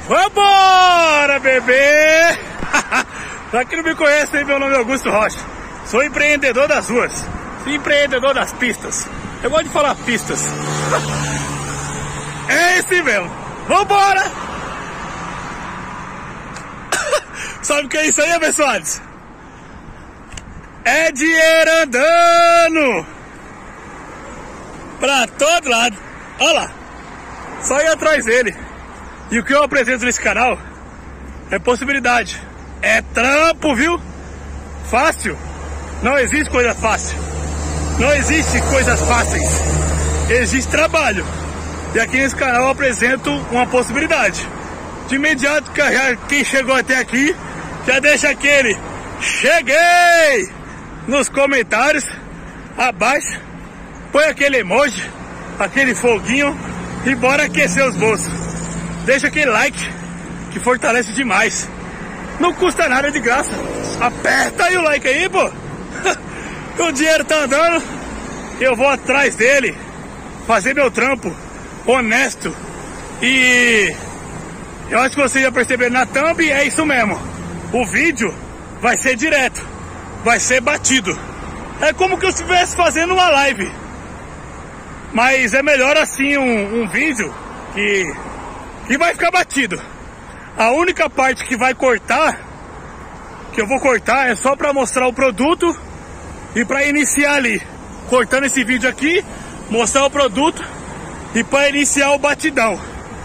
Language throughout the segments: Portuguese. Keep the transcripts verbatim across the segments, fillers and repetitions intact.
Vambora, bebê! Pra quem não me conhece, meu nome é Augusto Rocha. Sou empreendedor das ruas, empreendedor das pistas. Eu gosto de falar pistas. É esse mesmo. Vambora! Sabe o que é isso aí, abençoados? É dinheiro andando pra todo lado. Olha lá, só ir atrás dele. E o que eu apresento nesse canal é possibilidade, é trampo, viu? Fácil. Não existe coisa fácil. Não existe coisas fáceis. Existe trabalho. E aqui nesse canal eu apresento uma possibilidade. De imediato, quem chegou até aqui, já deixa aquele cheguei nos comentários abaixo. Põe aquele emoji, aquele foguinho e bora aquecer os bolsos. Deixa aquele like que fortalece demais. Não custa nada, de graça. Aperta aí o like aí, pô. O dinheiro tá andando, eu vou atrás dele, fazer meu trampo honesto. E eu acho que vocês já perceberam na thumb, é isso mesmo. O vídeo vai ser direto, vai ser batido. É como que eu estivesse fazendo uma live. Mas é melhor assim um, um vídeo que, que vai ficar batido. A única parte que vai cortar, que eu vou cortar, é só para mostrar o produto e para iniciar ali. Cortando esse vídeo aqui, mostrar o produto e para iniciar o batidão.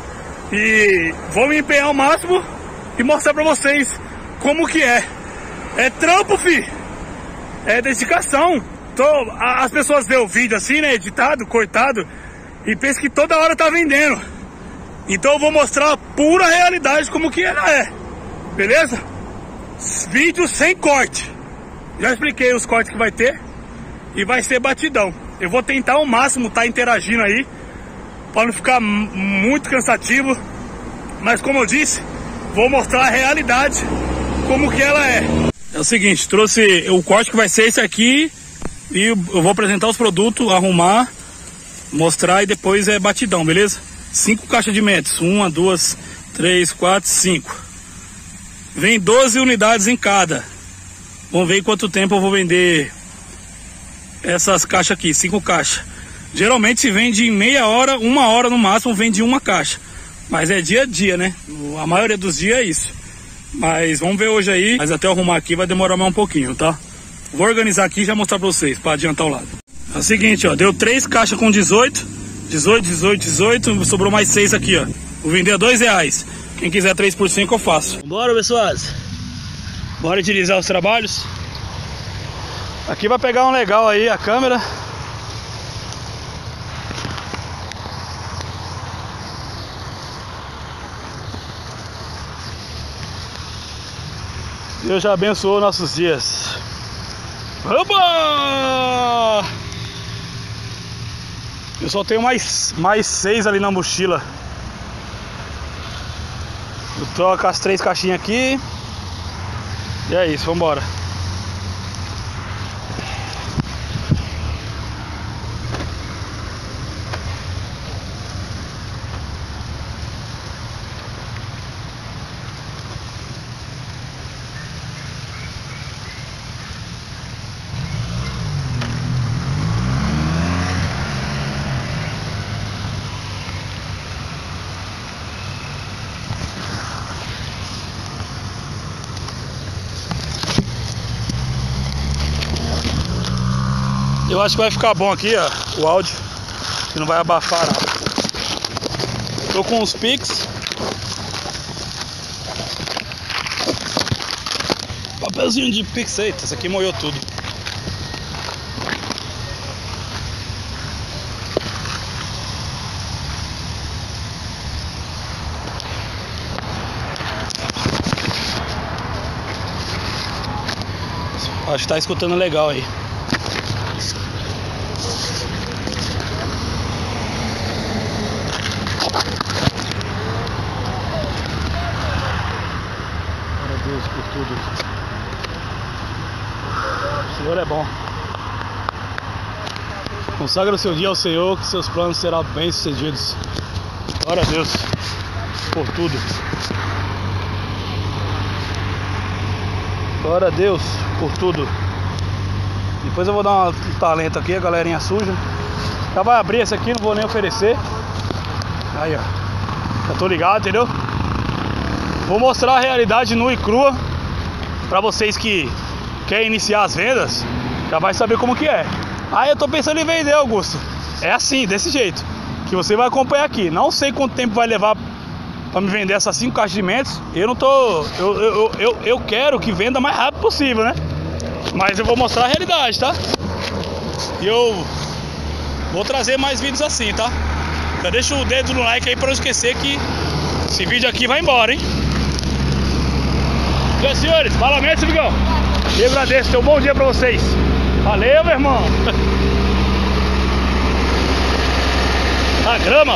E vou me empenhar ao máximo e mostrar para vocês como que é. É trampo, fi. É dedicação. Tô, as pessoas veem o vídeo assim, né, editado, cortado, e pensam que toda hora tá vendendo. Então eu vou mostrar a pura realidade como que ela é. Beleza? Vídeo sem corte. Já expliquei os cortes que vai ter. E vai ser batidão. Eu vou tentar ao máximo estar tá interagindo aí, para não ficar muito cansativo. Mas como eu disse, vou mostrar a realidade como que ela é. É o seguinte, trouxe o corte que vai ser esse aqui. E eu vou apresentar os produtos, arrumar, mostrar e depois é batidão, beleza? Cinco caixas de metros, uma, duas, três, quatro, cinco. Vem doze unidades em cada. Vamos ver em quanto tempo eu vou vender essas caixas aqui, cinco caixas. Geralmente se vende em meia hora, uma hora no máximo, vende uma caixa. Mas é dia a dia, né? A maioria dos dias é isso. Mas vamos ver hoje aí, mas até eu arrumar aqui vai demorar mais um pouquinho, tá? Vou organizar aqui e já mostrar pra vocês, pra adiantar o lado. É o seguinte, ó, deu três caixas com dezoito, dezoito, dezoito, dezoito, sobrou mais seis aqui, ó. Vou vender a dois reais. Quem quiser três por cinco eu faço. Bora, pessoal. Bora utilizar os trabalhos. Aqui vai pegar um legal aí a câmera. Deus já abençoou nossos dias. Oba! Eu só tenho mais, mais seis ali na mochila. Eu troco as três caixinhas aqui. E é isso, vambora. Eu acho que vai ficar bom aqui, ó, o áudio, que não vai abafar nada. Tô com os Pix. Papelzinho de Pix, eita, esse aqui molhou tudo. Acho que tá escutando legal aí. Deus por tudo. O Senhor é bom. Consagra o seu dia ao Senhor, que seus planos serão bem sucedidos. Glória a Deus. por tudo. Glória a Deus por tudo. Depois eu vou dar um talento aqui, a galerinha suja. Já vai abrir esse aqui, não vou nem oferecer. Aí, ó. Já tô ligado, entendeu? Vou mostrar a realidade nua e crua pra vocês que querem iniciar as vendas. Já vai saber como que é. Aí eu tô pensando em vender, Augusto. É assim, desse jeito que você vai acompanhar aqui. Não sei quanto tempo vai levar pra me vender essas cinco caixas de mentos. Eu não tô... Eu, eu, eu, eu quero que venda o mais rápido possível, né? Mas eu vou mostrar a realidade, tá? E eu vou trazer mais vídeos assim, tá? Já deixa o dedo no like aí pra não esquecer que esse vídeo aqui vai embora, hein? E aí, senhores, fala mesmo, amigão. Eu agradeço, tenho um bom dia pra vocês. Valeu, meu irmão. A grama.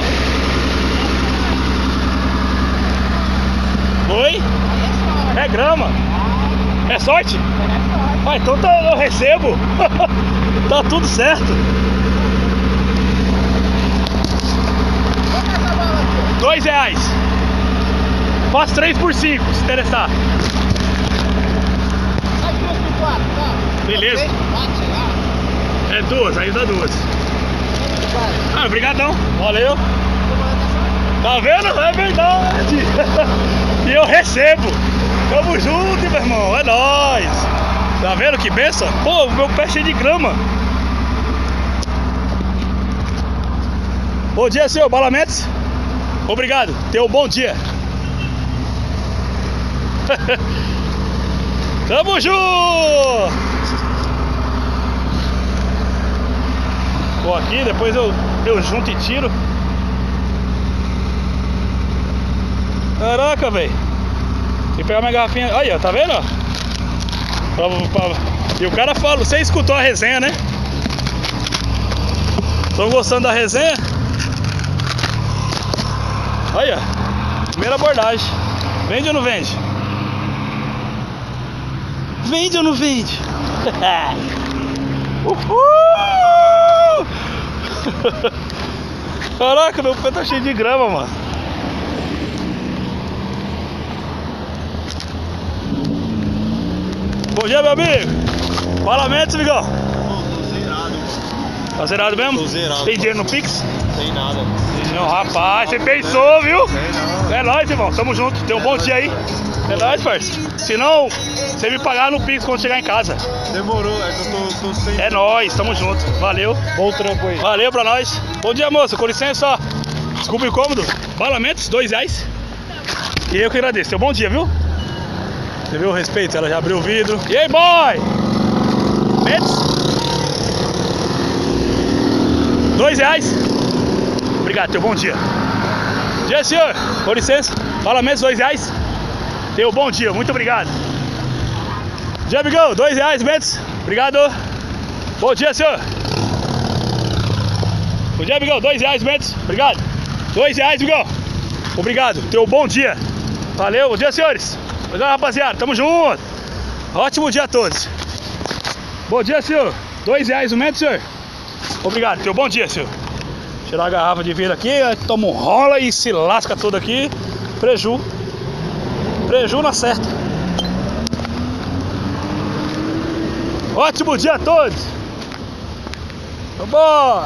Oi? É grama. É sorte? Ah, então tá, eu recebo. Tá tudo certo. Dois reais. Faço três por cinco, se interessar. Beleza. É duas, aí dá duas. Ah, obrigadão. Valeu. Tá vendo? É verdade. E eu recebo. Tamo junto, meu irmão. É nóis. Tá vendo que benção? Pô, meu pé é cheio de grama. Bom dia, senhor Balamentos. Obrigado. Tenha um bom dia. Tamo junto. Vou aqui, depois eu, eu junto e tiro. Caraca, velho. Tem que pegar minha garrafinha. Aí, ó, tá vendo? Pra, pra... E o cara fala, você escutou a resenha, né? Estão gostando da resenha? Olha, primeira abordagem. Vende ou não vende? Vende ou não vende? Uhul! Caraca, meu pé tá cheio de grama, mano. Bom dia, meu amigo. Fala, Mendes, amigão. Tô zerado. Tá zerado mesmo? Tô zerado. Tem dinheiro no Pix? Tem nada. Não, rapaz, você pensou, viu? Tem não. É nóis, irmão. Tamo junto. Tem um bom dia aí. É nóis, parceiro. Se não, você me pagar no Pix quando chegar em casa. Demorou, é que eu tô, tô sem. É nóis, tamo junto. Valeu. Bom trampo aí. Valeu pra nós. Bom dia, moça. Com licença. Desculpa o incômodo. Balamentos, dois reais. E eu que agradeço. Seu bom dia, viu? Você viu o respeito? Ela já abriu o vidro. E aí, boy? Mendes? Dois reais. Obrigado, teu bom dia. Bom dia, senhor. Com licença. Balamentos, dois reais. Teu bom dia, muito obrigado. Bom dia, amigão. Dois reais, Mendes. Obrigado. Bom dia, senhor. Bom dia, amigão. Dois reais, Mendes. Obrigado. Dois reais, amigão. Obrigado. Teu bom dia. Valeu. Bom dia, senhores. Legal, rapaziada. Tamo junto. Ótimo dia a todos. Bom dia, senhor. Dois reais o Mendes, senhor. Obrigado. Teu bom dia, senhor. Tirar a garrafa de vidro aqui. Toma um rola e se lasca tudo aqui. Preju. Preju na certa. Ótimo dia a todos. Vambora.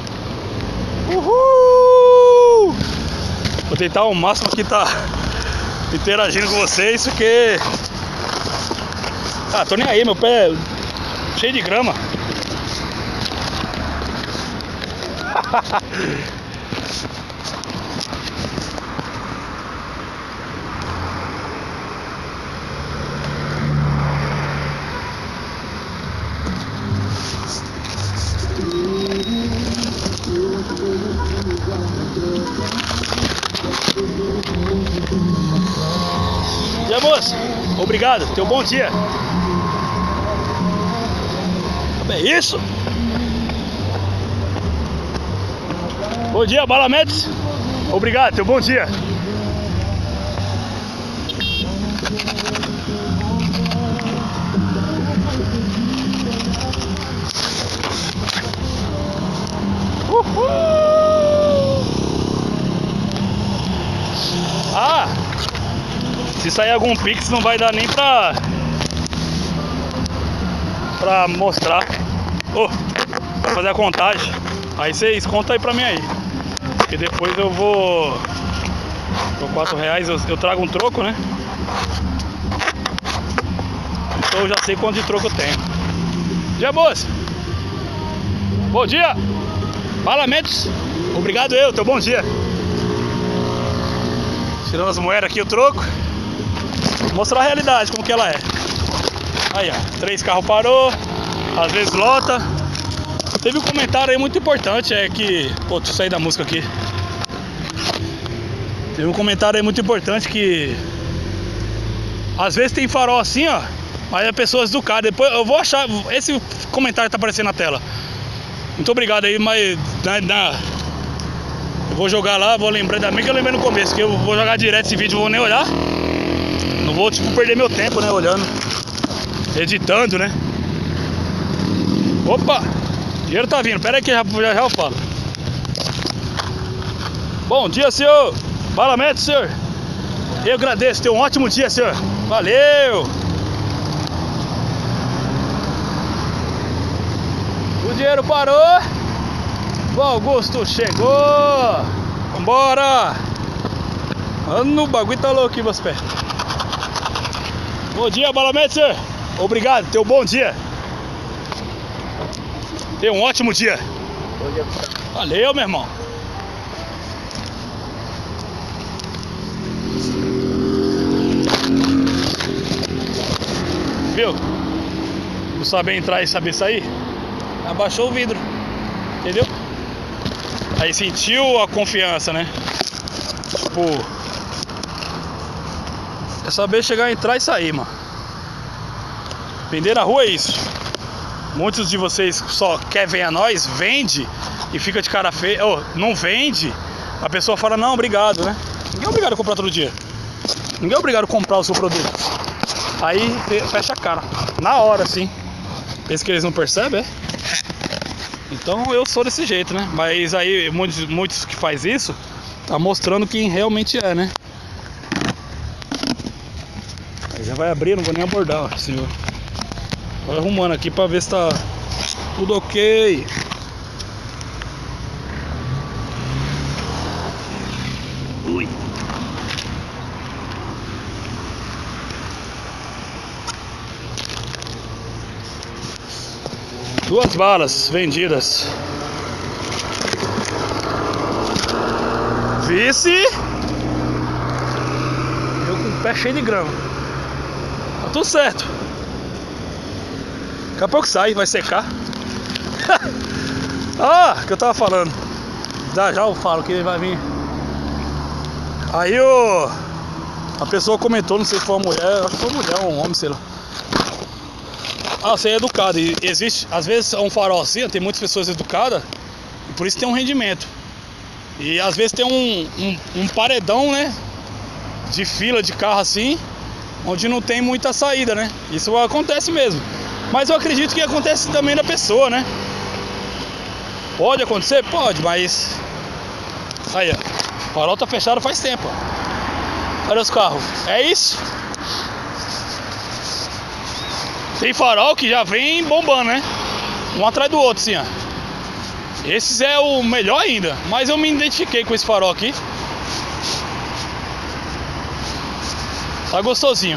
Uhul. Vou tentar ao máximo aqui tá interagindo com vocês, porque... Ah, tô nem aí, meu pé é cheio de grama. E aí, moço? Obrigado, teu bom dia. É isso? Bom dia, Balamentos. Obrigado, teu bom dia. Uhul! Se sair algum pix não vai dar nem pra Pra mostrar. Oh, pra fazer a contagem. Aí vocês contam aí pra mim aí. Que depois eu vou por quatro reais eu, eu trago um troco, né? Então eu já sei quanto de troco eu tenho. Dia moça. Bom dia. Balamentos. Obrigado eu, teu bom dia. Tirando as moedas aqui, o troco. Vou mostrar a realidade, como que ela é. Aí ó, três carros parou. Às vezes lota. Teve um comentário aí muito importante, é que... Pô, deixa eu sair da música aqui. Teve um comentário aí muito importante que... Às vezes tem farol assim, ó, mas é pessoas educadas. Depois eu vou achar... Esse comentário tá aparecendo na tela. Muito obrigado aí, mas... Na, na, eu vou jogar lá, vou lembrar... Ainda bem que eu lembrei no começo, que eu vou jogar direto esse vídeo, vou nem olhar. Não vou, tipo, perder meu tempo, né, olhando. Editando, né. Opa! Dinheiro tá vindo, pera aí que já, já, já eu falo. Bom dia, senhor. Balamento, senhor. Eu agradeço, tenha um ótimo dia, senhor. Valeu. O dinheiro parou. O Augusto chegou. Vambora. Mano, o bagulho tá louco aqui, meus pés. Bom dia, Balamento, senhor. Obrigado, tenha um bom dia. Tenha um ótimo dia. Bom dia. Valeu, meu irmão. Viu? Não saber entrar e saber sair? Abaixou o vidro. Entendeu? Aí sentiu a confiança, né? Tipo, é saber chegar, entrar e sair, mano. Vender na rua é isso. Muitos de vocês só quer ver a nós, vende e fica de cara feia. Oh, não vende, a pessoa fala não, obrigado, né? Ninguém é obrigado a comprar todo dia. Ninguém é obrigado a comprar o seu produto. Aí fecha a cara, na hora, assim. Pensa que eles não percebem, é? Então eu sou desse jeito, né? Mas aí muitos, muitos que faz isso tá mostrando quem realmente é, né? Aí já vai abrir, não vou nem abordar, ó, senhor. Vai arrumando aqui pra ver se tá tudo ok. Ui. Duas balas vendidas. Vice. Eu com o pé cheio de grama. Tá tudo certo. Daqui a pouco sai, vai secar. Ah, que eu tava falando. Já já eu falo que ele vai vir. Aí o a pessoa comentou, não sei se foi uma mulher, acho que foi uma mulher ou um homem, sei lá. Ah, você é educado. E existe, às vezes, um farol assim, tem muitas pessoas educadas e por isso tem um rendimento. E às vezes tem um, um, um paredão, né? De fila de carro assim, onde não tem muita saída, né? Isso acontece mesmo. Mas eu acredito que acontece também da pessoa, né? Pode acontecer? Pode, mas... Aí, ó. O farol tá fechado faz tempo, ó. Olha os carros. É isso? Tem farol que já vem bombando, né? Um atrás do outro, assim, ó. Esses é o melhor ainda. Mas eu me identifiquei com esse farol aqui. Tá gostosinho.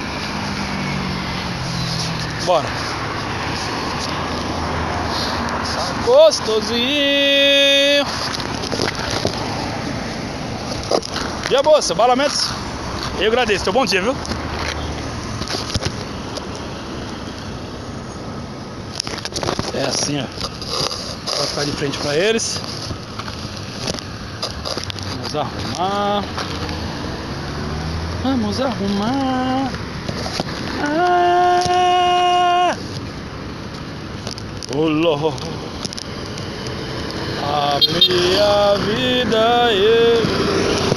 Bora. Tá gostosinho. Dia moça, balamentos. Eu agradeço, teu bom dia, viu? É assim, ó. Vou ficar de frente pra eles. Vamos arrumar. Vamos arrumar. Ah! Olô. A minha vida eu.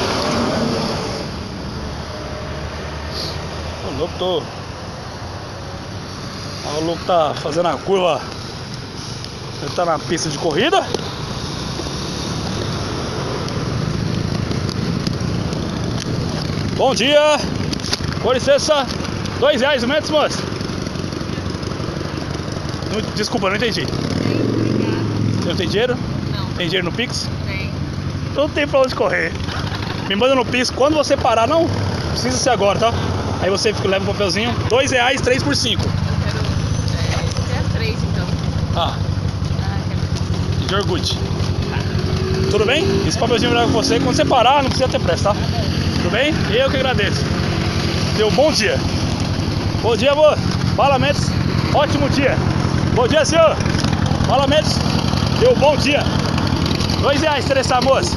O louco tô. O louco tá fazendo a curva. Ele tá na pista de corrida. Bom dia. Com licença, dois reais o metro, moça? Não, desculpa, não entendi. Você não tem dinheiro? Não. Tem dinheiro no Pix? Tem. Então não tem pra onde correr. Me manda no Pix. Quando você parar, não precisa ser agora, tá? Aí você fica, leva o papelzinho. Dois reais, três por cinco. Eu quero. É, eu quero três então. Ah, Ah, quero. Jorgut. Tudo bem? Esse papelzinho vai com você. Quando você parar, não precisa ter pressa, tá? Tudo bem? Eu que agradeço. Deu um bom dia. Bom dia, amor. Fala, Mendes. Ótimo dia. Bom dia, senhor. Fala, Mendes. Deu um bom dia. Dois reais, Teresa, moça.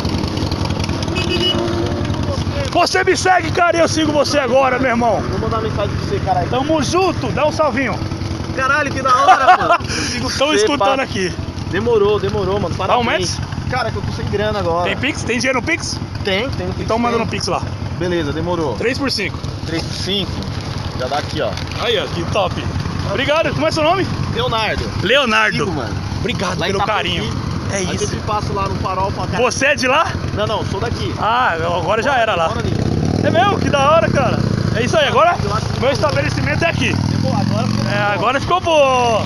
Você me segue, cara, e eu sigo você agora, meu irmão. Vou mandar uma mensagem pra você, caralho. Tamo junto. Dá um salvinho. Caralho, que da hora, mano. Estão escutando pá. Aqui. Demorou, demorou, mano. Dá um Mendes? Cara, que eu tô sem grana agora. Tem Pix? Tem dinheiro no Pix? Tem, tem no Pix. Então manda tem. no Pix lá. Beleza, demorou. três por cinco. três por cinco. Já dá aqui, ó. Aí, ó, que top. Obrigado. Como é seu nome? Leonardo. Leonardo. Sigo, mano. Obrigado lá pelo carinho. É Aí isso. eu sempre passo lá no farol pra cá. Você é de lá? Não, não, sou daqui. Ah, agora já era lá. Bora ali. É mesmo? Que da hora, cara. É isso aí. Agora meu estabelecimento é aqui. Demorou, agora ficou É, agora ficou bom.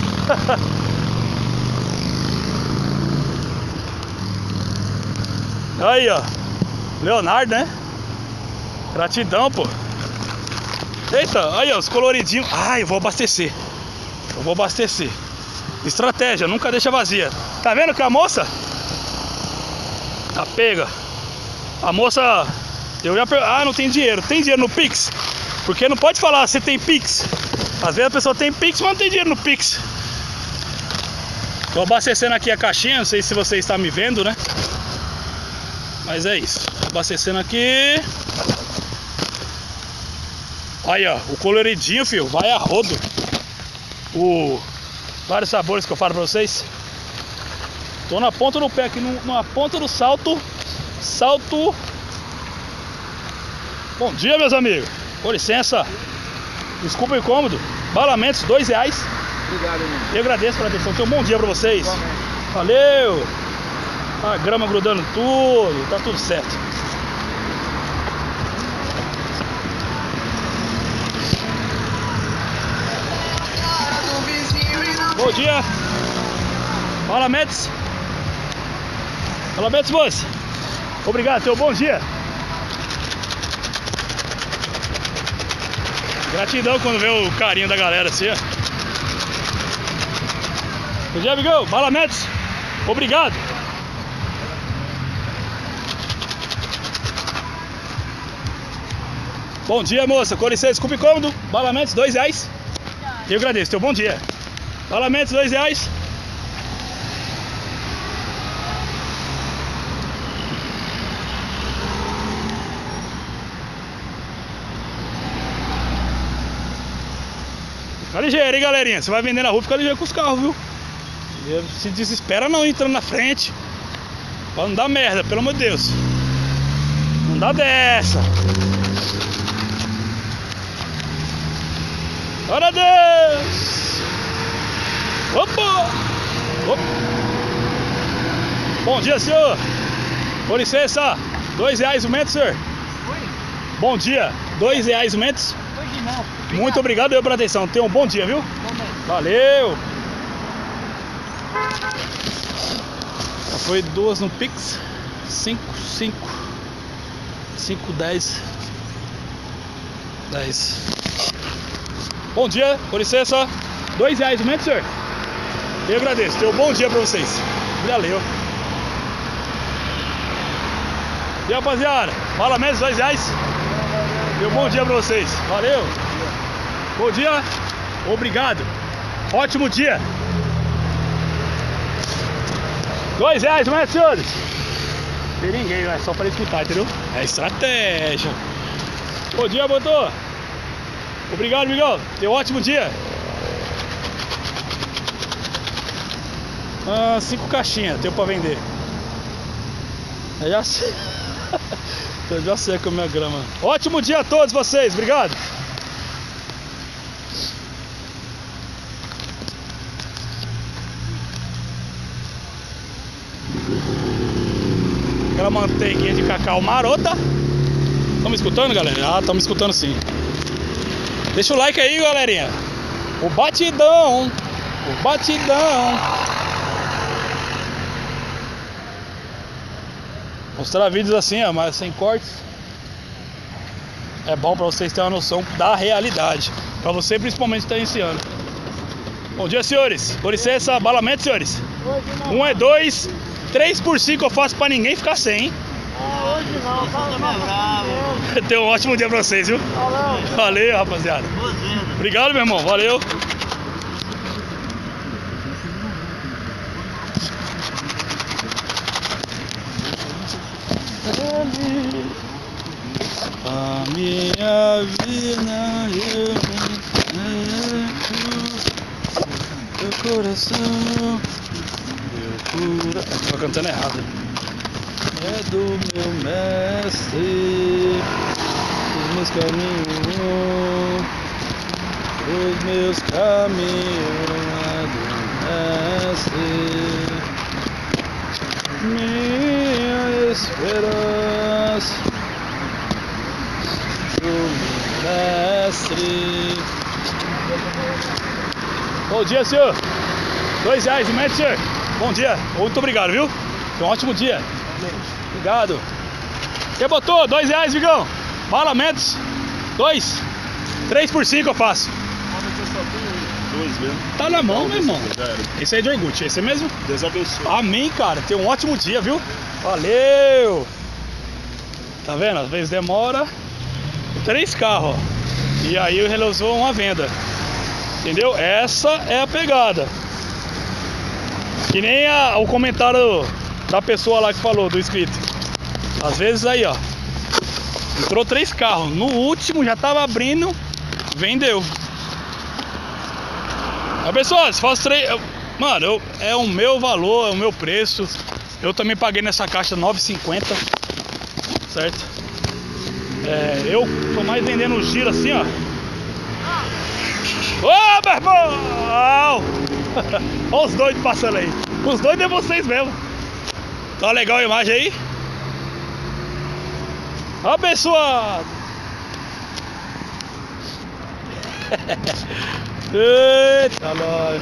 Aí, ó. Leonardo, né? Gratidão, pô. Eita, aí, ó, os coloridinhos. Ah, eu vou abastecer. Eu vou abastecer. Estratégia, nunca deixa vazia. Tá vendo que a moça tá pega? A moça, eu já per... Ah, não tem dinheiro. Tem dinheiro no Pix? Porque não pode falar se tem Pix. Às vezes a pessoa tem Pix, mas não tem dinheiro no Pix. Tô abastecendo aqui a caixinha, não sei se você está me vendo, né? Mas é isso. Abastecendo aqui. Aí, ó, o coloridinho, filho, vai a rodo. O vários sabores que eu falo pra vocês. Tô na ponta do pé aqui, no, na ponta do salto. Salto. Bom dia, meus amigos. Com licença. Desculpa o incômodo. Balamentos, dois reais. Obrigado, irmão. Eu agradeço pela atenção. Tenha um bom dia pra vocês. Valeu. A grama grudando tudo. Tá tudo certo. Bom dia. Fala, Mendes. Fala, Mendes, moça. Obrigado, teu bom dia. Gratidão quando vê o carinho da galera assim, ó. Bom dia, amigão. Fala, Mendes. Obrigado. Bom dia, moça. Com licença, desculpe incômodo. Balamentos, dois reais. Eu agradeço, teu bom dia. Balamentos, dois reais. Fica ligeiro, hein, galerinha. Você vai vender na rua, fica ligeiro com os carros, viu? E se desespera não entrando na frente. Pra não dar merda, pelo amor de Deus. Não dá dessa. Glória a Deus! Opa! Opa! Bom dia, senhor! Com licença! Dois reais o metro, senhor? Oi? Bom dia! Dois reais o metro? Hoje não. Muito obrigado eu pela atenção. Tenha um bom dia, viu? Valeu! Já foi duas no Pix. Cinco, cinco. Cinco, dez. Dez. Bom dia, com licença. Dois reais o metro, senhor? Eu agradeço. Tenha um bom dia pra vocês. Valeu. E aí, rapaziada? Fala mesmo, dois reais. Tenha um bom dia pra vocês. Valeu. Bom dia. Obrigado. Ótimo dia. Dois reais o metro, senhores. Tem ninguém, é só para escutar, entendeu? É estratégia. Bom dia, motor. Obrigado, amigão. Tenha um ótimo dia. Ah, cinco caixinhas tenho pra vender. Eu já sei. Eu já sei com a minha grama. Ótimo dia a todos vocês. Obrigado. Aquela manteiguinha de cacau marota. Estão me escutando, galera? Ah, estão me escutando sim. Deixa o like aí, galerinha. O batidão. O batidão. Mostrar vídeos assim, ó, mas sem cortes. É bom pra vocês terem uma noção da realidade. Pra você principalmente estar iniciando. Bom dia, senhores. Com licença, balamento, senhores. Um é dois, três por cinco eu faço pra ninguém ficar sem, hein? Ah, hoje não, fala bravo. Tenha um ótimo dia pra vocês, viu? Valeu. Valeu, rapaziada. Obrigado, meu irmão. Valeu. A minha vida, eu teu coração, meu cura. Eu tô cantando errado. É do meu mestre, os meus caminhos, os meus caminhos é do mestre, minha esperança do mestre. Bom dia, senhor. Dois reais de metro, senhor. Bom dia. Muito obrigado, viu? Foi um ótimo dia. Obrigado. Quem botou? Dois reais, Vigão. Balamentos. Dois. Três por cinco eu faço. Dois mesmo. Tá na mão, meu irmão. Esse aí é de Orgut. Esse é mesmo? Deus abençoe. Amém, cara. Tenha um ótimo dia, viu? Valeu. Tá vendo? Às vezes demora. Três carros, ó. E aí realizou uma venda. Entendeu? Essa é a pegada. Que nem a, o comentário da pessoa lá que falou, do inscrito. Às vezes aí, ó, entrou três carros. No último já tava abrindo, vendeu. Aí, pessoal, se faz três. Mano, eu, é o meu valor, é o meu preço. Eu também paguei nessa caixa nove reais e cinquenta centavos. Certo? É, eu tô mais vendendo o giro assim, ó. Ô, meu irmão! Olha os doidos passando aí. Os doidos é vocês mesmo. Tá legal a imagem aí? Abençoado! Eita, nós!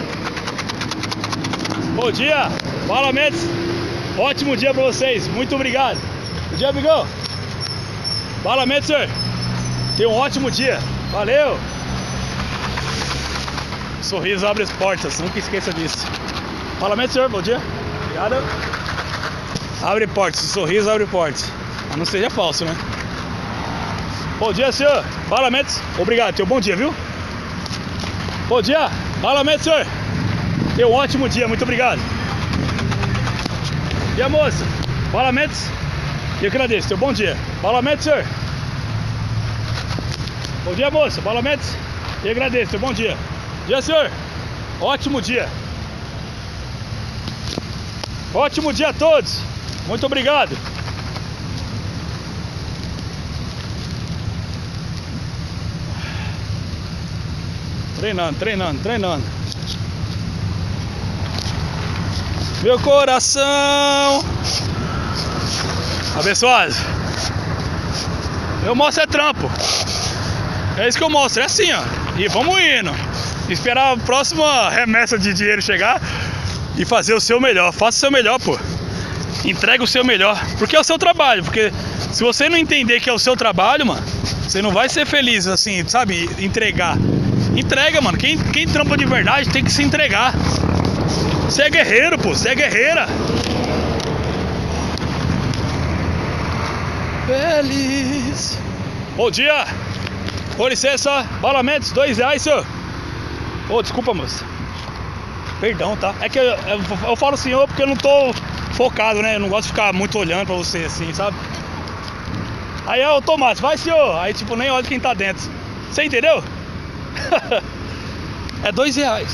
Bom dia, balamentos! Ótimo dia pra vocês, muito obrigado! Bom dia, amigão! Balamentos, senhor! Tenha um ótimo dia, valeu! Sorriso abre as portas, nunca esqueça disso. Balamentos, senhor, bom dia! Obrigado! Abre portas, sorriso abre portas. Mas não seja falso, né? Bom dia, senhor! Balamentos, obrigado, tenha um bom dia, viu? Bom dia, balamentos, senhor! Tenha um ótimo dia, muito obrigado! Bom dia, moça! Balamentos! Eu agradeço, tenha um bom dia! Balamentos, senhor! Bom dia, moça! Balamentos! Eu agradeço, tenha um bom dia! Bom dia, senhor! Ótimo dia! Ótimo dia a todos! Muito obrigado! Treinando, treinando, treinando. Meu coração. Abençoado. Eu mostro é trampo. É isso que eu mostro, é assim, ó. E vamos indo. Esperar a próxima remessa de dinheiro chegar e fazer o seu melhor. Faça o seu melhor, pô. Entrega o seu melhor. Porque é o seu trabalho. Porque se você não entender que é o seu trabalho, mano, você não vai ser feliz assim, sabe? Entregar. Entrega, mano. Quem, quem trampa de verdade tem que se entregar. Você é guerreiro, pô. Você é guerreira. Feliz. Bom dia. Com licença. Balamentos, dois reais, senhor. Ô, oh, desculpa, moça. Perdão, tá? É que eu, eu, eu falo senhor porque eu não tô focado, né? Eu não gosto de ficar muito olhando pra você assim, sabe? Aí é automático. Vai, senhor. Aí, tipo, nem olha quem tá dentro. Você entendeu? É dois reais.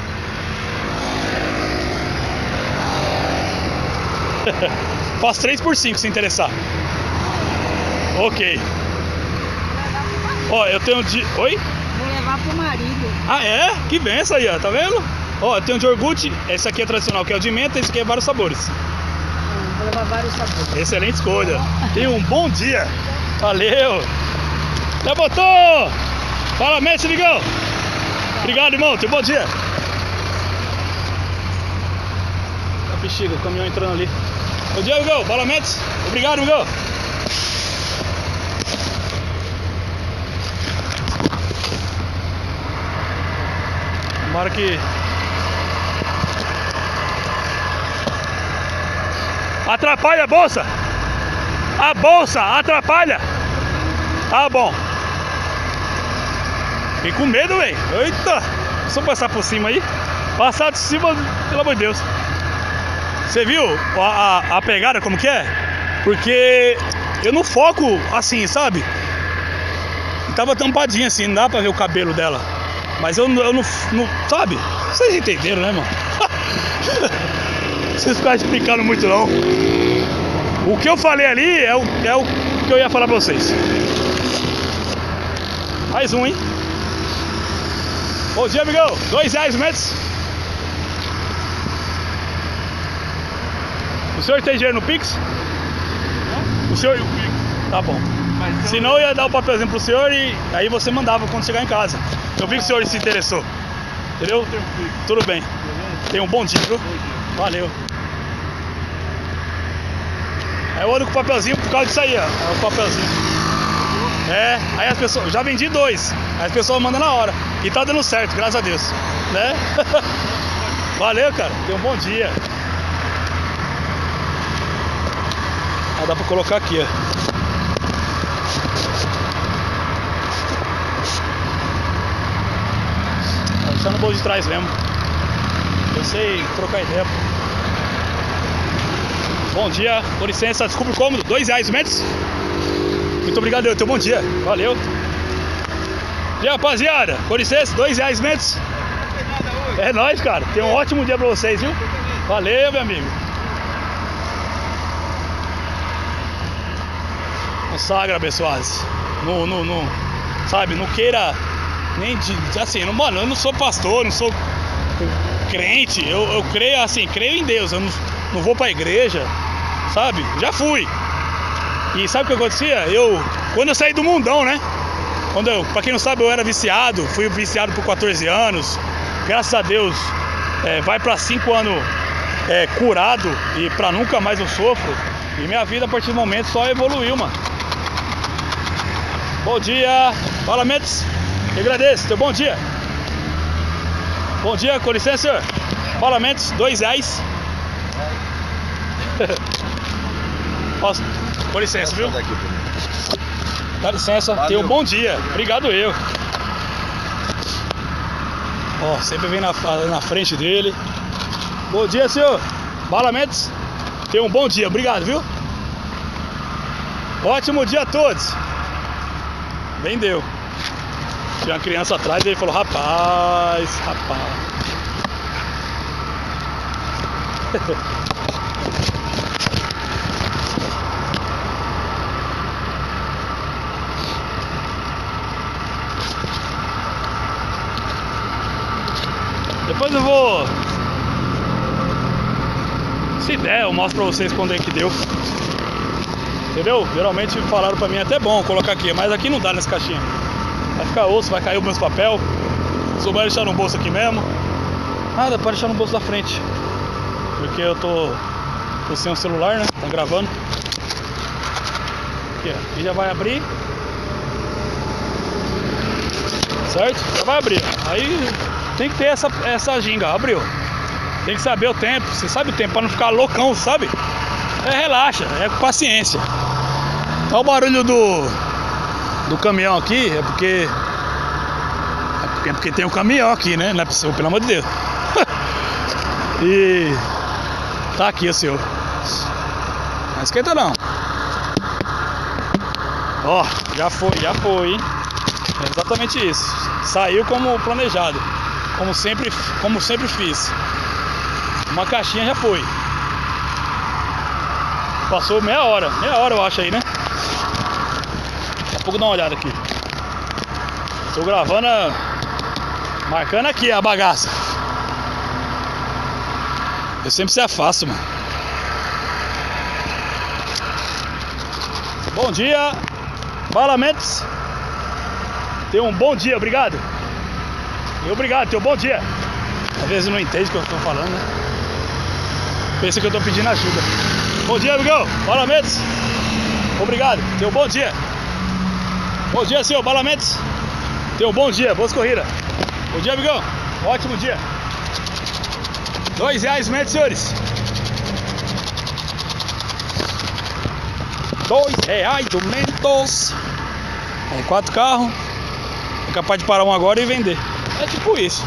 Faz três por cinco se interessar. Ok. Ó, eu tenho de... Oi? Vou levar pro marido. Ah, é? Que benção aí, ó. Tá vendo? Ó, eu tenho de Orgut. Esse aqui é tradicional, que é o de menta. Esse aqui é vários sabores. Vou levar vários sabores. Excelente escolha. Tenha um bom dia. Valeu. Já botou? Fala, Mestre, Miguel. Obrigado, irmão. Teu bom dia. A bexiga, o caminhão entrando ali. Bom dia, Miguel. Bala Mendes. Obrigado, Miguel. Tomara que... Atrapalha a bolsa. A bolsa atrapalha. Tá bom. Fiquei com medo, velho. Eita. Só passar por cima aí. Passar de cima, pelo amor de Deus. Você viu a, a, a pegada como que é? Porque eu não foco assim, sabe? Tava tampadinha assim, não dá pra ver o cabelo dela. Mas eu, eu não, não... Sabe? Vocês entenderam, né, mano? Vocês ficaram explicando muito, não. O que eu falei ali é o, é o que eu ia falar pra vocês. Mais um, hein? Bom dia, amigão. Dois reais metros. O senhor tem dinheiro no Pix? O senhor... Tá bom. Senão eu ia dar o papelzinho pro senhor e aí você mandava quando chegar em casa. Eu vi que o senhor se interessou. Entendeu? Tudo bem. Tenha um bom dia, viu? Valeu. É o único papelzinho por causa disso aí, ó. É o papelzinho. É, aí as pessoas... Já vendi dois. Aí as pessoas mandam na hora. E tá dando certo, graças a Deus. Né? Valeu, cara. Tenha um bom dia. Ah, dá pra colocar aqui, ó. Tá deixando o bolso de trás mesmo. Eu sei trocar ideia. Bom dia, com licença, desculpa o cômodo. Dois reais metros. Muito obrigado, eu tenho um bom dia. Valeu. E aí, rapaziada, com licença, dois reais metros. É nóis, cara. Tenha um ótimo dia pra vocês, viu? Valeu, meu amigo. Consagra, abençoados. Não, não, não, sabe, não queira nem de, assim, não, mano, eu não sou pastor, não sou crente, eu, eu creio assim, creio em Deus, eu não, não vou pra igreja, sabe, já fui. E sabe o que acontecia? Eu, quando eu saí do mundão, né, quando eu, pra quem não sabe, eu era viciado, fui viciado por quatorze anos, graças a Deus, é, vai pra cinco anos é, curado e pra nunca mais eu sofro, e minha vida a partir do momento só evoluiu, mano. Bom dia, fala Mendes, eu agradeço, teu bom dia. Bom dia, com licença, senhor. Fala Mendes, dois reais. Posso? Com licença, viu? Dá licença, tenha um bom dia. Obrigado eu. Ó, sempre vem na, na frente dele. Bom dia, senhor. Fala Mendes, tenha um bom dia, obrigado, viu? Ótimo dia a todos. Vendeu. Tinha uma criança atrás e ele falou: rapaz, rapaz. Depois eu vou... Se der, eu mostro pra vocês quando é que deu. Entendeu? Geralmente falaram pra mim, até bom colocar aqui, mas aqui não dá nessa caixinha. Vai ficar osso, vai cair os meus papel. Só vai deixar no bolso aqui mesmo. Ah, dá pra deixar no bolso da frente. Porque eu tô, tô sem o celular, né? Tá gravando. Aqui, ó. Aqui já vai abrir. Certo? Já vai abrir. Aí tem que ter essa, essa ginga. Abriu. Tem que saber o tempo. Você sabe o tempo pra não ficar loucão, sabe? É, relaxa, é com paciência. Olha o barulho do do caminhão aqui, é porque é porque, é porque tem um caminhão aqui, né? Não é possível, pelo amor de Deus. E tá aqui o senhor. Não esquenta não. Ó, já foi, já foi, hein? É exatamente isso. Saiu como planejado. Como sempre, como sempre fiz. Uma caixinha já foi. Passou meia hora, meia hora eu acho aí, né? Daqui a pouco dá uma olhada aqui. Tô gravando, a... marcando aqui a bagaça. Eu sempre se afasto, mano. Bom dia, Fala Mendes. Tenha um bom dia, obrigado. E obrigado, tenha um bom dia. Às vezes não entende o que eu tô falando, né? Pensa que eu tô pedindo ajuda. Bom dia, amigão. Balamentos. Obrigado, tenha um bom dia. Bom dia, senhor. Balamentos. Tenha um bom dia, boas corridas. Bom dia, amigão. Ótimo dia. Dois reais, metros, senhores. Dois reais do Mentos. Aí, quatro carros. É capaz de parar um agora e vender. É tipo isso.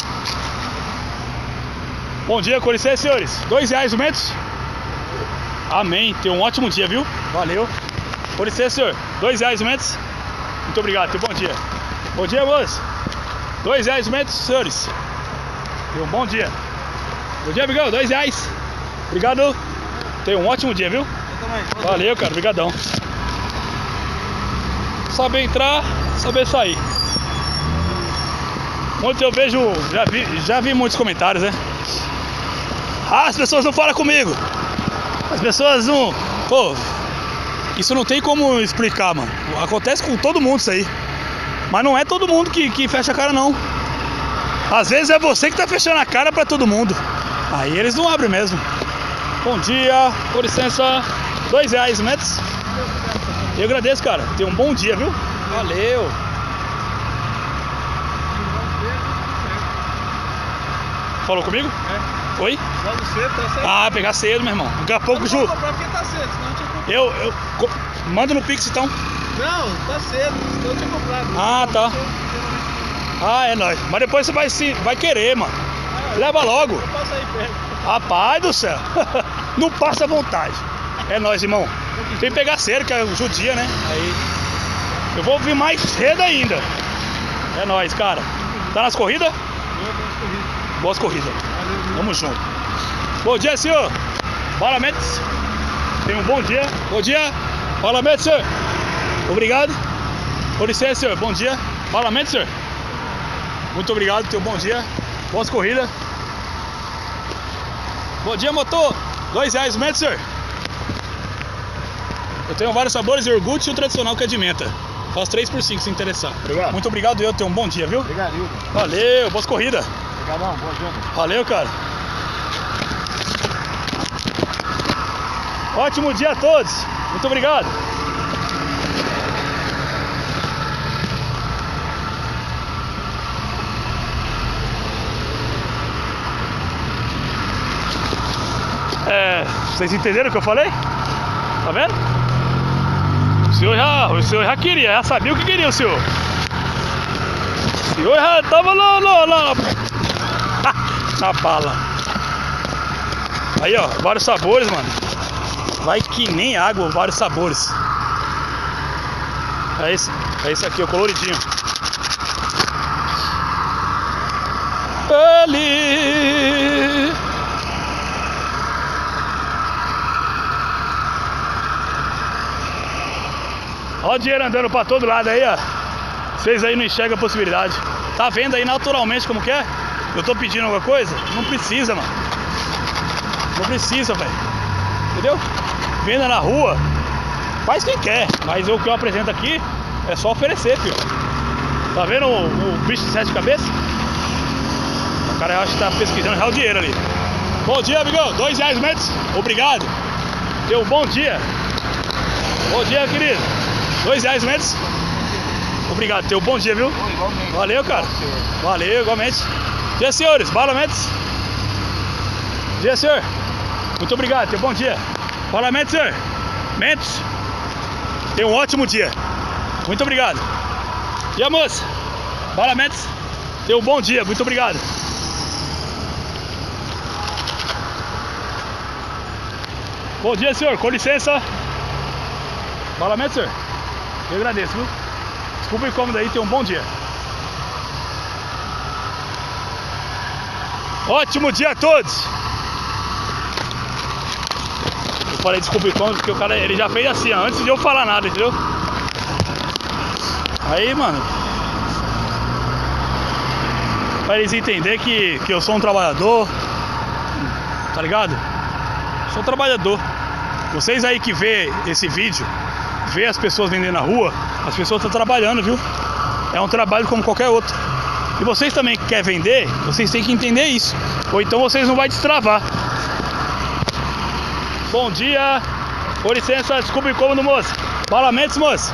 Bom dia, com licença, senhores. Dois reais do Mentos. Amém. Tenha um ótimo dia, viu? Valeu. Com licença, senhor. Dois reais do Mentos. Muito obrigado. Tenha um bom dia. Bom dia, moço. Dois reais do Mentos, senhores. Tenha um bom dia. Bom dia, amigão. Dois reais. Obrigado. Tenha um ótimo dia, viu? Valeu, cara, brigadão. Saber entrar, saber sair. Ontem eu vejo, já vi, já vi muitos comentários, né? Ah, as pessoas não falam comigo. As pessoas não... Pô, isso não tem como explicar, mano. Acontece com todo mundo isso aí. Mas não é todo mundo que, que fecha a cara, não. Às vezes é você que tá fechando a cara pra todo mundo. Aí eles não abrem mesmo. Bom dia, com licença. Dois reais, metros. Eu agradeço, cara. Tenha um bom dia, viu? Valeu. Falou comigo? É. Oi? Logo cedo, tá cedo. Ah, pegar cedo, meu irmão. Daqui a pouco, Ju. Pra porque tá cedo, senão eu tinha comprado. Eu, eu. co- Manda no Pix, então. Não, tá cedo, senão eu tinha comprado. Ah, tá. Ah, é nóis. Mas depois você vai, se, vai querer, mano. Leva logo. Eu passo aí perto. Rapaz do céu. Não passa vontade. É nóis, irmão. Tem que pegar cedo, que é o judia, né? Aí. Eu vou vir mais cedo ainda. É nóis, cara. Tá nas corridas? Boas corridas. Tamo junto. Bom dia, senhor. Balamentos. Tenha um bom dia. Bom dia. Balamentos, senhor. Obrigado. Com licença, senhor. Bom dia. Balamentos, senhor. Muito obrigado. Tenha um bom dia. Boas corridas. Bom dia, motor. Dois reais o metro, senhor. Eu tenho vários sabores, iogurte e o tradicional que é de menta. Faço três por cinco se interessar. Obrigado. Muito obrigado, eu. Tenho um bom dia, viu? Obrigado, Hilton. Valeu, boas corridas. Obrigadão, boa janta. Valeu, cara. Ótimo dia a todos. Muito obrigado. É, vocês entenderam o que eu falei? Tá vendo? O senhor já, o senhor já queria, já sabia o que queria o senhor. O senhor já tava lá, lá, lá na bala. Aí, ó, vários sabores, mano. Vai que nem água, vários sabores. É esse, é esse aqui, o coloridinho. Ele... Olha o dinheiro andando pra todo lado aí, ó. Vocês aí não enxergam a possibilidade. Tá vendo aí naturalmente como que é? Eu tô pedindo alguma coisa? Não precisa, mano. Não precisa, velho. Entendeu? Venda na rua, faz quem quer. Mas o que eu apresento aqui é só oferecer, filho. Tá vendo o, o bicho de sete cabeças? O cara acha que tá pesquisando já o dinheiro ali. Bom dia, amigão. Dois reais metros. Obrigado. Tenha um bom dia. Bom dia, querido. Dois reais metros. Obrigado. Tenha um bom dia, viu? Igualmente. Valeu, cara. Valeu, igualmente. Dia, senhores. Balamentos. Dia, senhor. Muito obrigado. Tenha um bom dia. Balamentos, senhor. Mentos. Tenha um ótimo dia. Muito obrigado. Dia, moça. Balamentos. Tenha um bom dia. Muito obrigado. Bom dia, senhor. Com licença. Balamentos, senhor. Eu agradeço, viu? Desculpa o incômodo aí. Tenha um bom dia. Ótimo dia a todos. Eu falei desculpa o incômodo porque o cara, ele já fez assim, ó, antes de eu falar nada, entendeu? Aí, mano, pra eles entenderem que, que eu sou um trabalhador, tá ligado? Sou um trabalhador. Vocês aí que vê esse vídeo, vê as pessoas vendendo na rua, as pessoas estão trabalhando, viu? É um trabalho como qualquer outro. E vocês também que querem vender, vocês têm que entender isso. Ou então vocês não vão destravar. Bom dia. Com licença, desculpa o incômodo, moça. Balamentos, moça.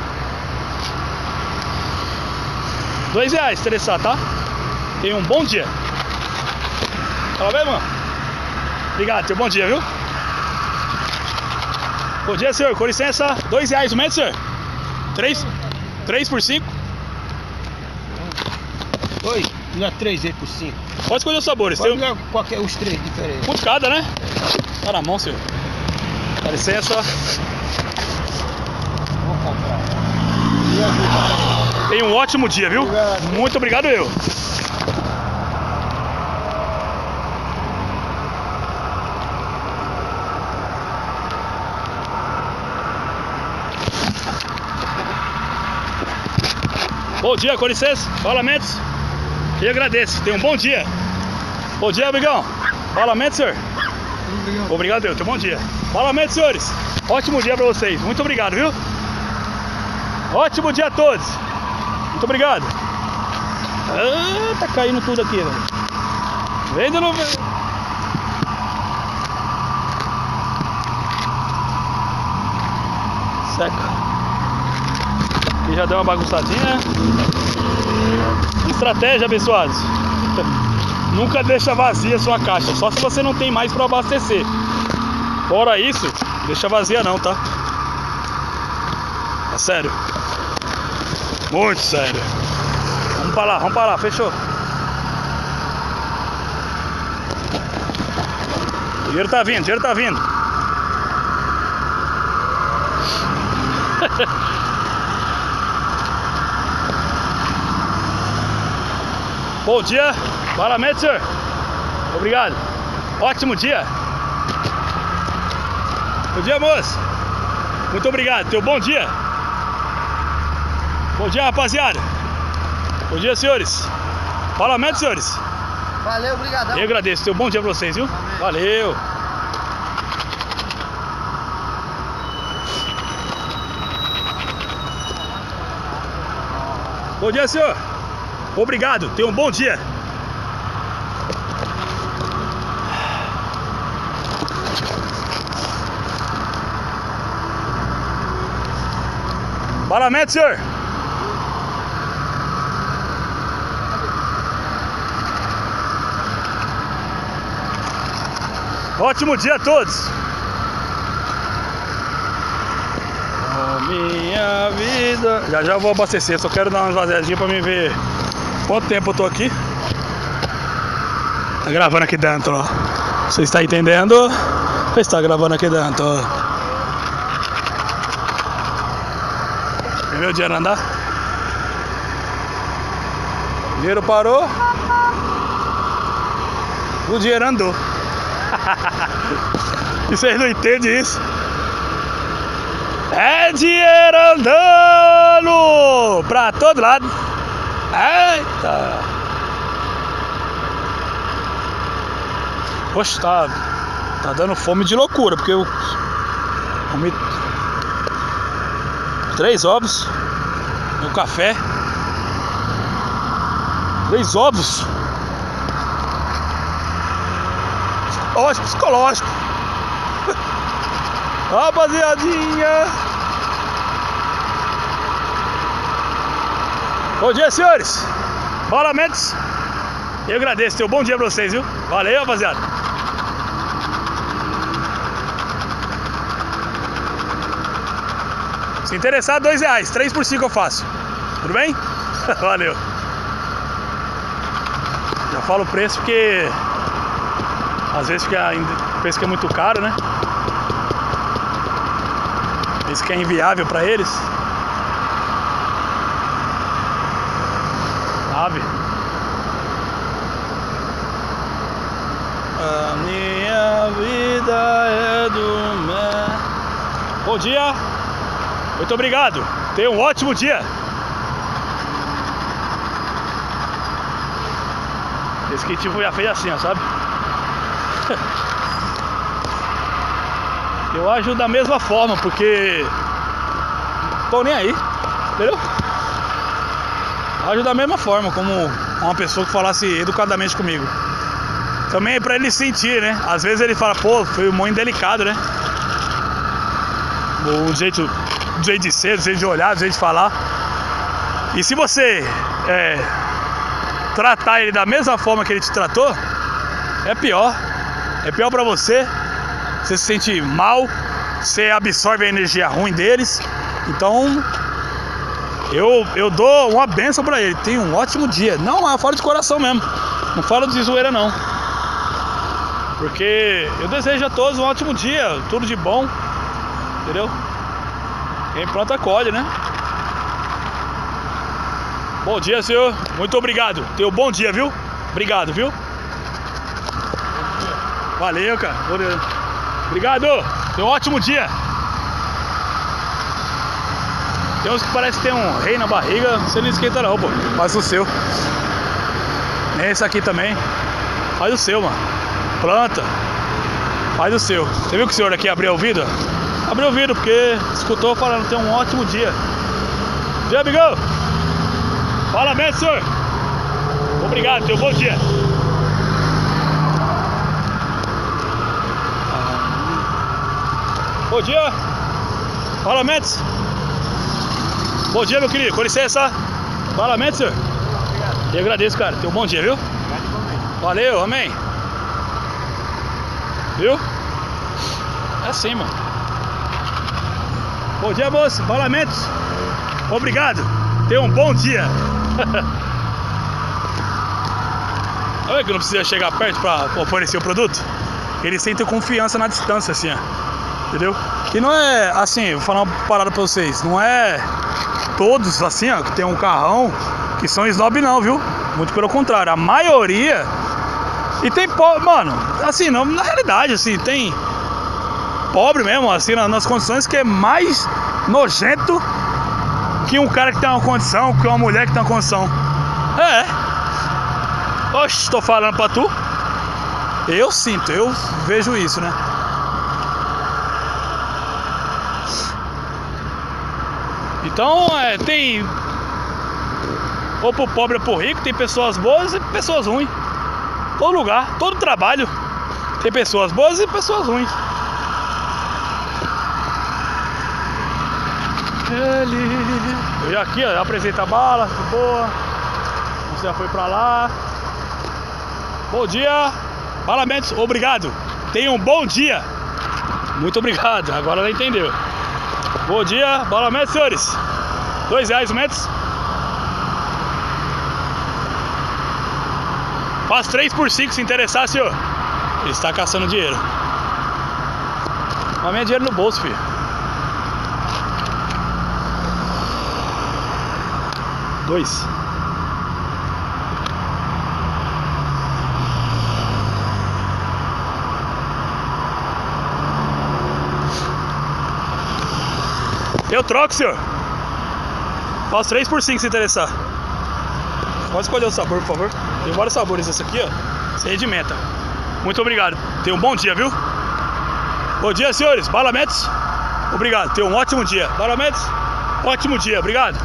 Dois reais, interessar, tá? Tenha um bom dia. Fala bem, mano? Obrigado, teu bom dia, viu? Bom dia, senhor. Com licença. Dois reais o metro, senhor? Três? Três por cinco? Oi, não é três aí por cinco. Pode escolher os sabores. Pode Tem um... qualquer, os três diferentes. um de cada, né? Tá na mão, senhor. Dá licença. Vou comprar. Tenha um ótimo dia, viu? Muito obrigado, eu. Bom dia, com licença. Balamentos. Eu agradeço. Tenha um bom dia. Bom dia, amigão. Balamentos, senhor. Obrigado. Obrigado, eu. Tenha um bom dia. Balamentos, senhores. Ótimo dia pra vocês. Muito obrigado, viu? Ótimo dia a todos. Muito obrigado. Ah, tá caindo tudo aqui, velho. Vendo ou não vem? Seca. Aqui já deu uma bagunçadinha. Estratégia, abençoados. Nunca deixa vazia a sua caixa. Só se você não tem mais para abastecer. Fora isso, deixa vazia não, tá? É sério. Muito sério. Vamos pra lá, vamos pra lá, fechou. O dinheiro tá vindo, o dinheiro tá vindo. Bom dia, Balamentos, senhor. Obrigado. Ótimo dia. Bom dia, moço. Muito obrigado, teu bom dia. Bom dia, rapaziada. Bom dia, senhores. Balamentos, senhores. Valeu, obrigadão. Eu agradeço, teu bom dia pra vocês, viu? Amém. Valeu. Bom dia, senhor. Obrigado, tenha um bom dia. Balamentos, senhor. Ótimo dia a todos. Oh, minha vida. Já já vou abastecer, só quero dar uma esvaziadinha pra me ver quanto tempo eu tô aqui. Tá gravando aqui dentro, ó. Você está entendendo? Você está gravando aqui dentro, ó. Vem ver o dinheiro andar. O dinheiro parou. O dinheiro andou. E vocês não entendem isso? É dinheiro andando pra todo lado. Eita! Poxa, tá, tá dando fome de loucura, porque eu comi três ovos, meu café, três ovos. Ótimo, psicológico. Rapaziadinha. Bom dia, senhores. Balamentos. Eu agradeço. Tenho um bom dia pra vocês, viu? Valeu, rapaziada. Se interessar, dois reais. Três por cinco eu faço. Tudo bem? Valeu. Já falo o preço porque às vezes fica, pensa que é muito caro, né? Pensa que é inviável pra eles. Sabe? A minha vida é do meu. Bom dia. Muito obrigado. Tenha um ótimo dia. Esse que tipo já fez assim, ó, sabe? Eu ajo da mesma forma, porque tô nem aí, entendeu? Age da mesma forma, como uma pessoa que falasse educadamente comigo. Também é pra ele sentir, né? Às vezes ele fala, pô, foi muito indelicado, né? O jeito, o jeito de ser, o jeito de olhar, o jeito de falar. E se você é, tratar ele da mesma forma que ele te tratou, é pior. É pior pra você. Você se sente mal, você absorve a energia ruim deles. Então, eu, eu dou uma benção pra ele. Tenha um ótimo dia. Não, eu falo de coração mesmo. Não falo de zoeira, não. Porque eu desejo a todos um ótimo dia, tudo de bom, entendeu? Quem planta colhe, né? Bom dia, senhor. Muito obrigado. Tenha um bom dia, viu? Obrigado, viu? Valeu, cara. Obrigado. Tenha um ótimo dia. Tem uns que parece que tem um rei na barriga. Você não esquenta não, pô. Faz o seu. Esse aqui também. Faz o seu, mano. Planta, faz o seu. Você viu que o senhor aqui abriu o vidro? Abriu o vidro porque escutou falando, tem um ótimo dia. Dia, amigão. Fala bem, senhor. Obrigado, tenha um bom dia. Bom dia. Fala, Mendes. Bom dia, meu querido, com licença. Fala, Mendes, senhor. Eu agradeço, cara, tenha um bom dia, viu? Valeu, amém. Viu? É assim, mano. Bom dia, moço. Fala, Mendes. Obrigado. Tenha um bom dia. Olha que não precisa chegar perto pra oferecer o produto. Eles sentem confiança na distância, assim, ó. Entendeu? E não é assim, vou falar uma parada pra vocês. Não é todos, assim, ó, que tem um carrão que são snob, não, viu? Muito pelo contrário. A maioria. E tem pobre, mano, assim, não, na realidade, assim, tem pobre mesmo, assim, nas condições que é mais nojento que um cara que tem uma condição, que uma mulher que tem uma condição. É. Oxe, tô falando pra tu. Eu sinto, eu vejo isso, né? Então, é, tem... Ou pro pobre ou pro rico, tem pessoas boas e pessoas ruins. Todo lugar, todo trabalho tem pessoas boas e pessoas ruins. Eu já aqui, ó, apresenta a bala, de boa. Você já foi pra lá. Bom dia. Fala, Mendes, obrigado. Tenha um bom dia. Muito obrigado, agora ela entendeu. Bom dia, bola, Mendes, senhores. Dois reais, Mendes. Faz três por cinco se interessar, senhor. Ele está caçando dinheiro. Mas é dinheiro no bolso, filho. Dois. Eu troco, senhor. Faz três por cinco se interessar. Pode escolher o sabor, por favor. Tem vários sabores esse aqui, ó. Sem de menta. Muito obrigado. Tenha um bom dia, viu? Bom dia, senhores. Bala, Mendes. Obrigado. Tenha um ótimo dia. Bala, Mendes. Ótimo dia. Obrigado.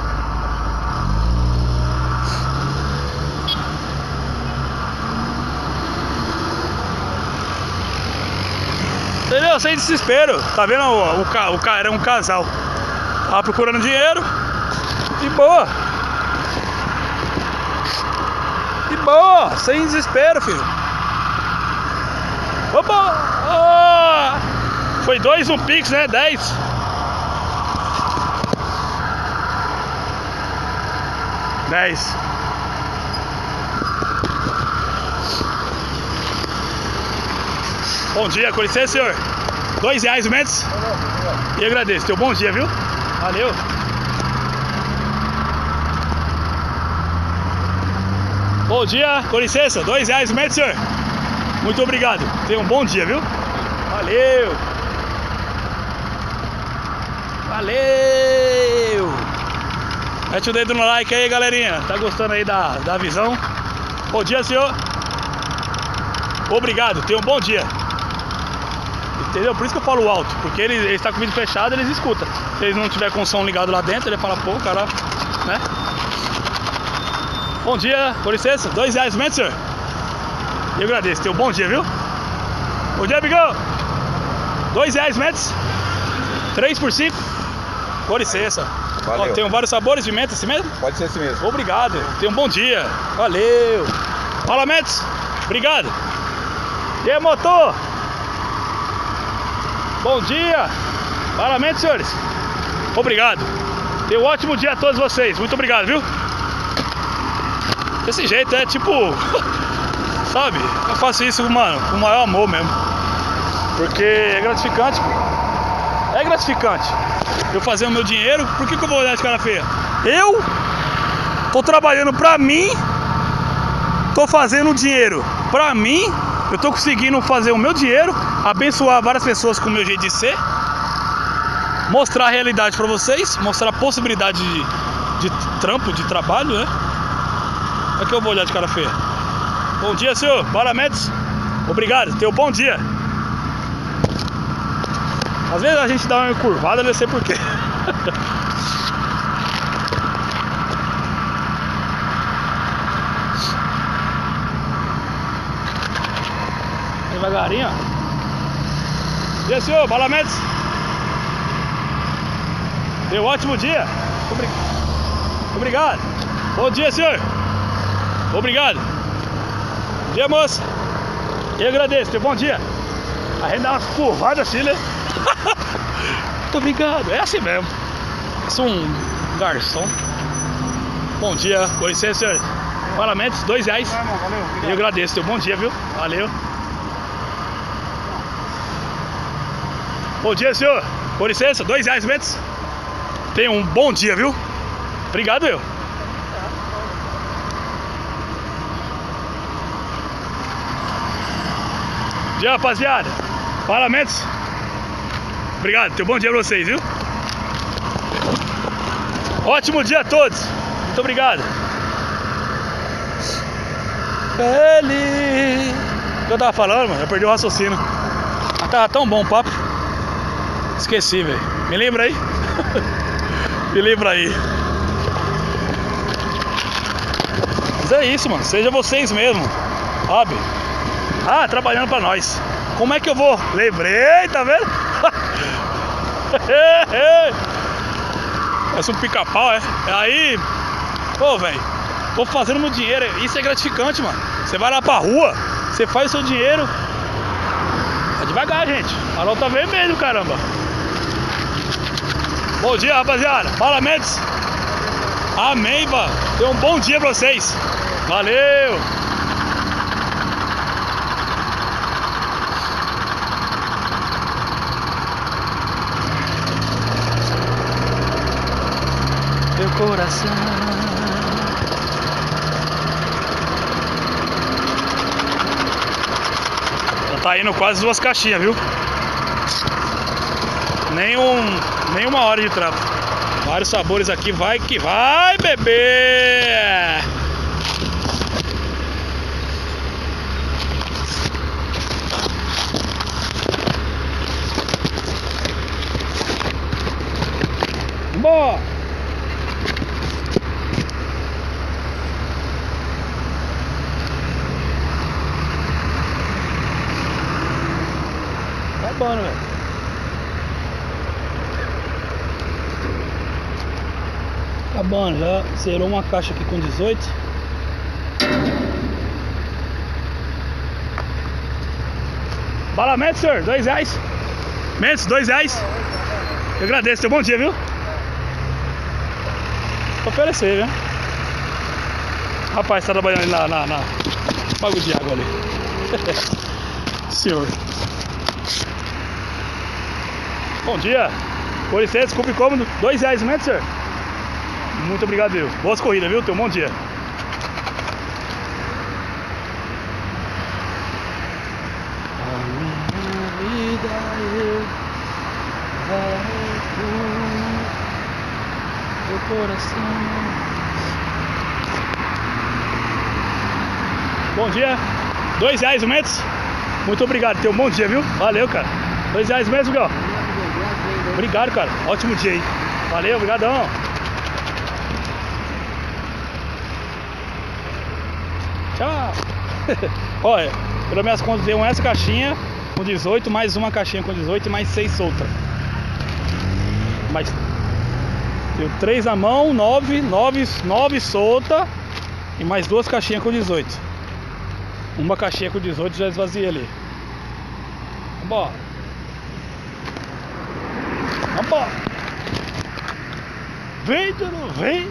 Entendeu? Sem desespero. Tá vendo? O, o, o cara era um casal. Tava procurando dinheiro. De boa. De boa. Sem desespero, filho. Opa! Oh! Foi dois no Pix, né? Dez. Dez. Bom dia, com licença, senhor. Dois reais, Mendes. E agradeço. Teu bom dia, viu? Valeu. Bom dia, com licença. Dois reais, Mendes, senhor. Muito obrigado. Tenha um bom dia, viu? Valeu. Valeu. Mete o dedo no like aí, galerinha. Tá gostando aí da, da visão? Bom dia, senhor. Obrigado. Tenha um bom dia. Entendeu? Por isso que eu falo alto. Porque ele, ele está com o vídeo fechado, eles escutam. Se eles não tiver com o som ligado lá dentro, ele fala, pô, cara, né? Bom dia, com licença. Dois reais mesmo, senhor? Eu agradeço. Tenha um bom dia, viu? Bom dia, amigão. Dois reais metros. Três por cinco. Com licença. Ó, tem vários sabores de menta, assim mesmo? Pode ser assim mesmo. Obrigado. Tenha um bom dia. Valeu. Fala, Mentos. Obrigado. E aí, motor? Bom dia. Fala, Mentos, senhores. Obrigado. Tenha um ótimo dia a todos vocês. Muito obrigado, viu? Desse jeito, é tipo... Sabe? Eu faço isso, mano, com o maior amor mesmo. Porque é gratificante. É gratificante eu fazer o meu dinheiro. Por que que eu vou olhar de cara feia? Eu tô trabalhando pra mim. Tô fazendo dinheiro pra mim. Eu tô conseguindo fazer o meu dinheiro, abençoar várias pessoas com o meu jeito de ser, mostrar a realidade pra vocês, mostrar a possibilidade de, de trampo, de trabalho, né? É que eu vou olhar de cara feia. Bom dia, senhor. Paramentos. Obrigado. Tenha um bom dia. Às vezes a gente dá uma curvada, não sei porquê. Devagarinho, ó. Bom dia, senhor. Paramentos. Tenha um ótimo dia. Obrig... Obrigado. Bom dia, senhor. Obrigado. Bom dia, moça. Eu agradeço, teu bom dia. A gente dá umas curvadas assim, né? Obrigado, é assim mesmo. Eu sou um garçom. Bom dia, com licença, senhor. Paramentos, dois reais. Eu agradeço, teu bom dia, viu? Valeu. Bom dia, senhor. Com licença, dois reais, metros. Tenha um bom dia, viu? Obrigado, eu. Bom dia, rapaziada. Paramentos. Obrigado, tenha um bom dia pra vocês, viu? Ótimo dia a todos. Muito obrigado. Feliz. O que eu tava falando, mano? Eu perdi o raciocínio. Mas tava tão bom o papo. Esqueci, velho. Me lembra aí? Me lembra aí. Mas é isso, mano. Seja vocês mesmo. Sabe? Ah, trabalhando pra nós. Como é que eu vou? Lembrei, tá vendo? Parece um pica-pau, é? Aí, pô, velho, tô fazendo meu dinheiro. Isso é gratificante, mano. Você vai lá pra rua, você faz o seu dinheiro. Vai devagar, gente. A nota tá vermelho, caramba. Bom dia, rapaziada. Fala, Mendes. Amém, mano. Tenha um bom dia pra vocês. Valeu. Meu coração. Já tá indo quase duas caixinhas, viu? Nem, um, nem uma hora de trampo. Vários sabores aqui, vai que vai, bebê! Boa! Tá bom, né, velho? Acabando, já zerou uma caixa aqui com dezoito. Bala Mendes, senhor, dois reais. Mendes, dois reais. Eu agradeço, teu bom dia, viu? Pra oferecer, viu? Rapaz, tá trabalhando ali na, na, na... bagulho de água ali. Senhor. Bom dia. Com licença, desculpe cômodo. Dois reais, Mendes, senhor. Muito obrigado, viu? Boas corridas, viu? Teu bom dia. A minha vida eu teu coração. Bom dia. Dois reais o Mendes. Muito obrigado. Teu bom dia, viu? Valeu, cara. Dois reais mesmo, Gal. Obrigado, cara. Ótimo dia aí. Valeu, obrigadão. Tchau. Olha, pelas minhas contas deu essa caixinha com dezoito, mais uma caixinha com dezoito e mais seis solta. Mais deu três na mão, nove, nove, nove solta e mais duas caixinhas com dezoito. Uma caixinha com dezoito já esvazia ali. Vambora. Vambora. Vem, Turu, vem.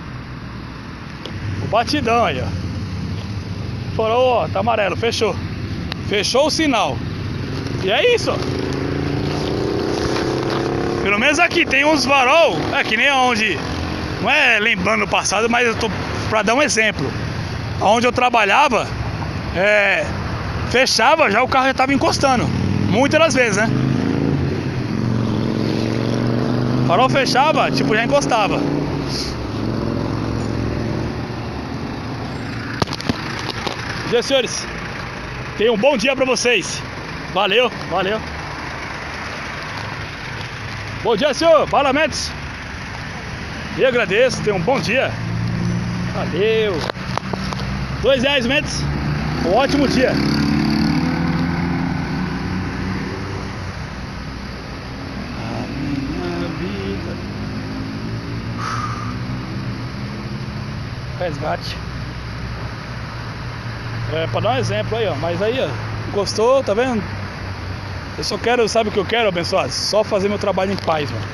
O batidão aí, ó. Falou, ó, tá amarelo, fechou. Fechou o sinal. E é isso, ó. Pelo menos aqui tem uns farol. É que nem onde. Não é lembrando o passado, mas eu tô pra dar um exemplo. Onde eu trabalhava, é, fechava, já o carro já tava encostando. Muitas das vezes, né? Farol fechava, tipo, já encostava. Bom dia, senhores. Tenham um bom dia pra vocês. Valeu, valeu. Bom dia, senhor. Fala, Mendes. Eu agradeço. Tenham um bom dia. Valeu. Dois reais, Mendes. Um ótimo dia. Resgate. É, pra dar um exemplo aí, ó. Mas aí, ó, gostou, tá vendo? Eu só quero, sabe o que eu quero, abençoado? Só fazer meu trabalho em paz, mano.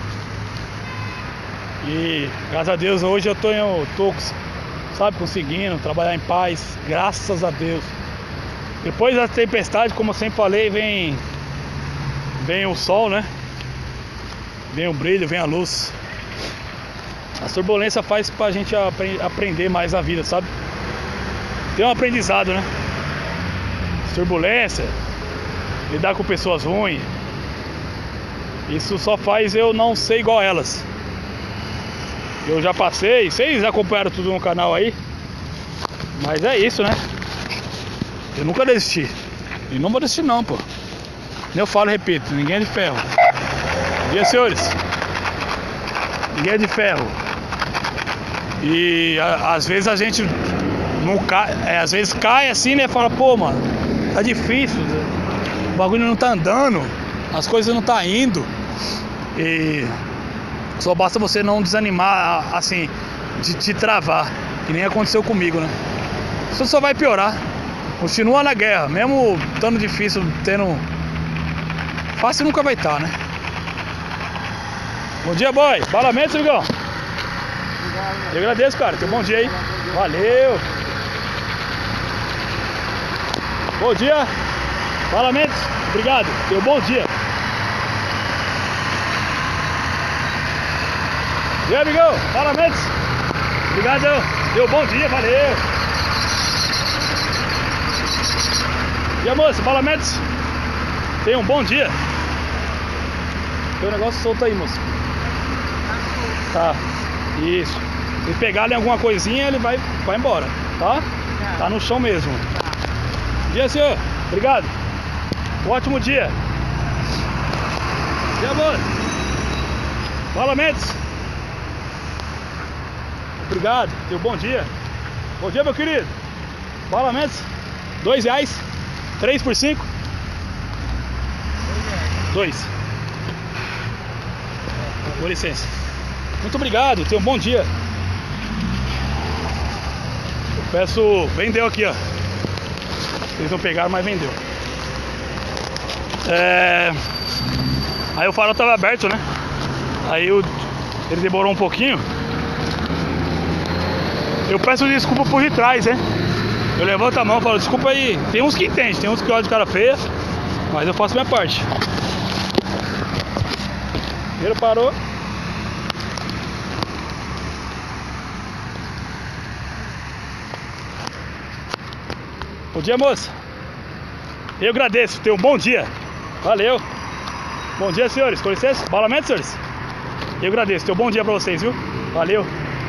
E graças a Deus hoje eu tô, eu tô, sabe, conseguindo trabalhar em paz. Graças a Deus. Depois da tempestade, como eu sempre falei, vem Vem o sol, né? Vem o brilho, vem a luz. A turbulência faz pra gente apre aprender mais a vida, sabe? Tem um aprendizado, né? Turbulência, lidar com pessoas ruins. Isso só faz eu não ser igual a elas. Eu já passei, vocês acompanharam tudo no canal aí. Mas é isso, né? Eu nunca desisti. E não vou desistir não, pô. Eu falo e repito, ninguém é de ferro. Bom dia, senhores. Ninguém é de ferro. E a, às vezes a gente não cai, é, às vezes cai assim, né? Fala, pô, mano, tá difícil, o bagulho não tá andando, as coisas não tá indo. E só basta você não desanimar, assim, de te travar, que nem aconteceu comigo, né? Isso só vai piorar. Continua na guerra, mesmo estando difícil, tendo. Fácil nunca vai estar, né? Bom dia, boy. Bala Mendes, amigão. Eu agradeço, cara. Tenha um bom dia aí. Valeu. Bom dia. Bala Mendes. Obrigado. Tenha um bom dia. E aí, amigão? Bala Mendes. Obrigado. Deu um bom dia. Valeu. E a moça? Bala Mendes. Tenha um bom dia. Tem um negócio solto aí, moço. Tá. Isso. Se pegar ali alguma coisinha, ele vai, vai embora, tá? Tá no chão mesmo. Bom dia, senhor. Obrigado. Um ótimo dia. E a moça? Fala, Mendes. Obrigado. Tenha um bom dia. Bom dia, meu querido. Fala, Mendes. Dois reais. Três por cinco. Dois. Com licença. Muito obrigado, tenha um bom dia. Eu peço. Vendeu aqui, ó. Eles não pegaram, mas vendeu. É... Aí o farol tava aberto, né? Aí eu... ele demorou um pouquinho. Eu peço desculpa por detrás, né? Eu levanto a mão e falo, desculpa aí. Tem uns que entendem, tem uns que olham de cara feia, mas eu faço minha parte. Ele parou. Bom dia, moça. Eu agradeço, tenha um bom dia. Valeu. Bom dia, senhores. Com licença. Bala Mendes, senhores. Eu agradeço, tenha um bom dia pra vocês, viu? Valeu.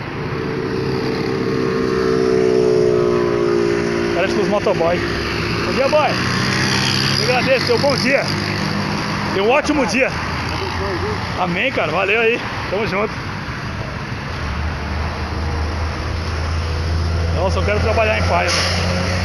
Parece que os motoboy. Bom dia, boy. Eu agradeço, tenha um bom dia. Tenha um ótimo dia. Amém, cara. Valeu aí. Tamo junto. Nossa, eu quero trabalhar em paz.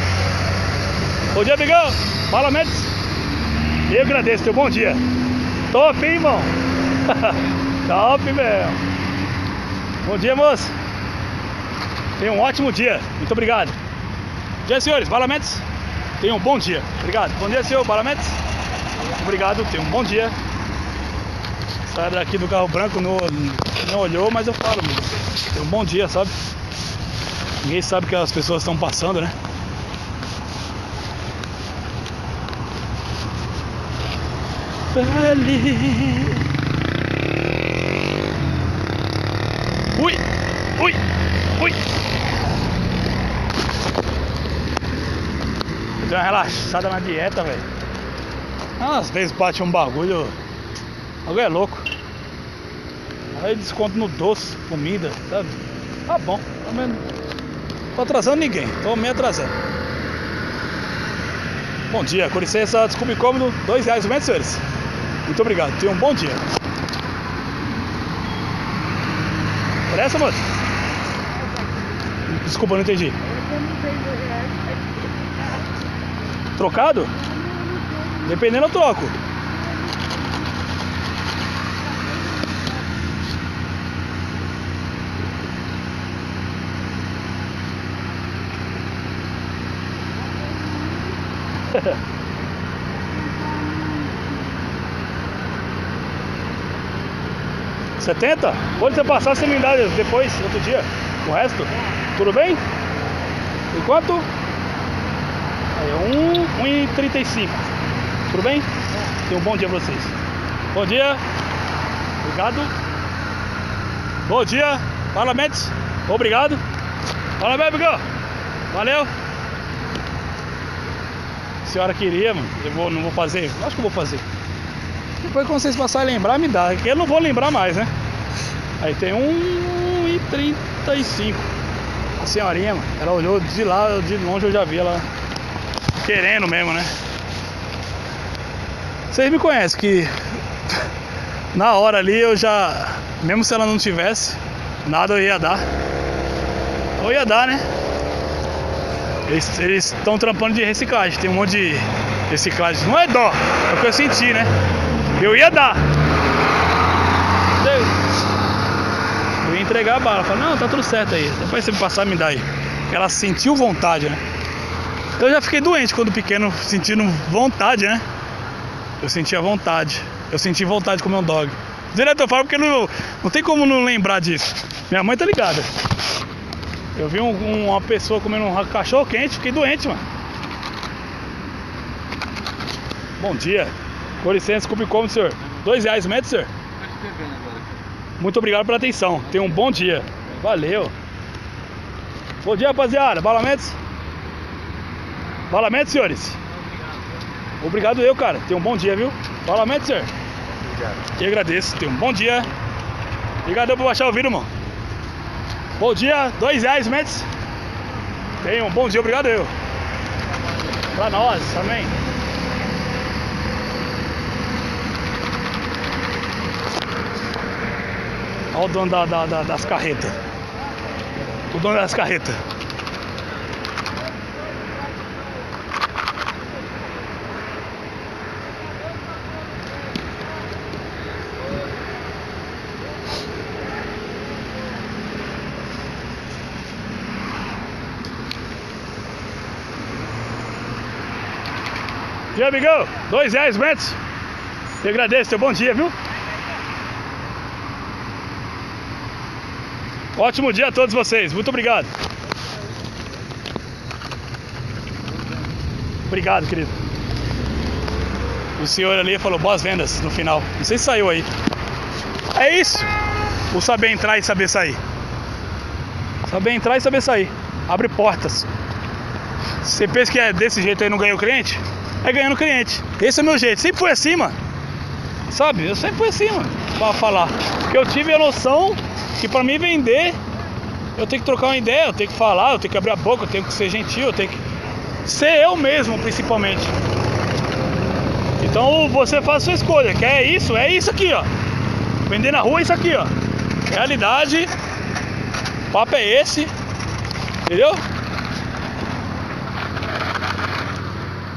Bom dia, amigão. Fala, Mendes. Eu agradeço, teu bom dia. Top, hein, irmão? Top, mesmo. Bom dia, moço. Tenha um ótimo dia. Muito obrigado. Bom dia, senhores. Bala Mendes. Tenha um bom dia. Obrigado. Bom dia, senhor Bala Mendes. Obrigado. Tenha um bom dia. Sai daqui do carro branco, não, não olhou, mas eu falo, meu. Tenha um bom dia, sabe? Ninguém sabe o que as pessoas estão passando, né? Ui, ui, ui. Deu uma relaxada na dieta, velho. Às vezes bate um bagulho. Algo é louco. Aí desconto no doce, comida, sabe? Tá bom, tá vendo? Tô atrasando ninguém, tô me atrasando. Bom dia, com licença, desculpe incômodo, dois reais o metro, senhores. Muito obrigado, tenha um bom dia. Por essa, moço? Desculpa, não entendi. Trocado? Dependendo eu troco. setenta? Quando você passar, você me dá depois, outro dia, o resto. Tudo bem? E quanto? Aí, um e trinta e cinco. Tudo bem? Tenha um bom dia pra vocês. Bom dia. Obrigado. Bom dia. Fala, Mendes. Obrigado. Fala, bem, amigão. Valeu. A senhora queria, mano. Eu vou, não vou fazer. Acho que eu vou fazer. Depois quando vocês passarem a lembrar, me dá. Porque eu não vou lembrar mais, né? Aí tem um e trinta e cinco. A senhorinha, mano, ela olhou de lá, de longe eu já vi ela querendo mesmo, né? Vocês me conhecem que na hora ali eu já, mesmo se ela não tivesse, nada eu ia dar. Eu ia dar, né? Eles estão trampando de reciclagem, tem um monte de reciclagem. Não é dó, é o que eu senti, né? Eu ia dar. Eu ia entregar a bala. Falei, não, tá tudo certo aí. Depois você me passar, me dá aí. Ela sentiu vontade, né? Eu já fiquei doente quando pequeno, sentindo vontade, né? Eu sentia vontade. Eu senti vontade de comer um dog. Direto eu falo porque não, não tem como não lembrar disso. Minha mãe tá ligada. Eu vi um, um, uma pessoa comendo um cachorro quente, fiquei doente, mano. Bom dia. Com licença, desculpe como, senhor. Dois reais o metro, senhor? Muito obrigado pela atenção. Tenha um bom dia. Valeu. Bom dia, rapaziada. Balamentos? Balamentos, senhores? Obrigado eu, cara. Tenha um bom dia, viu? Balamentos, senhor? Obrigado. Eu agradeço. Tenha um bom dia. Obrigado por baixar o vídeo, irmão. Bom dia. Dois reais, metros. Tenha um bom dia. Obrigado eu. Pra nós também. Olha o dono da, da, da, das carretas. O dono das carretas. E aí, amigão? Dois reais metros. Eu agradeço, teu bom dia, viu? Ótimo dia a todos vocês, muito obrigado. Obrigado, querido. O senhor ali falou boas vendas no final. Não sei se saiu aí. É isso. O saber entrar e saber sair. Saber entrar e saber sair. Abre portas. Você pensa que é desse jeito aí não ganhou cliente? É ganhando cliente. Esse é o meu jeito. Sempre foi assim, mano. Sabe? Eu sempre fui assim, mano. Pra falar. Porque eu tive a noção que pra mim vender, eu tenho que trocar uma ideia, eu tenho que falar, eu tenho que abrir a boca, eu tenho que ser gentil, eu tenho que ser eu mesmo, principalmente. Então você faz a sua escolha. Quer isso? É isso aqui, ó. Vender na rua é isso aqui, ó. Realidade. O papo é esse. Entendeu?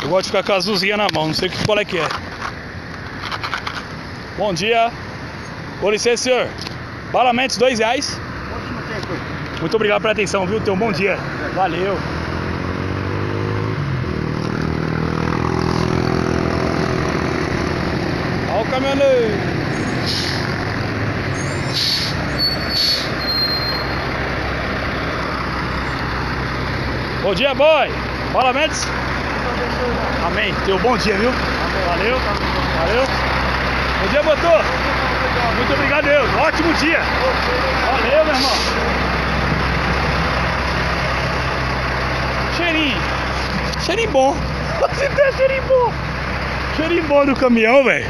Eu gosto de ficar com a azulzinha na mão, não sei qual é que é. Bom dia. Com licença, senhor. Bala Mendes, dois reais. Muito obrigado pela atenção, viu? Tenha um bom dia. Valeu. Olha o caminhoneiro. Bom dia, boy. Bala Mendes. Amém. Tenha um bom dia, viu? Valeu. Valeu. Bom dia, motor. Muito obrigado, Deus. Ótimo dia. Valeu, meu irmão. Cheirinho. Cheirinho bom. Você tem cheirinho bom. Cheirinho bom do caminhão, velho.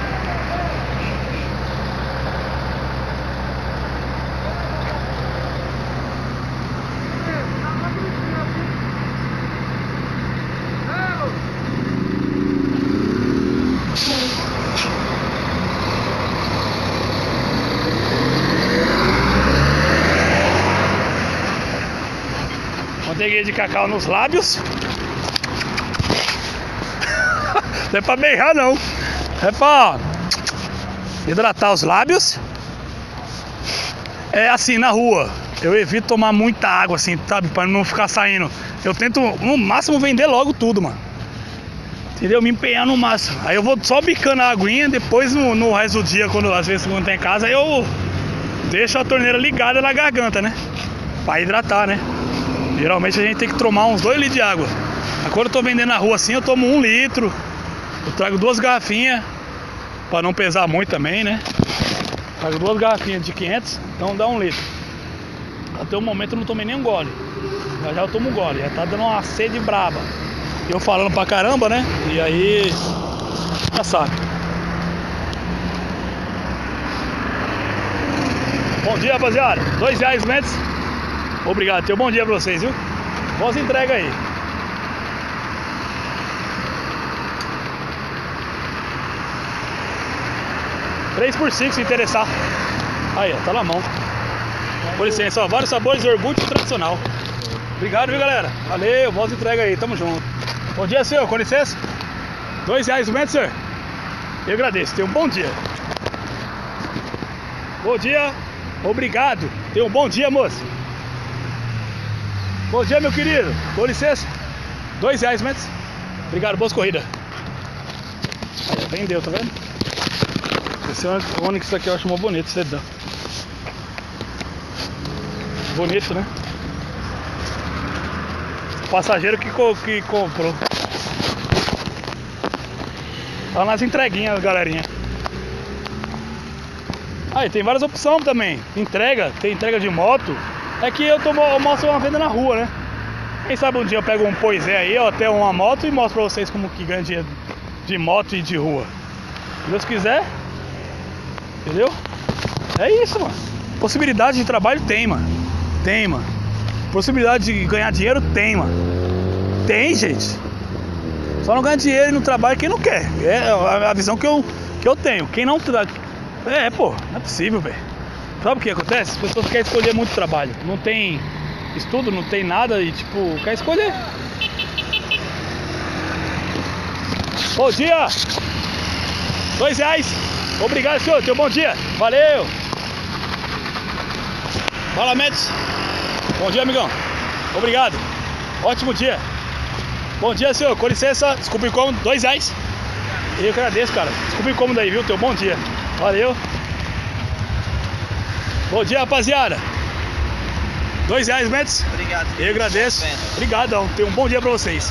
Manteiguinha de cacau nos lábios. Não é pra beijar não. É pra hidratar os lábios. É assim, na rua eu evito tomar muita água assim, sabe? Pra não ficar saindo. Eu tento no máximo vender logo tudo, mano. Entendeu? Me empenhar no máximo. Aí eu vou só bicando a aguinha. Depois no, no resto do dia, quando às vezes quando tá em casa, eu deixo a torneira ligada na garganta, né? Pra hidratar, né? Geralmente a gente tem que tomar uns dois litros de água. Mas quando eu tô vendendo na rua assim, eu tomo um litro. Eu trago duas garrafinhas, pra não pesar muito também, né? Trago duas garrafinhas de quinhentos, então dá um litro. Até o momento eu não tomei nem um gole. Já já eu tomo um gole, já tá dando uma sede braba. E eu falando pra caramba, né? E aí, já sabe. Bom dia, rapaziada. Dois reais, Mendes. Obrigado, tenha um bom dia pra vocês, viu? Boas entregas aí. três por cinco se interessar. Aí, ó, tá na mão. Com licença, ó, vários sabores, orgulho tradicional. Obrigado, viu, galera? Valeu, boas entregas aí, tamo junto. Bom dia, senhor, com licença. Dois reais o metro, senhor. Eu agradeço, tenha um bom dia. Bom dia, obrigado. Tenha um bom dia, moço. Bom dia, meu querido. Com licença. Dois reais, metros. Obrigado, boas corridas. Aí, vendeu, tá vendo? Esse Onix aqui eu acho mó bonito, sedã. Bonito, né? O passageiro que, co que comprou. Tá nas entreguinhas, galerinha. Aí, tem várias opções também. Entrega, tem entrega de moto. É que eu, tô, eu mostro uma venda na rua, né? Quem sabe um dia eu pego um Poisé aí, ou até uma moto, e mostro pra vocês como que ganha dinheiro de moto e de rua. Se Deus quiser. Entendeu? É isso, mano. Possibilidade de trabalho tem, mano. Tem, mano. Possibilidade de ganhar dinheiro tem, mano. Tem, gente. Só não ganha dinheiro e não trabalha quem não quer. É a visão que eu, que eu tenho. Quem não trabalha... É, pô, não é possível, velho. Sabe o que acontece? As pessoas querem escolher muito trabalho. Não tem estudo, não tem nada e tipo, quer escolher. Bom dia! Dois reais! Obrigado, senhor. Tenha um bom dia. Valeu! Fala, Mendes. Bom dia, amigão. Obrigado. Ótimo dia. Bom dia, senhor. Com licença. Desculpa o incômodo. Dois reais. Eu que agradeço, cara. Desculpa o incômodo aí, viu? Tenha um bom dia. Valeu. Bom dia, rapaziada. Dois reais, Mendes. Obrigado. Eu agradeço. Obrigadão. Tenha um bom dia pra vocês.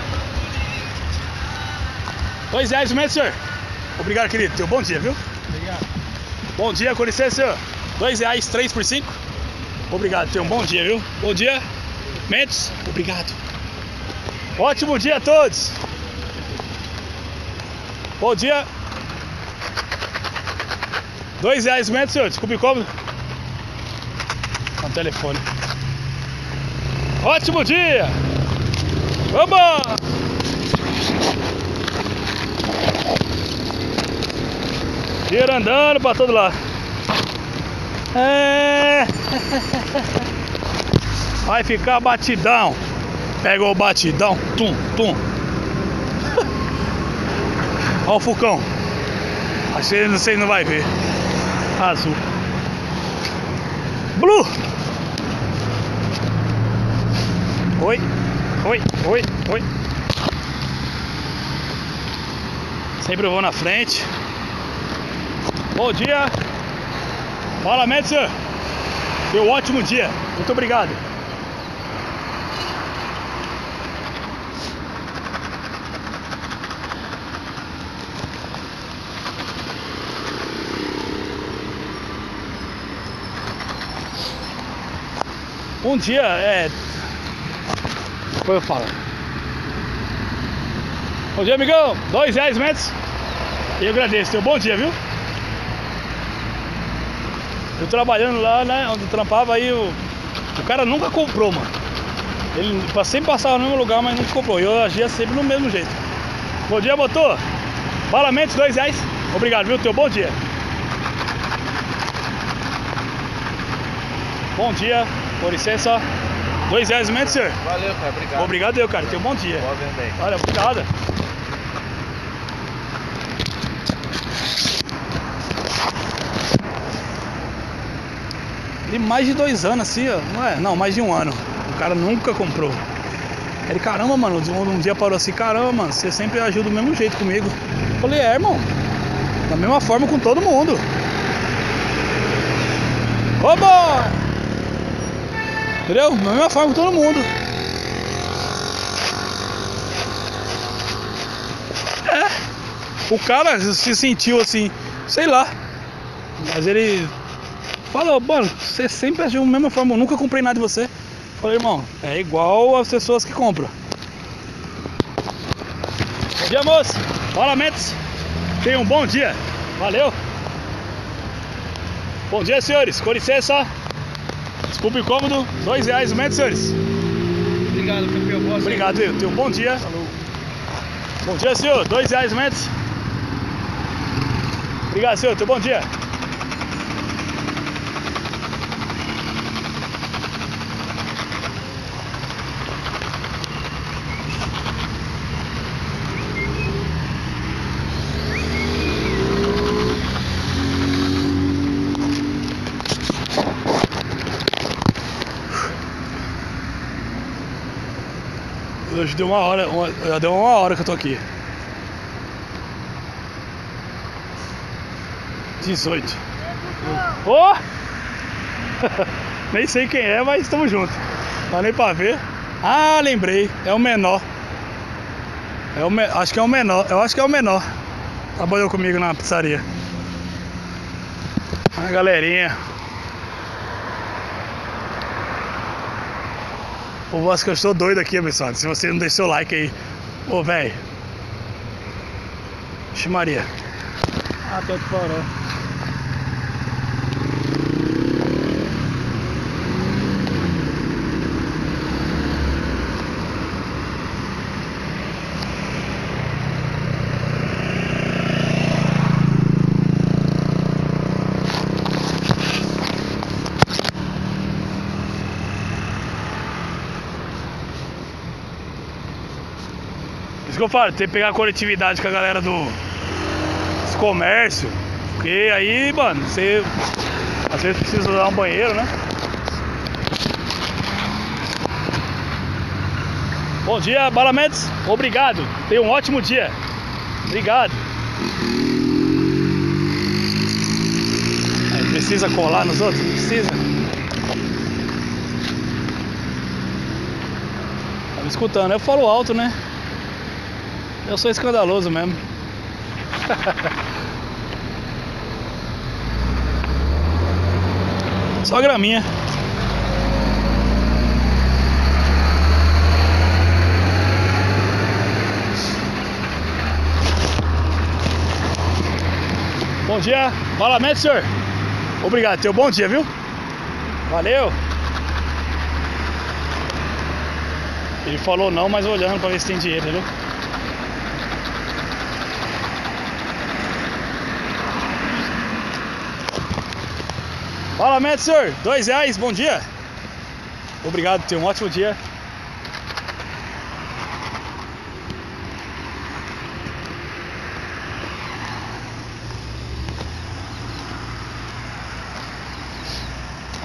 Dois reais, Mendes, senhor. Obrigado, querido. Tenha um bom dia, viu? Obrigado. Bom dia, com licença, senhor. Dois reais, três por cinco. Obrigado. Tenha um bom dia, viu? Bom dia, Mendes. Obrigado. Ótimo dia a todos. Bom dia. Dois reais, Mendes, senhor. Desculpe como. No telefone. Ótimo dia! Vamos! Dinheiro andando pra todo lado. É... Vai ficar batidão. Pegou o batidão. Tum, tum. Olha o Fulcão. Acho que vocês não vai ver. Azul. Blue. Oi, oi, oi, oi. Sempre eu vou na frente. Bom dia. Fala, Metzer. Foi um ótimo dia. Muito obrigado. Um dia é... Depois eu falo. Bom dia, amigão. Dois reais, metros. E eu agradeço. Teu bom dia, viu? Eu trabalhando lá, né? Onde eu trampava aí, o, o cara nunca comprou, mano. Ele sempre passava no mesmo lugar, mas nunca comprou. E eu agia sempre no mesmo jeito. Bom dia, motor. Fala, Mendes, dois reais. Obrigado, viu? Teu bom dia. Bom dia. Com licença. Dois reais, Mendes, senhor. Valeu, cara. Obrigado. Obrigado, eu, cara. Teu bom dia. Boa venda aí. Olha, obrigado. Tem mais de dois anos assim, ó. Não é? Não, mais de um ano. O cara nunca comprou. Ele, caramba, mano, um dia parou assim, caramba, mano, você sempre ajuda do mesmo jeito comigo. Eu falei, é, irmão. Da mesma forma com todo mundo. Oba! Entendeu? Da mesma forma com todo mundo. É. O cara se sentiu assim, sei lá. Mas ele falou, mano, você sempre agiu da mesma forma, eu nunca comprei nada de você. Falei, irmão, é igual as pessoas que compram. Bom dia, moço. Fala, Mendes. Tenha um bom dia. Valeu. Bom dia, senhores. Com licença. Desculpe o incômodo. Dois reais o Mendes, senhores. Obrigado, campeão. Obrigado, eu. Tenha um bom dia. Falou. Bom dia, senhor. Dois reais o Mendes. Obrigado, senhor. Tenha um bom dia. Hoje deu uma hora, uma, já deu uma hora que eu tô aqui. dezoito. Oh! Nem sei quem é, mas estamos juntos. Não dá nem pra ver. Ah, lembrei. É o menor. É o me... Acho que é o menor. Eu acho que é o menor. Trabalhou comigo na pizzaria. A galerinha. Pô, acho que eu estou doido aqui, pessoal. Se você não deixou o like aí. Ô, velho. Vixe Maria. Ah, tô de fora. Isso que eu falo, tem que pegar a coletividade com a galera do, dos comércio. Porque aí, mano, você às vezes precisa usar um banheiro, né? Bom dia, Bala Mendes. Obrigado. Tenha um ótimo dia. Obrigado. Aí, precisa colar nos outros? Precisa. Tá me escutando? Eu falo alto, né? Eu sou escandaloso mesmo. Só graminha. Bom dia. Fala, Mendes, senhor. Obrigado. Teu bom dia, viu? Valeu. Ele falou não, mas olhando pra ver se tem dinheiro, entendeu? Fala, Mendes, senhor. Dois reais, bom dia. Obrigado, tenha um ótimo dia.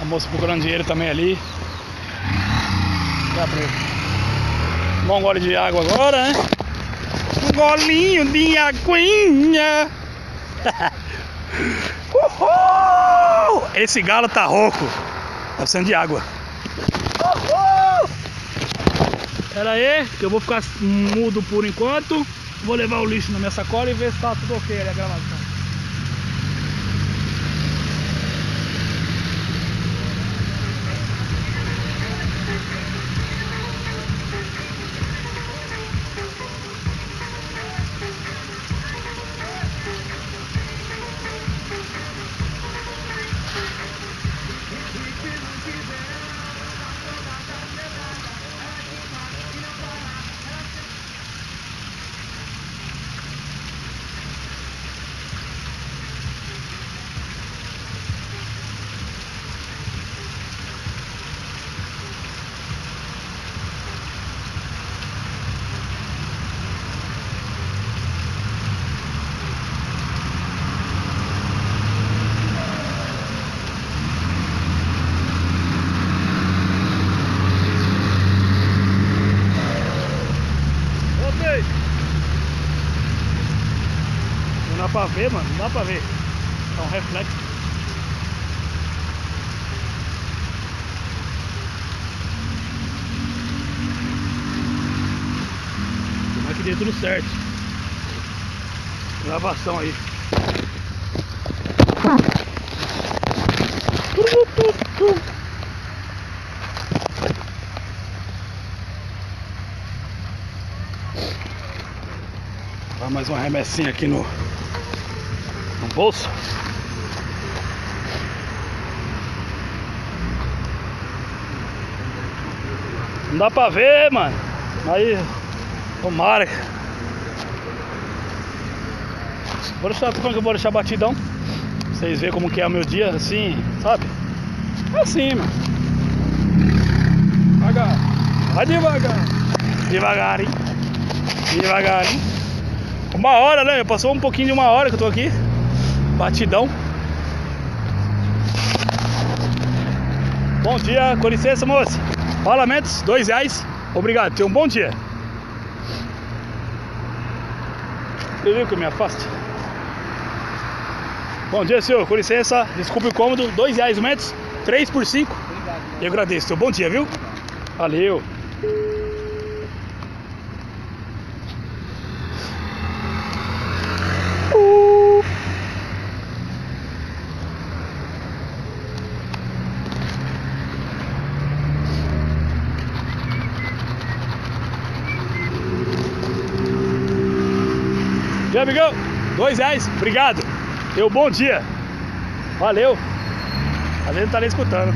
moço procurando dinheiro também ali. Dá pra ver. Um gole de água agora, né? Um golinho de aguinha. Uhul! Esse galo tá rouco. Tá precisando de água. Uhul! Pera aí, que eu vou ficar mudo por enquanto. Vou levar o lixo na minha sacola e ver se tá tudo ok ali a gravação. Não dá pra ver, mano, não dá pra ver. É um reflexo. Tomara que dê tudo certo. Gravação aí. Dá mais uma remessinha aqui no, no bolso. Não dá pra ver, mano. Aí, tomara. Vou deixar, tô falando que eu vou deixar batidão. Pra vocês verem como que é o meu dia, assim, sabe? É assim, mano. Devagar. Vai devagar. Devagarinho. Devagarinho. Uma hora, né? Passou um pouquinho de uma hora que eu tô aqui. Batidão. Bom dia, com licença, moça. Rolamentos, dois reais. Obrigado, tenha um bom dia. Você viu que eu me afaste? Bom dia, senhor, com licença. Desculpe o cômodo, dois reais o metro, três por cinco. Obrigado. Eu agradeço, seu bom dia, viu? Valeu. Uh. E aí, amigão, dois reais, obrigado. Tenha um bom dia. Valeu. Às vezes não tá nem escutando.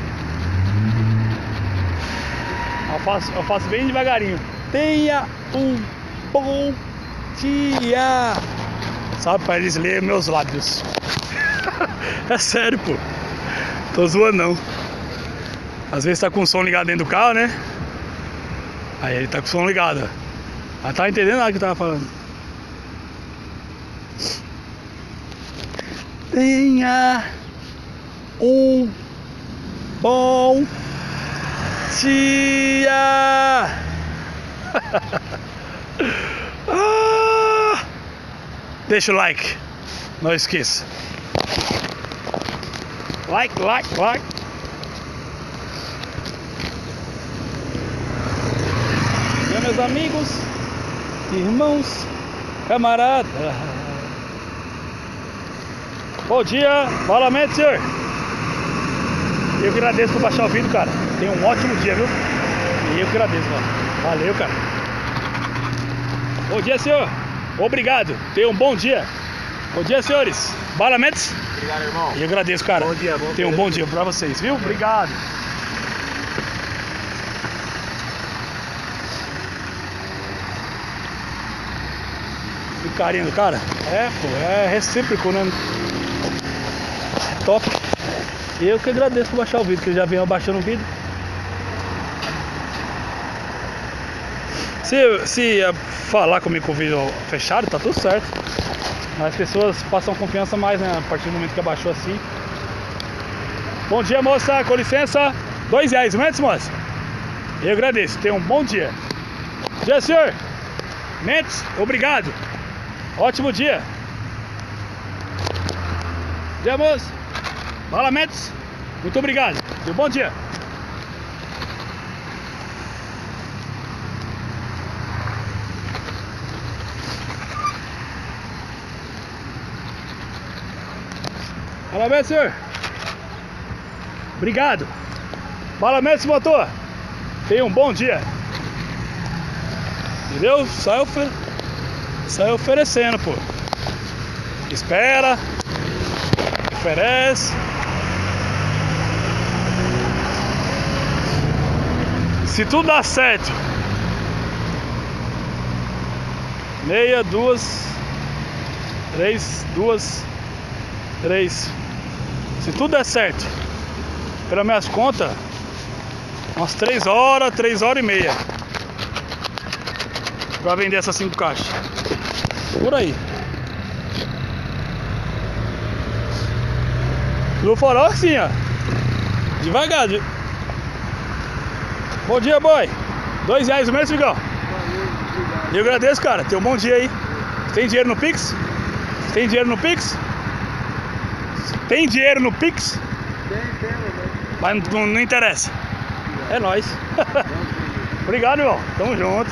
Eu faço, eu faço bem devagarinho. Tenha um bom dia. Sabe, para eles lerem meus lábios. É sério, pô. Tô zoando não. Às vezes tá com o som ligado dentro do carro, né? Aí ele tá com o som ligado. Mas tá entendendo nada que eu tava falando. Tenha um bom dia. Ah, deixa o like, não esqueça. Like, like, like. E meus amigos, irmãos, camaradas. Bom dia, valamento, senhor. Eu que agradeço por baixar o vídeo, cara. Tenha um ótimo dia, viu? E eu que agradeço, mano. Valeu, cara. Bom dia, senhor. Obrigado. Tenha um bom dia. Bom dia, senhores. Balamentos. Obrigado, irmão. E eu agradeço, cara. Bom dia, bom Tenha um bom dia pra vocês, viu? Obrigado. Que carinho do cara. É, pô, é recíproco, né? É top. E eu que agradeço por baixar o vídeo, que ele já vem abaixando o vídeo. Se, se falar comigo com o vídeo fechado, tá tudo certo. Mas as pessoas passam confiança mais, né? A partir do momento que abaixou assim. Bom dia, moça, com licença. Dois reais, Mendes, moça. Eu agradeço, tenha um bom dia. Bom dia, senhor. Mendes, obrigado. Ótimo dia. Bom dia, moça. Fala, Mendes. Muito obrigado. E um bom dia. Fala, Mendes, senhor. Obrigado. Fala, Mendes, motor. Tenha um bom dia. Entendeu? Sai, ofer... Sai oferecendo, pô. Espera. Oferece. Se tudo dá certo, meia, duas, três, duas, três. Se tudo der certo, pelas minhas contas, umas três horas, três horas e meia pra vender essas cinco caixas. Por aí. No farol assim, ó. Devagar. De... Bom dia, boy. Dois reais o mês, Figão. Eu agradeço, cara. Tenha um bom dia aí. Tem dinheiro no Pix? Tem dinheiro no Pix? Tem dinheiro no Pix? Tem, tem, mano. Mas não, não interessa. É nóis. Obrigado, irmão. Tamo junto.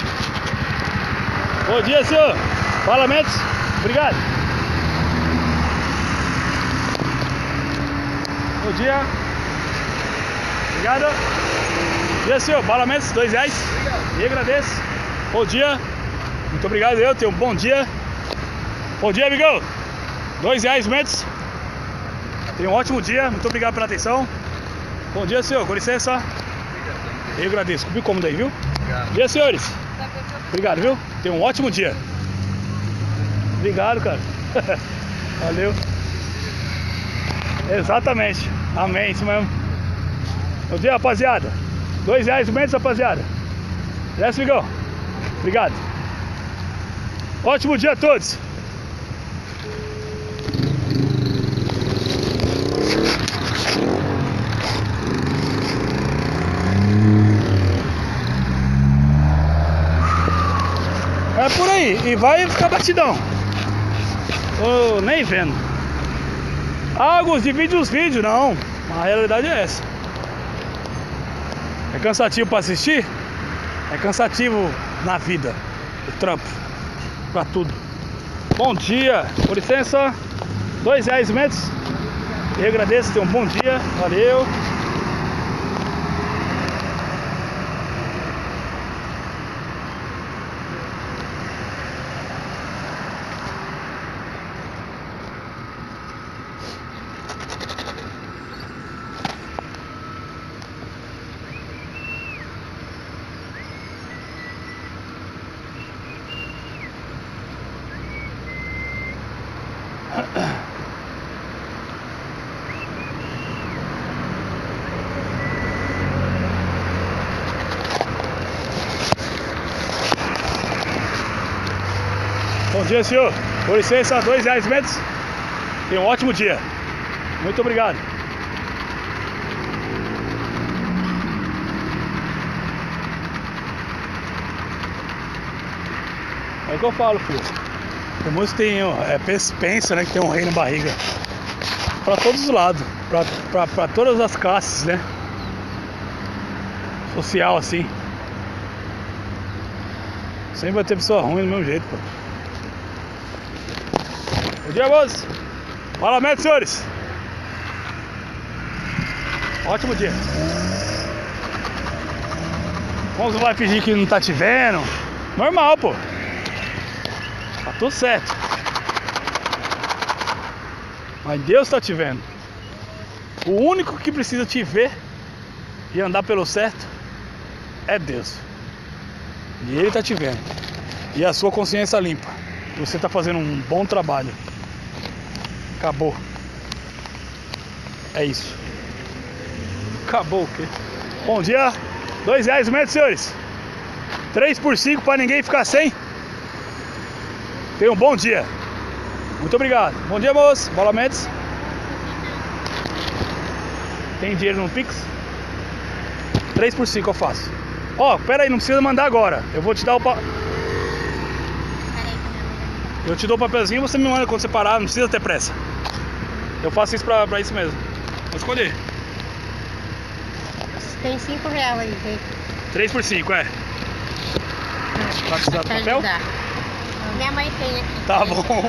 Bom dia, senhor. Fala, Mendes. Obrigado. Bom dia. Obrigado. Bom dia, senhor. Fala, Mendes. Dois reais. Obrigado. E agradeço. Bom dia. Muito obrigado, eu. Tenho um bom dia. Bom dia, amigão. Dois reais, Mendes. Tenha um ótimo dia. Muito obrigado pela atenção. Bom dia, senhor. Com licença. Eu agradeço. Cumpri cômodo aí, viu? Obrigado. Bom dia, senhores. Obrigado, viu? Tenha um ótimo dia. Obrigado, cara. Valeu. Exatamente. Amém, isso mesmo. Bom dia, rapaziada. Dois reais o mês, rapaziada. Desce, Migão. Obrigado. Ótimo dia a todos. É por aí, e vai ficar batidão. Oh, nem vendo. Ah, alguns dividem os vídeos, não. A realidade é essa. É cansativo pra assistir? É cansativo na vida. O trampo. Pra tudo. Bom dia, com licença. Dois reais metros. Eu agradeço, tenha um bom dia. Valeu. Bom dia, senhor. Com licença, dois reais metros. Tenha um ótimo dia. Muito obrigado. É o que eu falo, filho. Tem muitos que tem, é, pensa, né, que tem um rei na barriga. Pra todos os lados. Pra, pra, pra todas as classes, né? Social, assim. Sempre vai ter pessoa ruim do mesmo jeito, pô. Bom dia, moço. Fala, médico, senhores. Ótimo dia. Vamos, não vai fingir que não tá te vendo. Normal, pô. Tá tudo certo. Mas Deus tá te vendo. O único que precisa te ver e andar pelo certo é Deus. E Ele tá te vendo. E a sua consciência limpa. Você tá fazendo um bom trabalho. Acabou. É isso. Acabou o quê? Bom dia. Dois reais o metro, senhores. Três por cinco para ninguém ficar sem. Tenha um bom dia. Muito obrigado. Bom dia, moço. Bola Mendes. Tem dinheiro no Pix? três por cinco eu faço. Ó, pera aí, não precisa mandar agora. Eu vou te dar o pa... Eu te dou o papelzinho e você me manda quando você parar, não precisa ter pressa. Eu faço isso pra, pra isso mesmo. Vou escolher. Tem cinco reais aí, tem. três por cinco, é. Vai precisar do Pra papel? ajudar. Minha mãe tem aqui. Tá bom.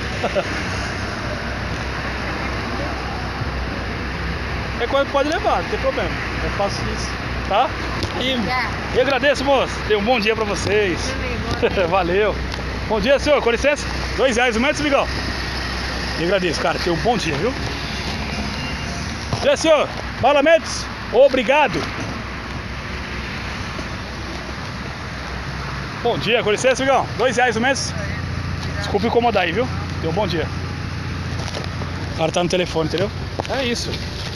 É coisa que pode levar, não tem problema. Eu faço isso, tá? E Já. eu agradeço, moço. Tenha um bom dia pra vocês. Valeu. Bom dia, senhor. Com licença. Dois reais o metro, Miguel. Eu agradeço, cara. Tenha um bom dia, viu? Bom dia, senhor. Fala, Mendes. Obrigado. Bom dia, com licença, Miguel. Dois reais o metro. Desculpa incomodar aí, viu? Tenha um bom dia. O cara tá no telefone, entendeu? É isso.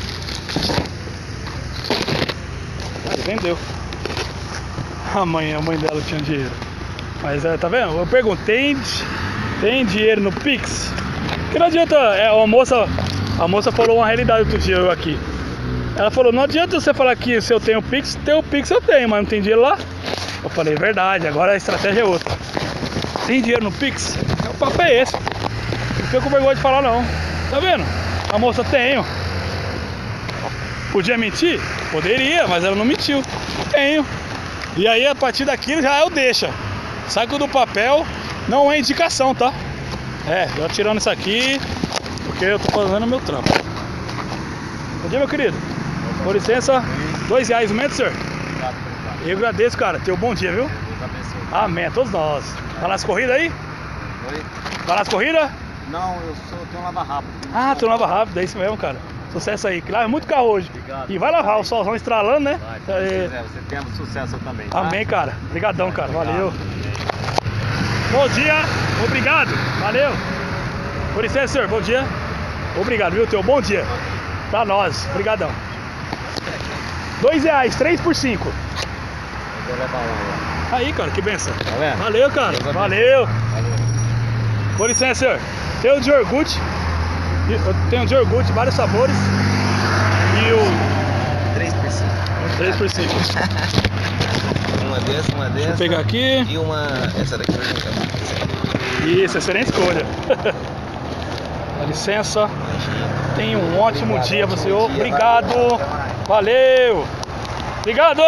Ele vendeu. A mãe, a mãe dela tinha dinheiro. Mas é, tá vendo? Eu perguntei, tem, tem dinheiro no Pix? Que não adianta, é, a moça, a moça falou uma realidade outro dia eu aqui. Ela falou, não adianta você falar que se eu tenho Pix, tem o Pix eu tenho, mas não tem dinheiro lá. Eu falei, verdade, agora a estratégia é outra. Tem dinheiro no Pix? O papo é esse. Não fica com vergonha de falar não. Tá vendo? A moça tenho. Podia mentir? Poderia, mas ela não mentiu. Tenho. E aí a partir daquilo já eu deixa. Saco do papel não é indicação, tá? É, eu tirando isso aqui porque eu tô fazendo o meu trampo. Bom dia, meu querido. Com licença, dois reais o metro, senhor? Eu agradeço, cara. Tenha um bom dia, viu? Amém, todos nós. Vai nas corridas aí? Oi? Vai nas corridas? Não, eu sou, tenho um lava rápido. Ah, tu lava rápido, é isso mesmo, cara. Sucesso aí, que lava muito carro hoje. Obrigado. E vai lavar, o solzão estralando, né? Vai, se É. quiser, você tenha sucesso também, tá? Amém, cara. Obrigadão, cara. Valeu. Bom dia. Obrigado. Valeu. Com licença, senhor. Bom dia. Obrigado, viu? Teu bom dia. Pra nós. Obrigadão. Dois reais, três por cinco. Eu vou levar lá. Aí, cara, que benção. Tá vendo? Valeu, cara. Deus abençoe. Valeu. Valeu. Com licença, senhor. Tem o de iogurte. Eu tenho de iogurte, vários sabores. E o três por cinco. três por cinco. Uma dessa, uma dessa. Deixa eu pegar aqui. E uma. Essa daqui eu Isso, excelente escolha. Dá licença. Tenha um ótimo Obrigado, dia, ótimo você. dia, Obrigado. valeu, até mais. Valeu. Obrigado.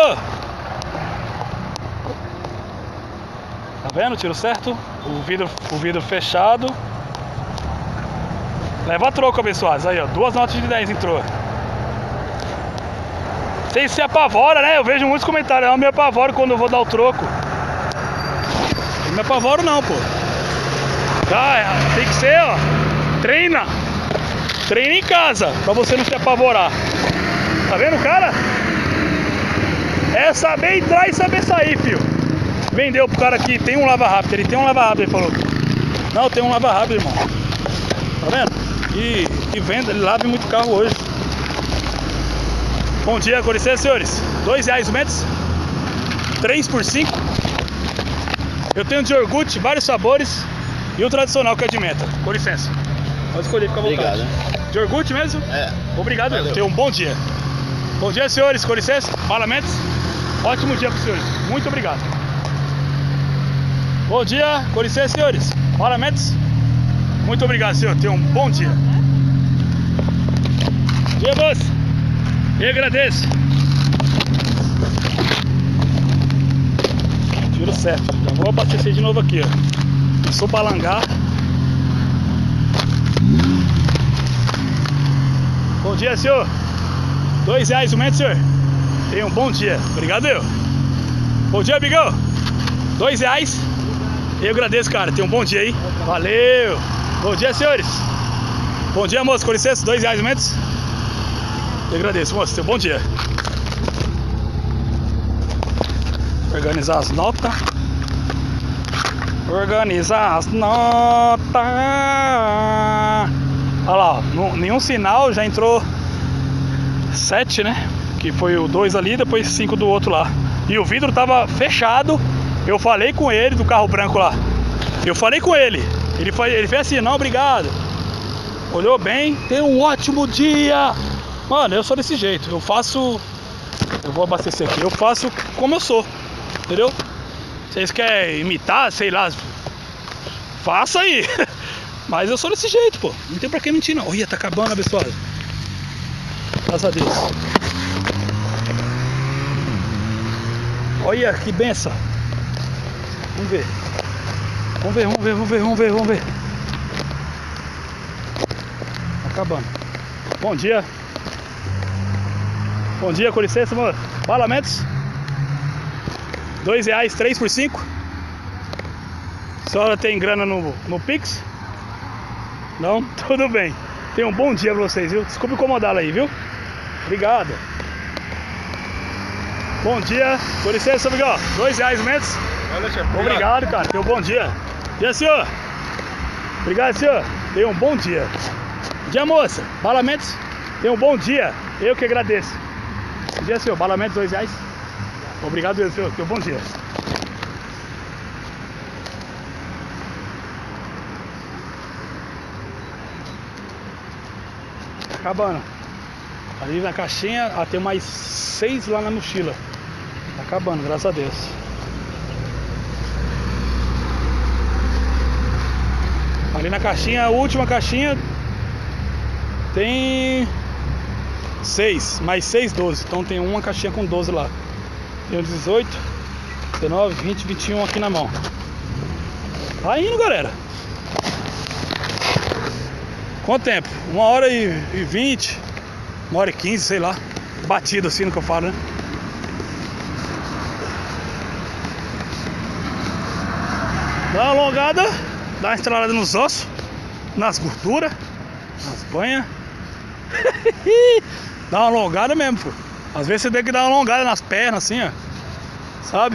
Tá vendo? Tiro certo. O vidro, o vidro fechado. Leva troco, abençoados. Aí, ó. Duas notas de dez entrou. Vocês se apavoram, né? Eu vejo muitos comentários. Eu me apavoro quando eu vou dar o troco. Não me apavoro, não, pô. Tá, tem que ser, ó. Treina. Treina em casa, pra você não se apavorar. Tá vendo, cara? É saber entrar e saber sair, filho. Vendeu pro cara que tem um lava rápido. Ele tem um lava rápido, ele falou. Não, tem um lava rápido, irmão. Tá vendo? E, e venda, ele lava muito carro hoje. Bom dia, com licença, senhores. Dois reais o metro. Três por cinco. Eu tenho de iogurte, vários sabores. E o tradicional que é de menta. Com licença. Pode escolher, fica à vontade. Obrigado. De iogurte mesmo? É. Obrigado, Valeu. tenha um bom dia. Bom dia, senhores, com licença. Fala, Mendes. Ótimo dia para os senhores. Muito obrigado. Bom dia, com licença, senhores. Fala, Mendes. Muito obrigado, senhor. Tenha um bom dia. Bom dia, moça. Eu agradeço. Tiro certo. Já vou abastecer de novo aqui, ó. Começou a balangar. Bom dia, senhor. Dois reais o metro, senhor. Tenha um bom dia. Obrigado, eu. Bom dia, amigão. Dois reais. Eu agradeço, cara. Tenha um bom dia aí. Valeu. Bom dia, senhores. Bom dia, moço. Com licença. Dois reais o metro. Eu agradeço, moço. Tenha um bom dia. Organizar as notas. Organizar as notas. Olha lá, ó, no, nenhum sinal, já entrou sete, né? Que foi o dois ali, depois cinco do outro lá. E o vidro tava fechado. Eu falei com ele, do carro branco lá. Eu falei com ele. Ele, foi, ele fez assim, não, obrigado. Olhou bem, tenha um ótimo dia. Mano, eu sou desse jeito. Eu faço... Eu vou abastecer aqui. Eu faço como eu sou. Entendeu? Vocês querem imitar, sei lá... Faça aí. Mas eu sou desse jeito, pô. Não tem pra que mentir, não. Olha, tá acabando, abençoado. Graças a Deus. Olha que benção. Vamos ver. Vamos ver, vamos ver, vamos ver, vamos ver, vamos ver. Tá acabando. Bom dia. Bom dia, com licença, mano. Balamentos. Dois reais, três por cinco. A senhora tem grana no, no Pix? Não? Tudo bem. Tenha um bom dia pra vocês, viu? Desculpa incomodá-la aí, viu? Obrigado. Bom dia. Com licença, amigão. Dois reais menos. Obrigado, cara. Tenha um bom dia. Dia, senhor. Obrigado, senhor. Tenha um bom dia. Dia, moça. Balamentos. Tenha um bom dia. Eu que agradeço. Dia, senhor. Balamentos, dois reais. Obrigado, senhor. Tenha um bom dia. Acabando. Ali na caixinha, ah, tem mais seis lá na mochila. Tá acabando, graças a Deus. Ali na caixinha, a última caixinha, tem seis, mais seis, doze. Então tem uma caixinha com doze lá. Tem dezoito, dezenove, vinte, vinte e um aqui na mão. Tá indo, galera. Quanto tempo? Uma hora e vinte, uma hora e quinze, sei lá. Batido assim no que eu falo, né? Dá uma alongada, dá uma estralada nos ossos, nas gorduras, nas banhas. Dá uma alongada mesmo, pô. Às vezes você tem que dar uma alongada nas pernas, assim, ó. Sabe?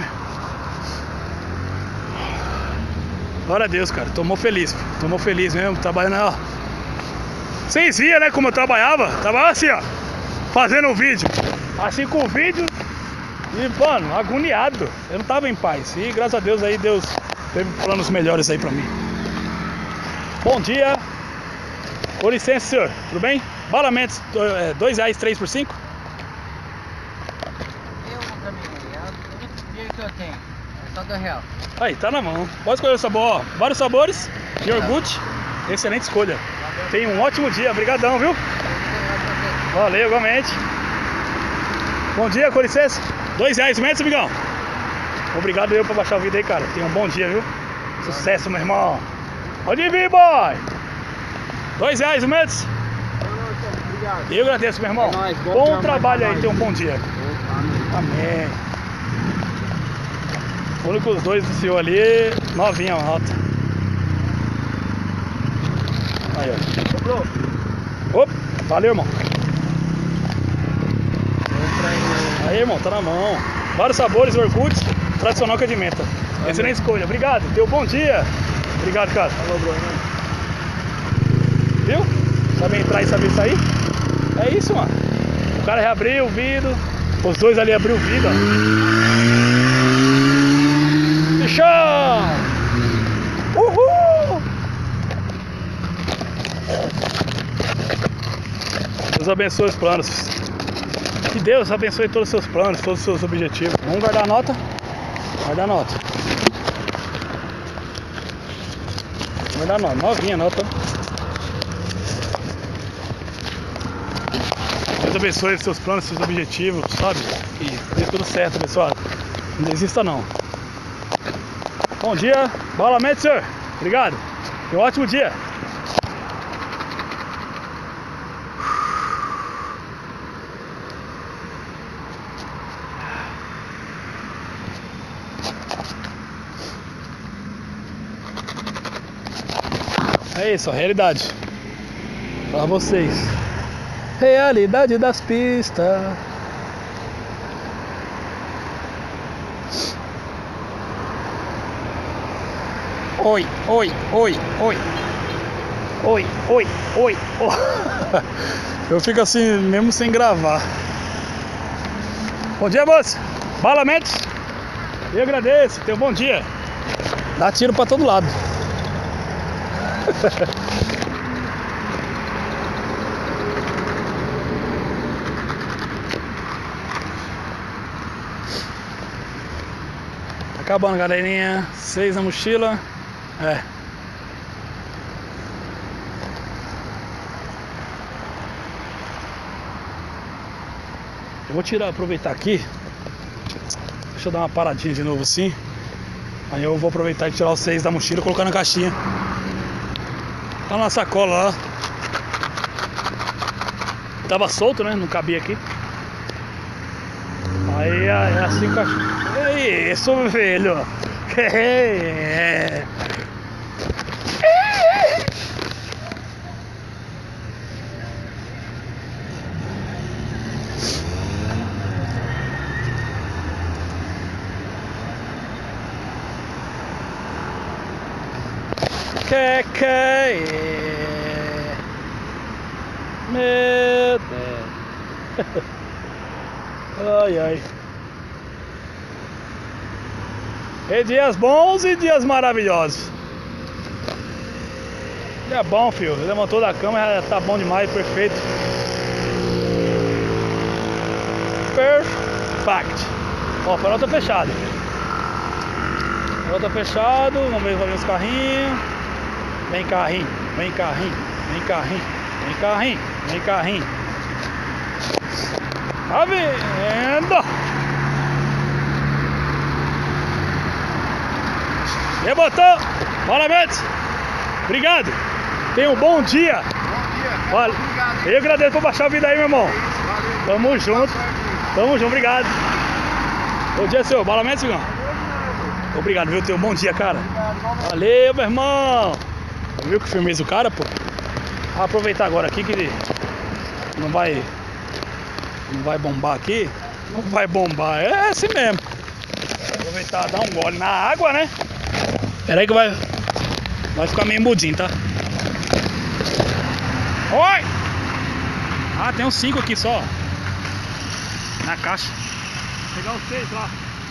Glória a Deus, cara. Tomou feliz, pô. Tomou feliz mesmo, trabalhando, ó. Vocês viam, né, como eu trabalhava? Trabalhava assim, ó, fazendo um vídeo. Assim com o vídeo. E, mano, agoniado. Eu não tava em paz. E graças a Deus aí, Deus teve planos melhores aí pra mim. Bom dia. Com licença, senhor. Tudo bem? Balamentos, dois reais, três por cinco. Eu pra mim, é o único dinheiro que eu tenho. É só dois reais. Aí, tá na mão. Pode escolher o sabor, ó. Vários sabores. Iogurte. Excelente escolha. Tenha um ótimo dia. Obrigadão, viu? Valeu, igualmente. Bom dia, com licença. Dois reais menos, amigão. Obrigado eu por baixar o vídeo aí, cara. Tenha um bom dia, viu? Sucesso, meu irmão. Pode vir, boy. Dois reais menos. Eu agradeço, meu irmão. Bom trabalho aí. Tenha um bom dia. Amém. O único os dois do senhor ali, novinha a nota. Aí, ó. Opa, valeu, irmão. Aí, irmão, tá na mão. Vários sabores, Orkut, tradicional que é de menta. Excelente escolha, obrigado. Teu um bom dia. Obrigado, cara. Falou, Bruno. Viu? Sabe entrar e saber sair? É isso, mano. O cara reabriu o vidro. Os dois ali abriu o vidro, ó. Bichão! Uhul! Deus abençoe os planos. Que Deus abençoe todos os seus planos, todos os seus objetivos. Vamos guardar a nota? Guardar a nota. Guardar a nota. Novinha a nota. Deus abençoe os seus planos, os seus objetivos, sabe? E dê tudo certo, pessoal. Não desista, não. Bom dia. Balamentos, senhor. Obrigado. Tenha um ótimo dia. É isso, a realidade pra vocês. Realidade das pistas. Oi, oi, oi, oi. Oi, oi, oi, oi. Eu fico assim mesmo sem gravar. Bom dia, moça. Balamentos. Eu agradeço, tenha um bom dia. Dá tiro pra todo lado. Acabando, galerinha. Seis na mochila. É. Eu vou tirar, aproveitar aqui. Deixa eu dar uma paradinha de novo assim. Aí eu vou aproveitar e tirar os seis da mochila e colocar na caixinha. Tá na sacola lá. Tava solto, né? Não cabia aqui. Aí é assim que eu... É isso, velho. É. Que que é? Meu Deus. Ai, ai. E dias bons e dias maravilhosos. É bom, filho. Levantou da cama, já tá bom demais, perfeito. Perfect. Ó, o farol tá fechado. O farol tá fechado. Vamos ver, vai ver os carrinhos. Vem carrinho, vem carrinho, vem carrinho, vem carrinho, vem carrinho. Tá vendo? Levantou! Parabéns! Obrigado! Tenha um bom dia! Bom dia! Olha, Obrigado! eu agradeço por baixar o vídeo aí, meu irmão! Valeu! Tamo junto! Tamo junto, obrigado! Bom dia, senhor! Balamento, Sigão! Obrigado, viu? Tenha um bom dia, cara! Valeu, meu irmão! Viu que firmeza o cara, pô? Vou aproveitar agora aqui que não vai não vai bombar aqui. Não vai bombar, é assim mesmo. Vou aproveitar, dar um gole na água, né? Pera aí que vai vai ficar meio mudinho, tá? Oi! Ah, tem uns cinco aqui só na caixa. Vou pegar os seis lá.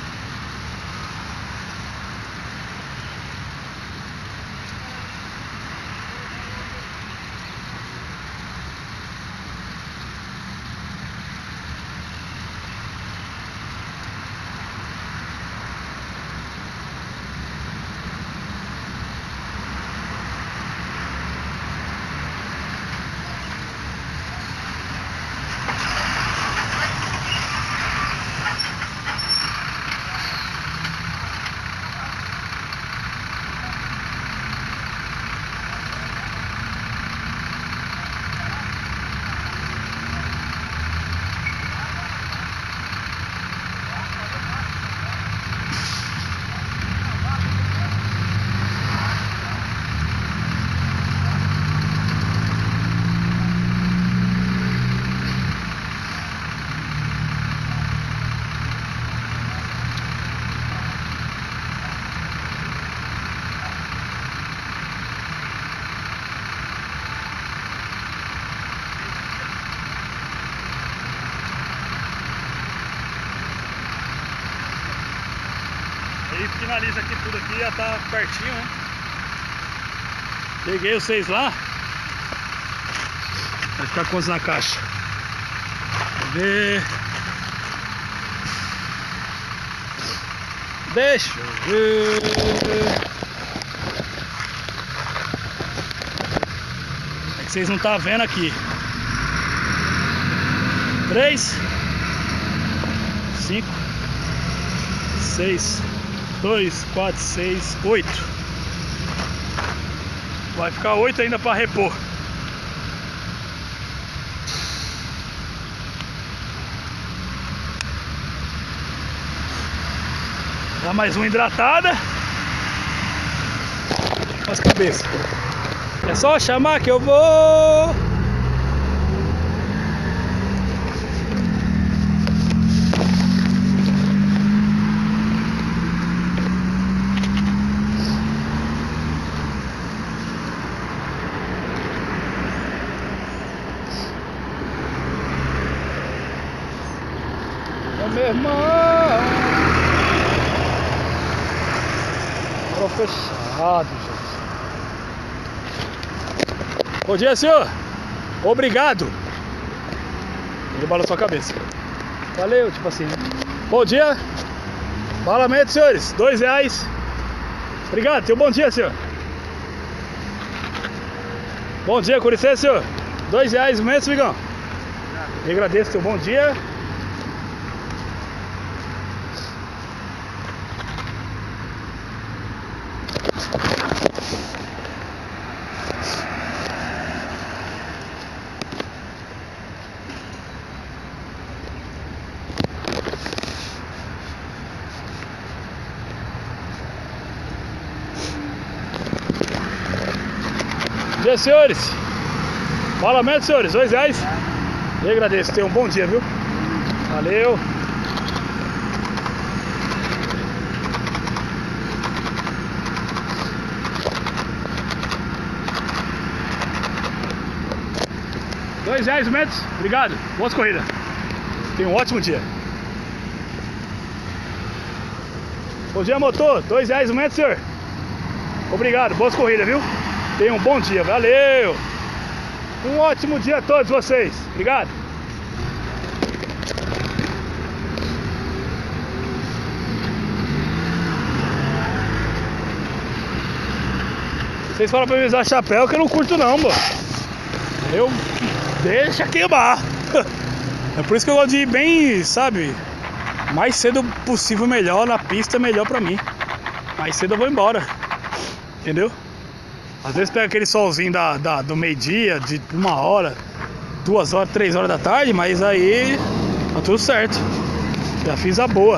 Aí finaliza aqui tudo aqui, já tá pertinho, né? Peguei os seis lá. Vai ficar quantos na caixa? Vamos ver. Deixa eu ver. É que vocês não estão vendo aqui. Três, cinco, seis, dois, quatro, seis, oito. Vai ficar oito ainda para repor. Dá mais uma hidratada. As cabeças. É só chamar que eu vou. É, meu irmão. Tô fechado, gente. Bom dia, senhor. Obrigado. Ele balançou a cabeça. Valeu, tipo assim, né? Bom dia. Bala Metz, senhores, dois reais. Obrigado, tenha um bom dia, senhor. Bom dia, com licença, senhor. Dois reais o metro, amigão. Eu agradeço, tenha um bom dia. Bom dia, senhores. Bala Metz, senhores, dois reais. Eu agradeço, tenha um bom dia, viu? Valeu. Dois reais metros, obrigado. Boas corridas. Tenha um ótimo dia. Bom dia, motor. Dois reais o metro, senhor. Obrigado, boas corridas, viu? Tenha um bom dia, valeu! Um ótimo dia a todos vocês, obrigado! Vocês falam pra me usar chapéu que eu não curto não, mano. Eu deixa queimar. É por isso que eu gosto de ir bem, sabe? Mais cedo possível melhor, na pista melhor pra mim. Mais cedo eu vou embora. Entendeu? Às vezes pega aquele solzinho da, da, do meio-dia, de uma hora, duas horas, três horas da tarde, mas aí tá tudo certo. Já fiz a boa.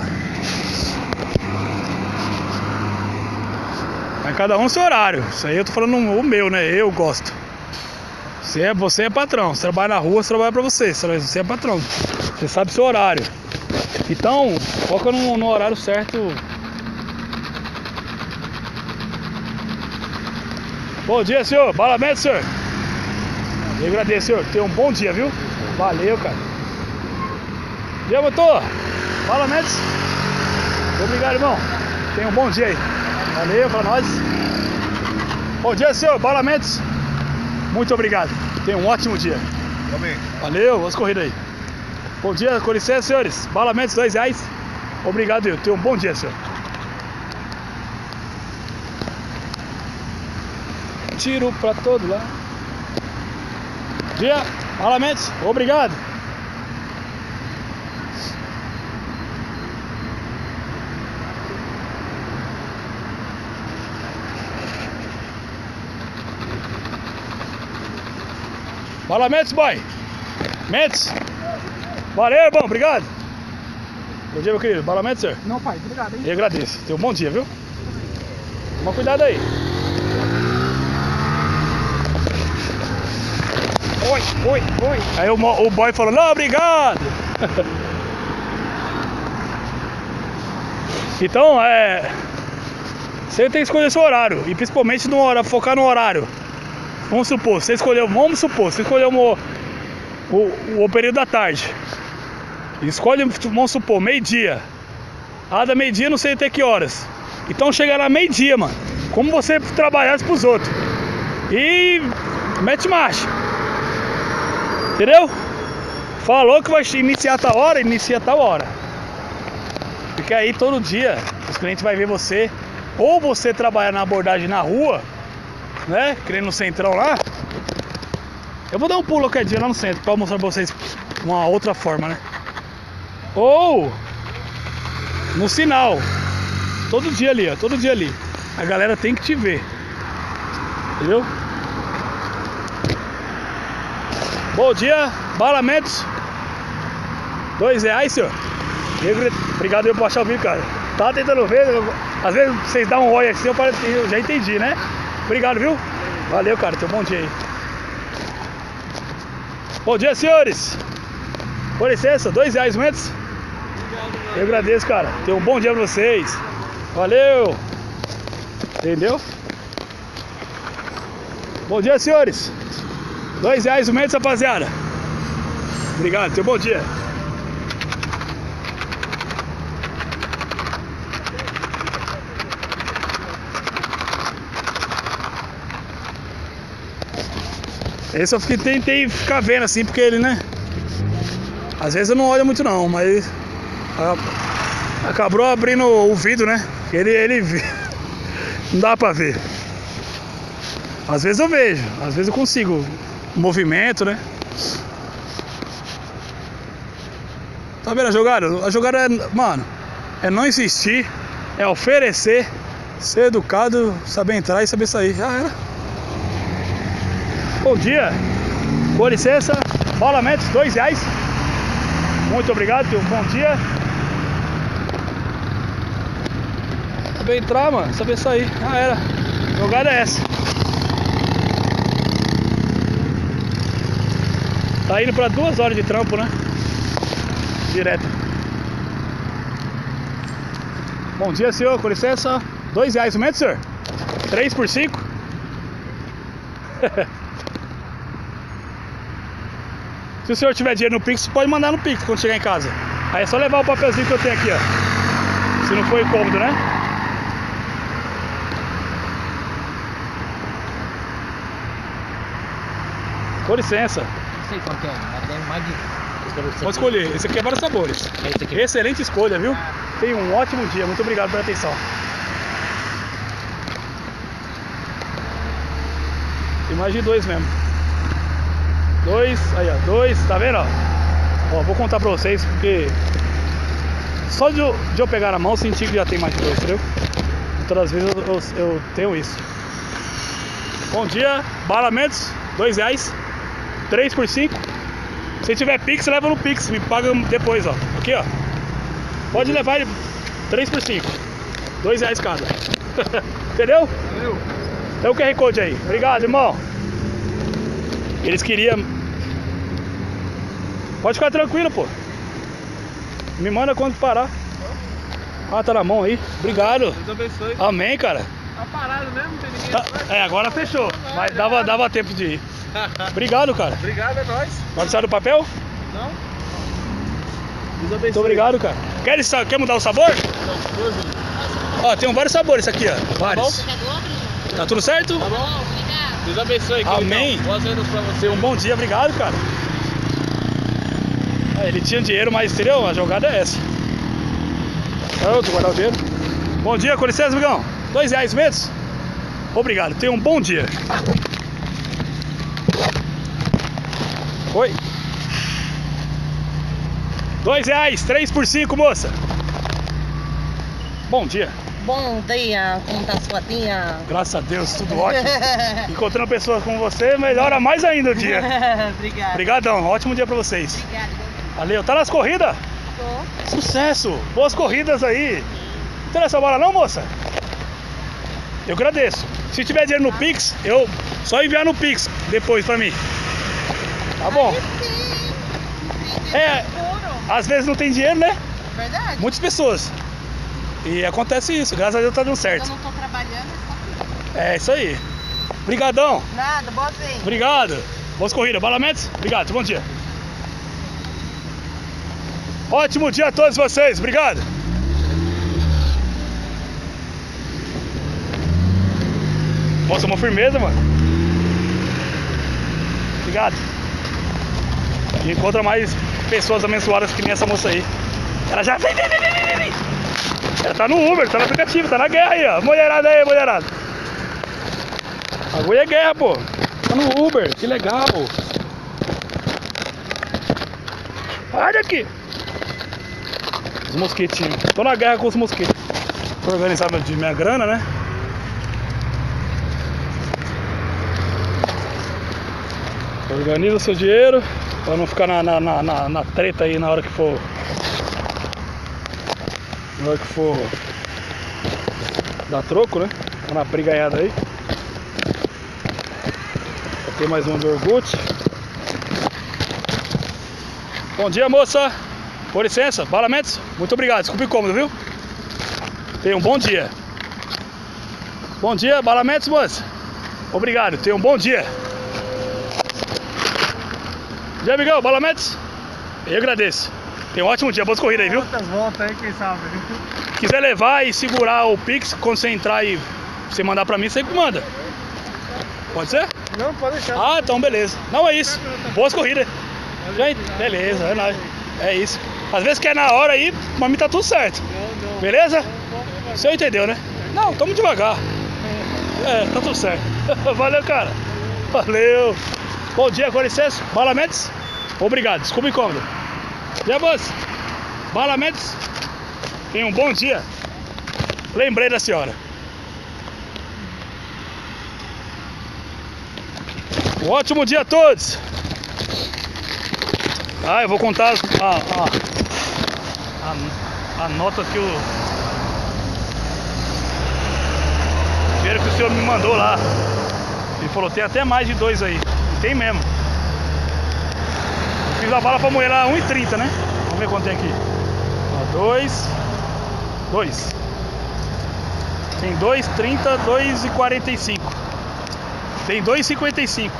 Mas cada um seu horário. Isso aí eu tô falando o meu, né? Eu gosto. Você é, você é patrão. Você trabalha na rua, você trabalha pra você. Você é patrão. Você sabe seu horário. Então, foca no, no horário certo. Bom dia, senhor. Bala Metz, senhor. Eu agradeço, senhor. Tenha um bom dia, viu? Valeu, cara. Bom dia, motor. Bala Metz. Obrigado, irmão. Tenha um bom dia aí. Valeu pra nós. Bom dia, senhor. Bala Metz. Muito obrigado. Tenha um ótimo dia. Amém. Valeu. Boas corridas aí. Bom dia, com licença, senhores. Bala Metz, dois reais. Obrigado, eu. Tenha um bom dia, senhor. Tiro pra todo lado. Dia, Bala Metz, obrigado. Bala Metz, boy. Metz. Valeu, irmão, obrigado. Bom dia, meu querido. Bala Metz, senhor. Não, pai, obrigado, hein? Eu agradeço. Tenha um bom dia, viu? Toma cuidado aí. Oi, oi, oi. Aí o, o boy falou, não, obrigado. Então, é... você tem que escolher seu horário. E principalmente no horário, focar no horário. Vamos supor, você escolheu, vamos supor, você escolheu o, o, o período da tarde. Escolhe, vamos supor, meio-dia. Ah, da meio-dia não sei até que horas. Então chega lá meio-dia, mano. Como você trabalhasse pros outros. E mete marcha. Entendeu? Falou que vai iniciar tal hora, inicia tal hora. Porque aí todo dia os clientes vão ver você. Ou você trabalhar na abordagem na rua, né? Querendo no centrão lá. Eu vou dar um pulo qualquer dia lá no centro pra mostrar pra vocês uma outra forma, né? Ou no sinal. Todo dia ali, ó. Todo dia ali. A galera tem que te ver. Entendeu? Bom dia, Bala Metz. Dois reais, senhor. Obrigado por achar o vídeo, cara. Tava tentando ver. Às vezes vocês dão um oi assim, eu, parece, eu já entendi, né? Obrigado, viu? Valeu, cara. Tenha um bom dia aí. Bom dia, senhores. Com licença, dois reais metros. Eu agradeço, cara. Tenha um bom dia pra vocês. Valeu. Entendeu? Bom dia, senhores. Dois reais o metro, rapaziada. Obrigado, tenha um bom dia. Esse eu fiquei, tentei ficar vendo assim, porque ele, né? Às vezes eu não olho muito não, mas a, Acabou abrindo o vidro, né? Ele, ele... Não dá pra ver. Às vezes eu vejo, às vezes eu consigo. Movimento, né? Tá vendo a jogada? A jogada é, mano, é não insistir, é oferecer, ser educado, saber entrar e saber sair. Já era. Bom dia. Com licença. Rolamentos, dois reais. Muito obrigado, teu bom dia. Saber entrar, mano, saber sair. Já era. A jogada é essa. Tá indo pra duas horas de trampo, né? Direto. Bom dia, senhor, com licença. Dois reais o metro, senhor? Três por cinco? Se o senhor tiver dinheiro no Pix, pode mandar no Pix quando chegar em casa. Aí é só levar o papelzinho que eu tenho aqui, ó. Se não for incômodo, né? Com licença. Não sei qual que é, mas deve mais de... Pode escolher, esse aqui é vários sabores. Esse aqui. Excelente escolha, viu? Tenha um ótimo dia, muito obrigado pela atenção. Tem mais de dois mesmo. Dois, aí ó, dois, tá vendo, ó? Ó, vou contar pra vocês, porque só de eu, de eu pegar na mão, senti que já tem mais de dois, entendeu? Todas as vezes eu, eu, eu tenho isso. Bom dia, balamentos, dois reais, três por cinco. Se tiver Pix, leva no Pix, me paga depois, ó. Aqui, ó. Pode levar ele três por cinco. dois reais cada. Entendeu? Entendeu? Tem o Q R Code aí. Obrigado, irmão. Eles queriam... Pode ficar tranquilo, pô. Me manda quando parar. Ah, tá na mão aí. Obrigado. Deus abençoe. Amém, cara. Tá parado mesmo, não tem ninguém Tá, atrás? é, agora fechou. Mas dava, dava tempo de ir. Obrigado, cara. Obrigado, é nóis. Vai precisar do papel? Não? Deus abençoe. Muito obrigado, cara. Quer, quer mudar o sabor? Ó, tem vários sabores aqui, ó. Vários. Tá tudo certo? Tá bom? Deus abençoe. Amém. Boas vendas pra você. Tenha um bom dia, obrigado, cara. É, ele tinha dinheiro, mas entendeu? A jogada é essa. Pronto, guardar o dinheiro. Bom dia, com licença, amigão. Dois reais metros? Obrigado, tenha um bom dia. Oi. Dois reais, três por cinco, moça. Bom dia. Bom dia, como tá a sua tia? Graças a Deus, tudo ótimo. Encontrando pessoas como você, melhora mais ainda o dia. Obrigada. Obrigadão, ótimo dia pra vocês. Obrigada. Valeu, tá nas corridas? Tô. Sucesso, boas corridas aí. Não tem essa bola não, moça? Eu agradeço. Se tiver dinheiro no Pix, eu só enviar no Pix depois pra mim. Tá bom? É, às vezes não tem dinheiro, né? Verdade? Muitas pessoas. E acontece isso, graças a Deus tá dando Eu certo. não tô trabalhando, é só É isso aí. Obrigadão. nada, boa vez. Obrigado. Boas corridas. Balamentos? Obrigado. Bom dia. Ótimo dia a todos vocês. Obrigado. Nossa, uma firmeza, mano. Obrigado. E encontra mais pessoas abençoadas que nem essa moça aí. Ela já vem, vem, vem, vem, vem. Ela tá no Uber, tá no aplicativo, tá na guerra aí, ó. Mulherada aí, mulherada. Agulha é guerra, pô. Tá no Uber, que legal. Sai daqui. Os mosquitinhos. Tô na guerra com os mosquitos. Tô organizando de minha grana, né? Organiza o seu dinheiro pra não ficar na, na, na, na, na treta aí na hora que for. Na hora que for dar troco, né? Tá na brigaiada aí. Aqui mais um do Orgut. Bom dia, moça. Com licença, balamentos. Muito obrigado, desculpe o incômodo, viu? Tenha um bom dia. Bom dia, balamentos, moça. Obrigado, tenha um bom dia. Bom dia, amigão, balamentos. Eu agradeço. Tenha um ótimo dia, boas corridas aí, viu? Quantas voltas aí, quem sabe, viu? Quiser levar e segurar o Pix, quando você entrar e você mandar pra mim, você que manda. Pode ser? Não, pode deixar. Ah, então beleza. Não, é isso. Boas corridas. Gente, beleza, é nóis. É isso. Às vezes quer na hora aí, mas me tá tudo certo. Não, Beleza? O senhor entendeu, né? Não, tamo devagar. É, tá tudo certo. Valeu, cara. Valeu. Bom dia, com licença. Bala Mendes. Obrigado, desculpa o incômodo. Dia boas. Bala Mendes. Tenha um bom dia. Lembrei da senhora. Um ótimo dia a todos. Ah, eu vou contar as, a, a, a, a nota que o dinheiro que o senhor me mandou lá. Ele falou, tem até mais de dois aí. Tem mesmo. Fiz a bala pra moer lá um e trinta, né? Vamos ver quanto tem aqui. Ó, dois. Dois. Tem dois, trinta, dois e quarenta e cinco. Tem dois e cinquenta e cinco.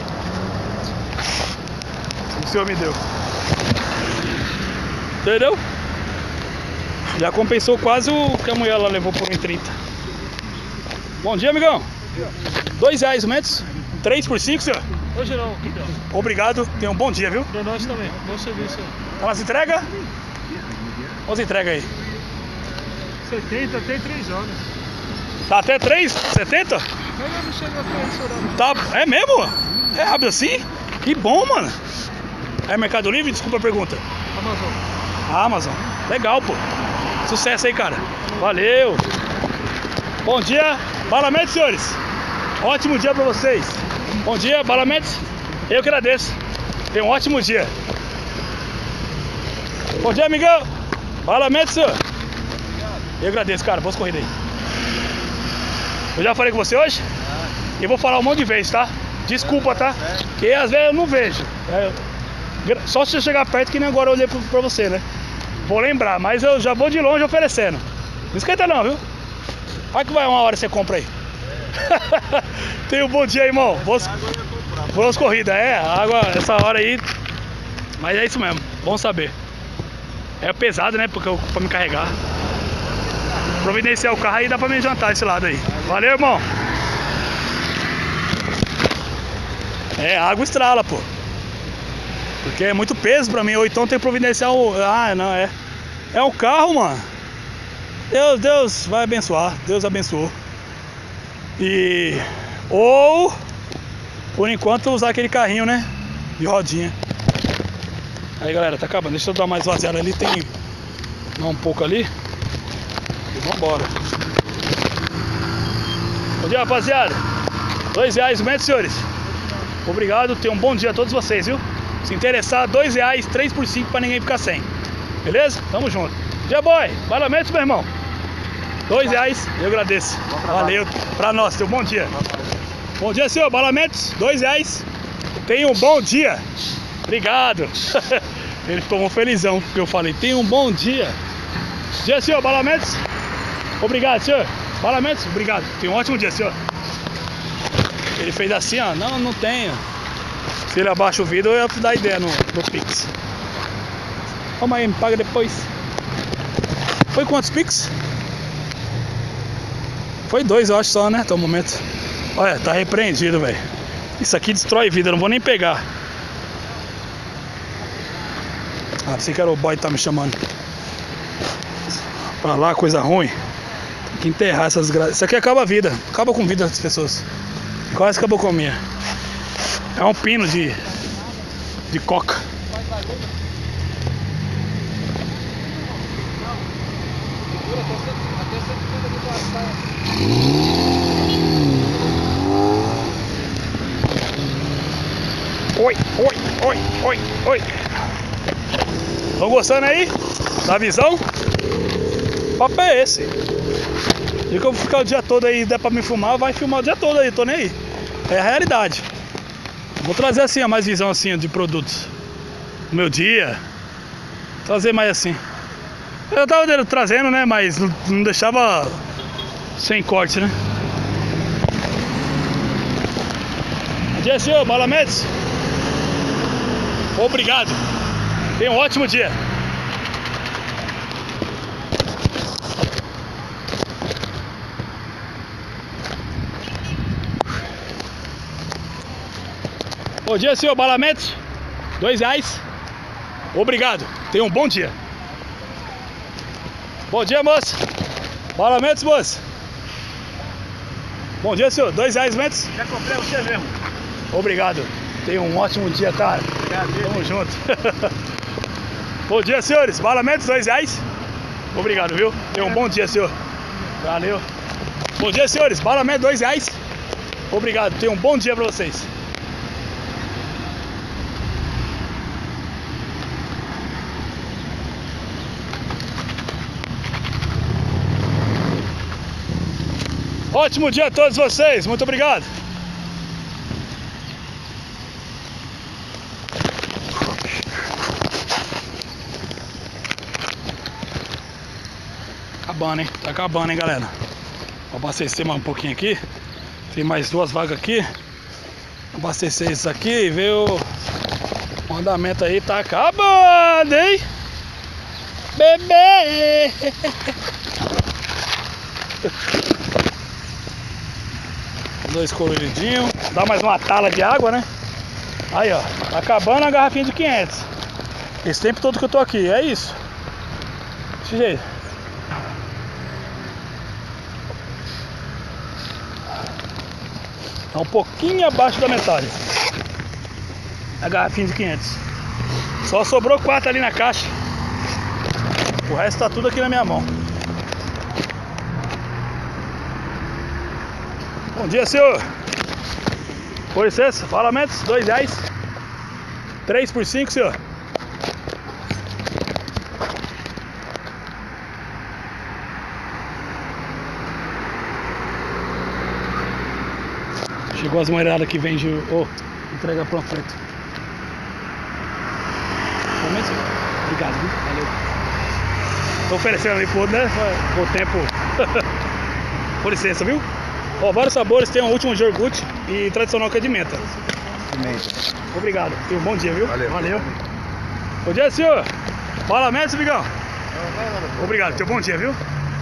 O senhor me deu. Entendeu? Já compensou quase o que a mulher lá levou por um e trinta. Bom dia, amigão. Dois reais, metros. Três por cinco, senhor? Hoje não. Obrigado. Tenha um bom dia, viu? Pra nós também. Bom serviço. Tá nas entregas? Olha as entregas aí. setenta até três horas. Tá até três? setenta? Mas não chega até esse horário. Tá, é mesmo? É rápido assim? Que bom, mano. É Mercado Livre? Desculpa a pergunta. Amazon. Ah, Amazon. Legal, pô. Sucesso aí, cara. Valeu. Bom dia. Bala Mendes, senhores. Ótimo dia pra vocês. Bom dia, Bala Mendes. Eu que agradeço. Tenha um ótimo dia. Bom dia, amigão. Bala Mendes, senhor. Eu agradeço, cara. Boas corridas aí. Eu já falei com você hoje? E vou falar um monte de vezes, tá? Desculpa, tá? Porque às vezes eu não vejo. É, só se você chegar perto, que nem agora eu olhei pra você, né? Vou lembrar, mas eu já vou de longe oferecendo. Não esquenta não, viu? Olha que vai uma hora você compra aí. Tenha um bom dia, irmão. Boas, boas corridas. É, água essa hora aí. Mas é isso mesmo, bom saber. É pesado, né? Porque eu, pra me carregar. Providenciar o carro aí, dá pra me jantar esse lado aí. Valeu, irmão. É, água estrala, pô. Porque é muito peso pra mim. Ou então tem que providenciar o... Ah, não, é... É um carro, mano. Deus, Deus vai abençoar. Deus abençoou. E... Ou... Por enquanto usar aquele carrinho, né? De rodinha. Aí, galera, tá acabando. Deixa eu dar mais vaziada ali. Tem... Dá um pouco ali. E vambora. Bom dia, rapaziada. Dois reais, metros, senhores. Obrigado, tenham um bom dia a todos vocês, viu? Se interessar, dois reais, três por cinco pra ninguém ficar sem. Beleza? Tamo junto. Dia boy, Bala Mendes, meu irmão. Dois reais, eu agradeço. Valeu pra nós, tenham um bom dia. Bom dia, senhor, Bala Mendes, dois reais. Tenha um bom dia. Obrigado. Ele ficou felizão porque eu falei, tenha um bom dia. Bom dia, senhor, Bala Mendes. Obrigado, senhor. Bala Mendes, obrigado. Tenha um ótimo dia, senhor. Ele fez assim, ó, não, não tenho. Se ele abaixa o vidro, eu ia dar ideia no, no Pix. Calma aí, me paga depois. Foi quantos Pix? Foi dois, eu acho só, né, até o momento. Olha, tá repreendido, velho. Isso aqui destrói vida, eu não vou nem pegar. Ah, pensei que era o boy que tá me chamando. Pra lá, coisa ruim. Tem que enterrar essas graças. Isso aqui acaba a vida, acaba com a vida das pessoas. Quase acabou com a minha. É um pino de de coca. Oi, oi, oi, oi, oi. Estão gostando aí da visão? O papo é esse. E que eu vou ficar o dia todo aí, der pra me filmar, vai filmar o dia todo aí, tô nem aí. É a realidade. Vou trazer assim, ó, mais visão assim de produtos. No meu dia. Trazer mais assim. Eu tava trazendo, né, mas não deixava sem corte, né? Bom dia, senhor, Bala Mendes. Obrigado. Tenha um ótimo dia. Bom dia, senhor Bala Mendes. Dois reais. Obrigado. Tenha um bom dia. Bom dia, moça. Balamentos, moça. Bom dia, senhor. Dois reais, metros. Já comprei você mesmo. Obrigado. Tenha um ótimo dia, cara. Tamo junto. Bom dia, senhores. Balamentos, dois reais. Obrigado, viu? Tenha um bom dia, senhor. Valeu. Bom dia, senhores. Balamentos, dois reais. Obrigado. Tenha um bom dia pra vocês. Ótimo dia a todos vocês. Muito obrigado. Acabando, hein? Tá acabando, hein, galera? Vou abastecer mais um pouquinho aqui. Tem mais duas vagas aqui. Abastecer isso aqui e ver o... o andamento aí. Tá acabando, hein? Bebê! Dois coloridinhos. Dá mais uma tala de água, né? Aí, ó. Tá acabando a garrafinha de quinhentos. Esse tempo todo que eu tô aqui. É isso. Desse jeito. Tá um pouquinho abaixo da metade. A garrafinha de quinhentos. Só sobrou quatro ali na caixa. O resto tá tudo aqui na minha mão. Bom dia, senhor. Com licença, balamentos, dois reais. Três por cinco, senhor. Chegou as mulheradas que vende o... Oh, entrega panfleto. Obrigado, viu? Valeu. Tô oferecendo ali pro outro, né? Por tempo. Com licença, viu? Ó, vários sabores, tem o último de iogurte e tradicional que é de menta. Menta. Obrigado. Tenha um bom dia, viu? Valeu. Valeu. Bom dia, senhor. Balamentos, Bigão. Obrigado. Tenha um bom dia, viu?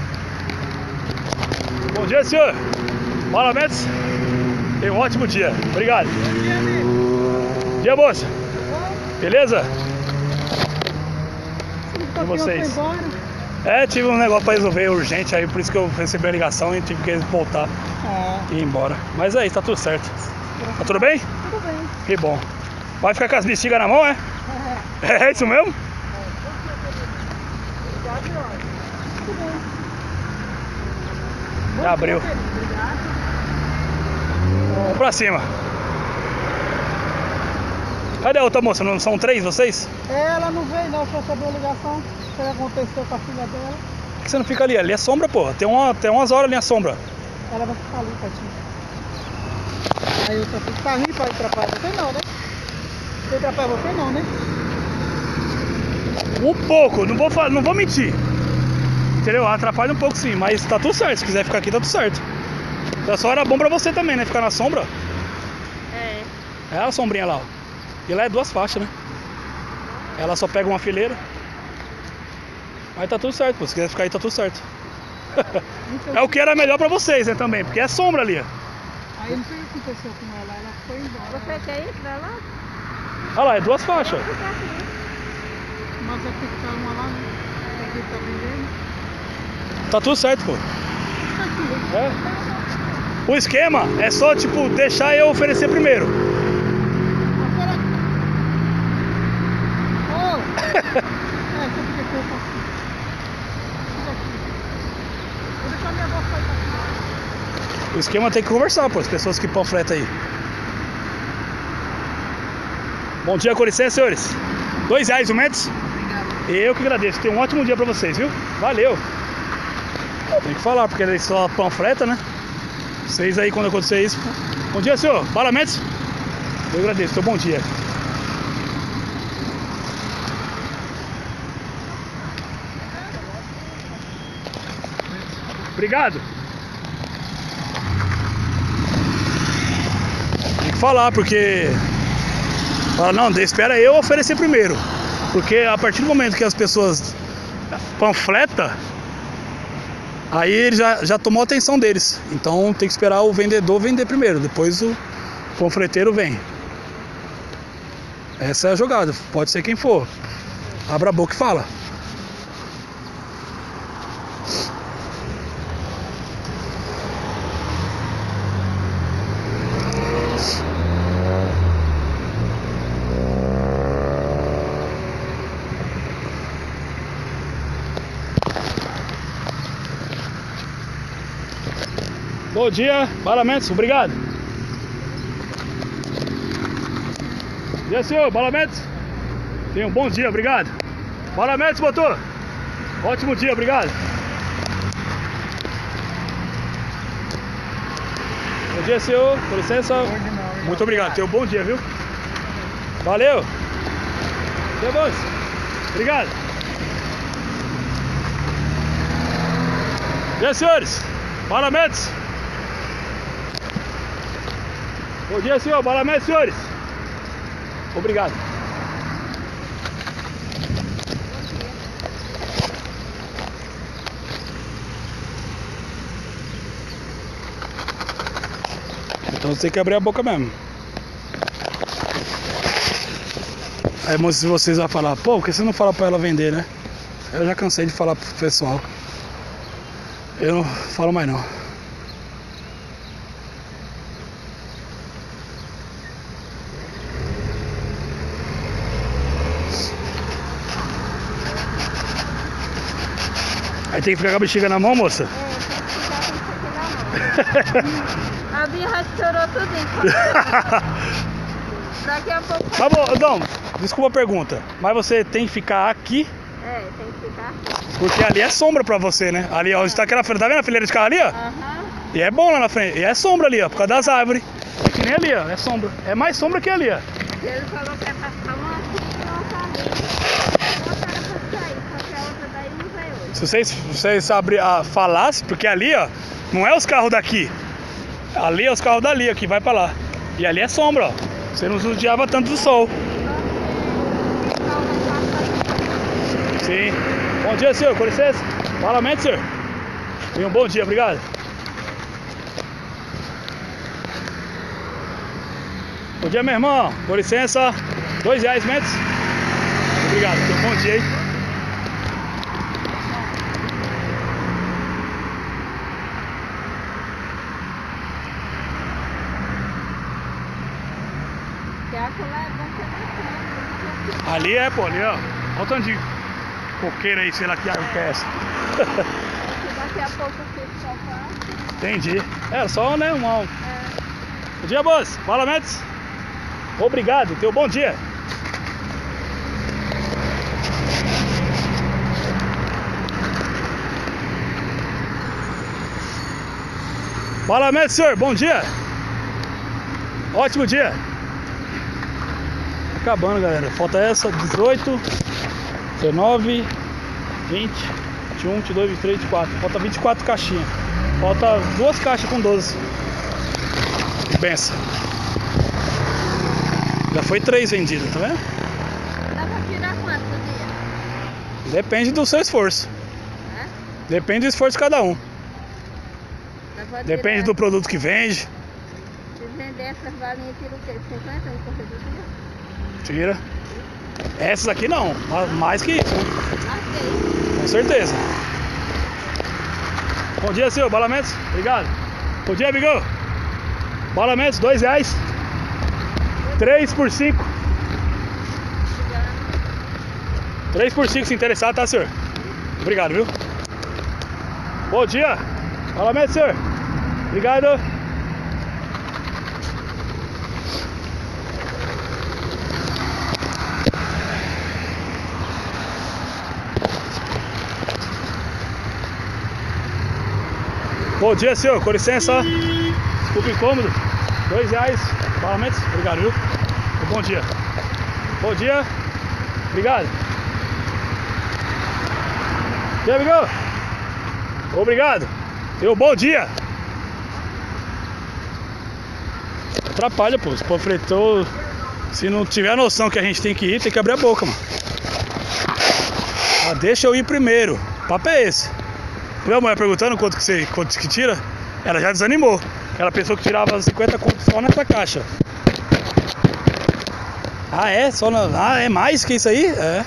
Bom dia, senhor. Balamentos. Tenha um ótimo dia. Obrigado. Bom dia, moça. Beleza? E vocês? É, tive um negócio pra resolver urgente, aí por isso que eu recebi a ligação e tive que voltar é. e ir embora. Mas aí, tá tudo certo. Tá tudo bem? Tudo bem. Que bom. Vai ficar com as bexigas na mão, é? É, é isso mesmo? Já abriu. Vamos pra cima. Cadê a outra moça? Não são três vocês? Ela não veio não, só sabia a ligação. O que aconteceu com a filha dela? Por que você não fica ali? Ali é sombra, pô. Tem, uma, tem umas horas ali a sombra. Ela vai ficar ali, Patinho. Aí eu só fico pra rir, pra atrapalhar você não, né? Você atrapalha você não, né? Um pouco, não vou, não vou mentir. Entendeu? Atrapalha um pouco sim, mas tá tudo certo. Se quiser ficar aqui, tá tudo certo. Então só era bom pra você também, né? Ficar na sombra. É. É a sombrinha lá, ó. E lá é duas faixas, né? Ela só pega uma fileira. Mas tá tudo certo, pô. Se quiser ficar aí, tá tudo certo. Então, é o que era melhor pra vocês, né, também. Porque é sombra ali, ó. Aí não sei o que aconteceu com ela. Ela foi embora. Você quer ir pra lá? Olha lá, é duas faixas. Mas aqui tá uma lá, né? Aqui tá vendendo. Tá tudo certo, pô. Tá aqui, é. O esquema é só, tipo, deixar eu oferecer primeiro. O esquema tem que conversar, pô, as pessoas que panfletam aí. Bom dia, com licença, senhores. Dois reais o metro. Obrigado. Eu que agradeço. Tenha um ótimo dia pra vocês, viu? Valeu. Tem que falar, porque eles só panfleta, né? Vocês aí, quando acontecer isso... Bom dia, senhor. Balamentos. Eu agradeço. Teu bom dia. Obrigado. Tem que falar, porque... Fala, não, espera eu oferecer primeiro. Porque a partir do momento que as pessoas panfletam, aí ele já, já tomou a atenção deles. Então tem que esperar o vendedor vender primeiro. Depois o panfleteiro vem. Essa é a jogada. Pode ser quem for. Abra a boca e fala. Bom dia, Balamentos, obrigado. Bom dia, senhor, Balamentos. Tenha um bom dia, obrigado. Balamentos, motor. Ótimo dia, obrigado. Bom dia, senhor, com licença. Muito obrigado, tenha um bom dia, viu? Valeu. Dia bom. Obrigado. Bom dia, senhores. Balamentos. Bom dia, senhor. Balamentos, senhores. Obrigado. Então você tem que abrir a boca mesmo. Aí muitos de vocês vão falar, pô, por que você não fala pra ela vender, né? Eu já cansei de falar pro pessoal. Eu não falo mais não. Aí tem que ficar com a bexiga na mão, moça? É, tem que ficar com a bexiga na mão. A birra estourou tudo. Daqui a pouco... Mas, bom, não, desculpa a pergunta. Mas você tem que ficar aqui? É, tem que ficar aqui. Porque ali é sombra pra você, né? Ali onde tá aquela frente, tá vendo a fileira de carro ali, ó? Aham. E é bom lá na frente. E é sombra ali, ó, por causa das árvores. É que nem ali, ó, é sombra. É mais sombra que ali, ó. Ele falou que é pra ficar uma aqui e outra ali. Outra era pra sair, só que a outra daí não veio hoje. Se vocês, se vocês abrir, a, falassem, porque ali, ó, não é os carros daqui. Ali é os carros dali, ó, que vai pra lá. E ali é sombra, ó. Você não judiava tanto do sol. Sim. Bom dia, senhor, com licença. Balamentos, senhor. Tenha um bom dia, obrigado. Bom dia, meu irmão. Com licença. Dois reais, metros. Obrigado, tenha um bom dia aí. Ali é, pô, ali, ó. Olha o tanto de coqueira aí, sei lá que árvore que é essa. Daqui a pouco fica só pra... Entendi. É, só, né, um... É. Bom dia, boas. Balamentos. Obrigado, teu bom dia. Balamentos, senhor, bom dia. Ótimo dia. Acabando, galera. Falta essa, dezoito, dezenove, vinte, vinte e um, vinte e dois, vinte e três, vinte e quatro. Falta vinte e quatro caixinhas. Falta duas caixas com doze. Pensa. Já foi três vendidas, tá vendo? Dá pra tirar quanto por dia? Depende do seu esforço. É? Depende do esforço de cada um. Dá pra Depende tirar- do produto que vende. Se vender essas balinhas, tira o quê? cinquenta no corredor do dia? Tira. Essas aqui não, ma- mais que isso, né? Ok. Com certeza. Bom dia, senhor. Balamentos. Obrigado. Bom dia, amigão. Balamentos, dois reais. Três por cinco. Três por cinco se interessar, tá, senhor? Obrigado, viu? Bom dia. Balamentos, senhor. Obrigado. Bom dia, senhor, com licença. Desculpa o incômodo. Dois reais. Balamentos. Obrigado, viu? Bom dia. Bom dia. Obrigado. E aí, amigão? Obrigado. Tenha um bom dia. Atrapalha, pô. Se panfletou. Se não tiver a noção que a gente tem que ir, tem que abrir a boca, mano. Ah, deixa eu ir primeiro. O papo é esse. Viu a mulher perguntando quanto que você quanto que tira? Ela já desanimou. Ela pensou que tirava cinquenta contos só nessa caixa. Ah, é? Só na... Ah, é mais que isso aí? É.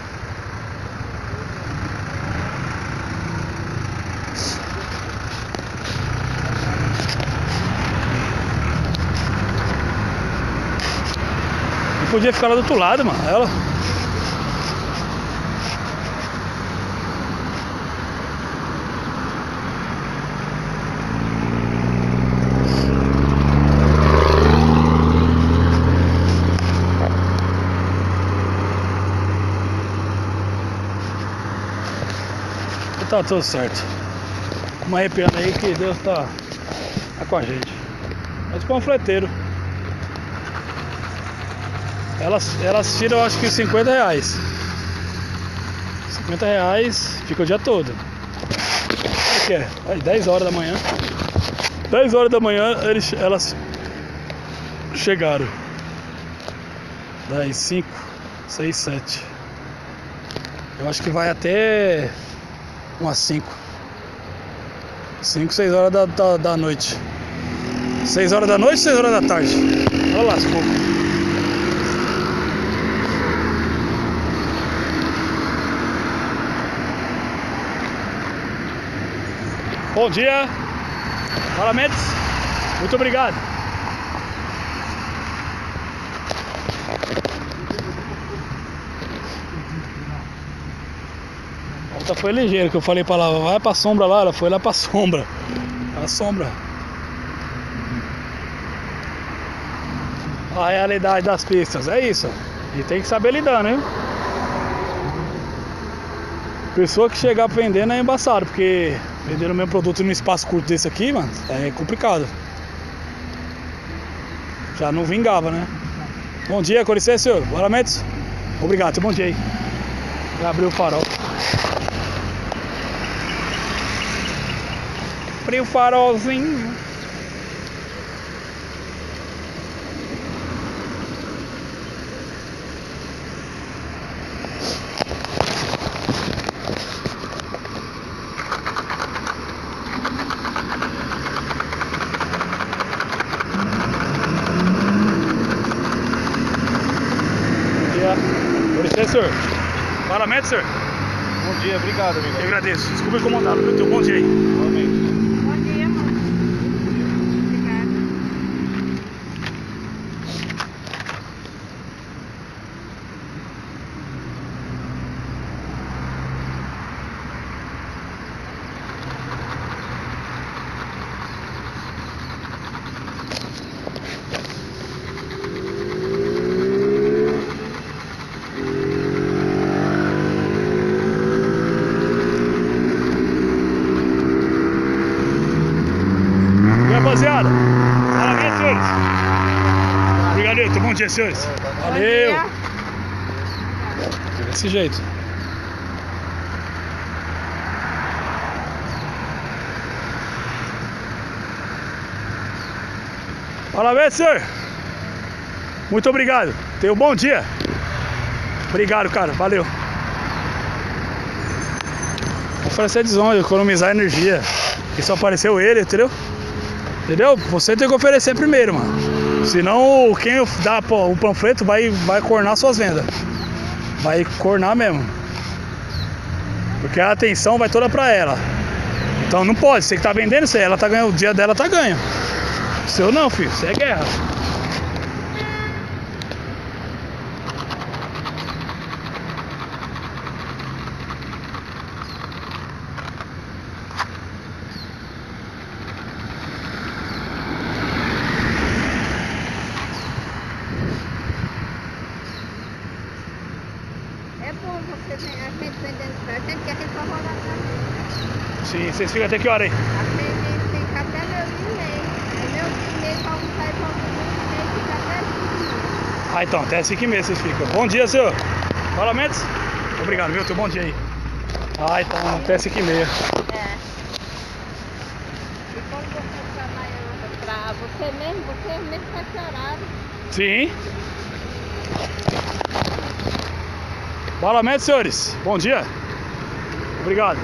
Não podia ficar lá do outro lado, mano. Ela... tá tudo certo. Vamos arrepiando aí que Deus tá, tá com a gente. Mas panfleteiro. Elas, elas tiram acho que cinquenta reais. cinquenta reais, fica o dia todo. O que é? Aí, dez horas da manhã. dez horas da manhã eles, elas chegaram. dez, cinco, seis, sete. Eu acho que vai até umas cinco. cinco, seis horas da, da, da noite. seis horas da noite, seis horas da tarde. Olha lá, pouco. Bom dia, Paramentos, muito obrigado. A outra foi ligeira, que eu falei pra ela, vai pra sombra lá, ela foi lá pra sombra. A sombra. A realidade das pistas, é isso. E tem que saber lidar, né? Pessoa que chegar vendendo é embaçado, porque vender o mesmo produto num espaço curto desse aqui, mano, é complicado. Já não vingava, né? Bom dia, com licença, senhor. Paramentos. Obrigado, bom dia aí. Já abriu o farol. Abriu o farolzinho. Com licença, senhor. Paramentos, senhor. Bom dia, obrigado, amigo. Eu agradeço. Desculpa incomodado, viu? Teu bom dia aí. Igualmente. Bom dia, amor. Obrigada. Rapaziada, parabéns, senhores. Obrigado, bom dia, senhores. Valeu. Desse jeito. Parabéns, senhor. Muito obrigado. Tenha um bom dia. Obrigado, cara. Valeu. Oferecer desonra, economizar energia. E só apareceu ele, entendeu? Entendeu? Você tem que oferecer primeiro, mano. Senão quem dá o panfleto vai, vai cornar suas vendas. Vai cornar mesmo. Porque a atenção vai toda pra ela. Então não pode, você que tá vendendo, se ela tá ganhando, o dia dela tá ganho. O seu não, filho, isso é guerra. É bom você ver a gente vendendo pra gente, que a gente vai rodar pra Sim, vocês ficam até que hora aí? a gente fica até meu dia e meio. É meu dia e meio pra almoçar e pra almoçar e fica até cinco dias. Ah, então, até cinco e meia vocês ficam. Bom dia, senhor. Paramentos. Obrigado, viu? Teu bom dia aí. Ah, então, até cinco e meia. É. E quando você trabalha pra você mesmo, você mesmo faz esse horário. Sim. Paramentos, senhores. Bom dia. Obrigado.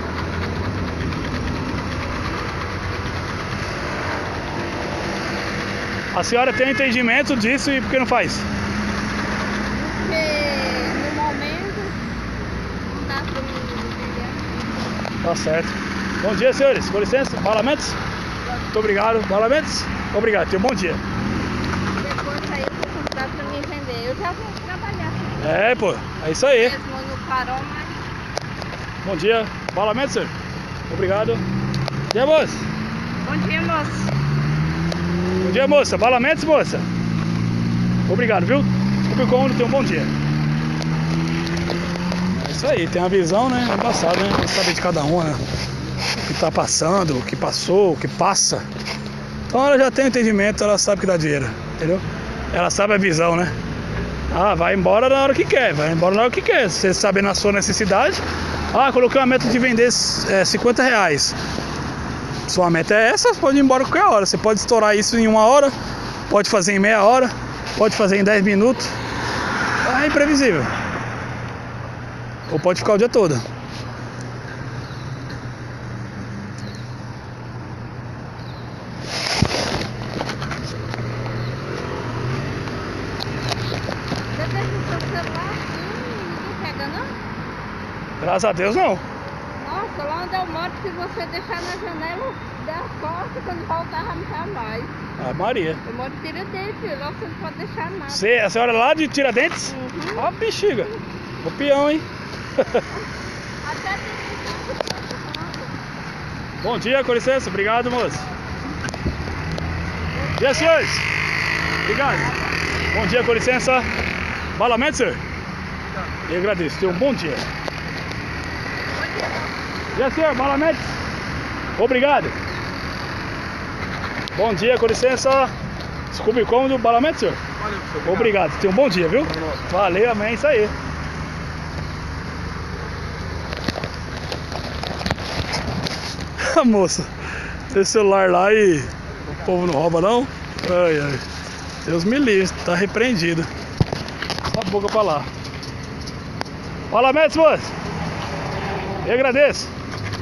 A senhora tem entendimento disso e por que não faz? Porque no momento não dá pra mim viver. Tá certo. Bom dia, senhores. Com licença. Paramentos. Muito obrigado. Paramentos. Obrigado. Tenha um bom dia. Depois aí eu vou comprar pra mim vender. Eu já vou trabalhar É, pô. É isso aí. mesmo no farol, mas Bom dia. Paramentos, senhor. Obrigado. Bom dia, moça. bom dia, moço. Bom dia, moça. Balamentos, moça. Obrigado, viu? Desculpe o incômodo, tenha um bom dia. É isso aí, tem uma visão, né? Embaçada, né? Pra saber de cada um, né? O que tá passando, o que passou, o que passa. Então ela já tem o entendimento, ela sabe que dá dinheiro, entendeu? Ela sabe a visão, né? Ah, vai embora na hora que quer, vai embora na hora que quer. Você sabe na sua necessidade. Ah, coloquei uma meta de vender é, cinquenta reais. Sua meta é essa, você pode ir embora qualquer hora. Você pode estourar isso em uma hora, pode fazer em meia hora, pode fazer em dez minutos. É imprevisível. Ou pode ficar o dia todo. Você deixa o seu celular assim, ninguém pega não? Graças a Deus não. Nossa, lá onde eu moro, se você deixar na janela, dá sorte, quando voltar não tá mais. Ah, Maria. Eu moro em Tiradentes, lá você não pode deixar nada. Você, a senhora é lá de Tiradentes? Uhum. Ó, bexiga. O peão, hein? Até tem que Bom dia, com licença. Obrigado, moço. Bom dia, senhores. Obrigado. Bom dia, com licença. Balamento, senhor? Eu agradeço. Tenha um bom dia. Bom dia, senhor. Balamento. Obrigado. Bom dia, com licença. Desculpe, cômodo, balamento, senhor? Valeu, senhor. Obrigado. Tenha um bom dia, viu? Valeu, amém. Isso aí. A moça, tem celular lá e o povo não rouba não? Ai, ai. Deus me livre, tá repreendido. Só a boca pra lá. Fala, mestre, moço. Eu agradeço.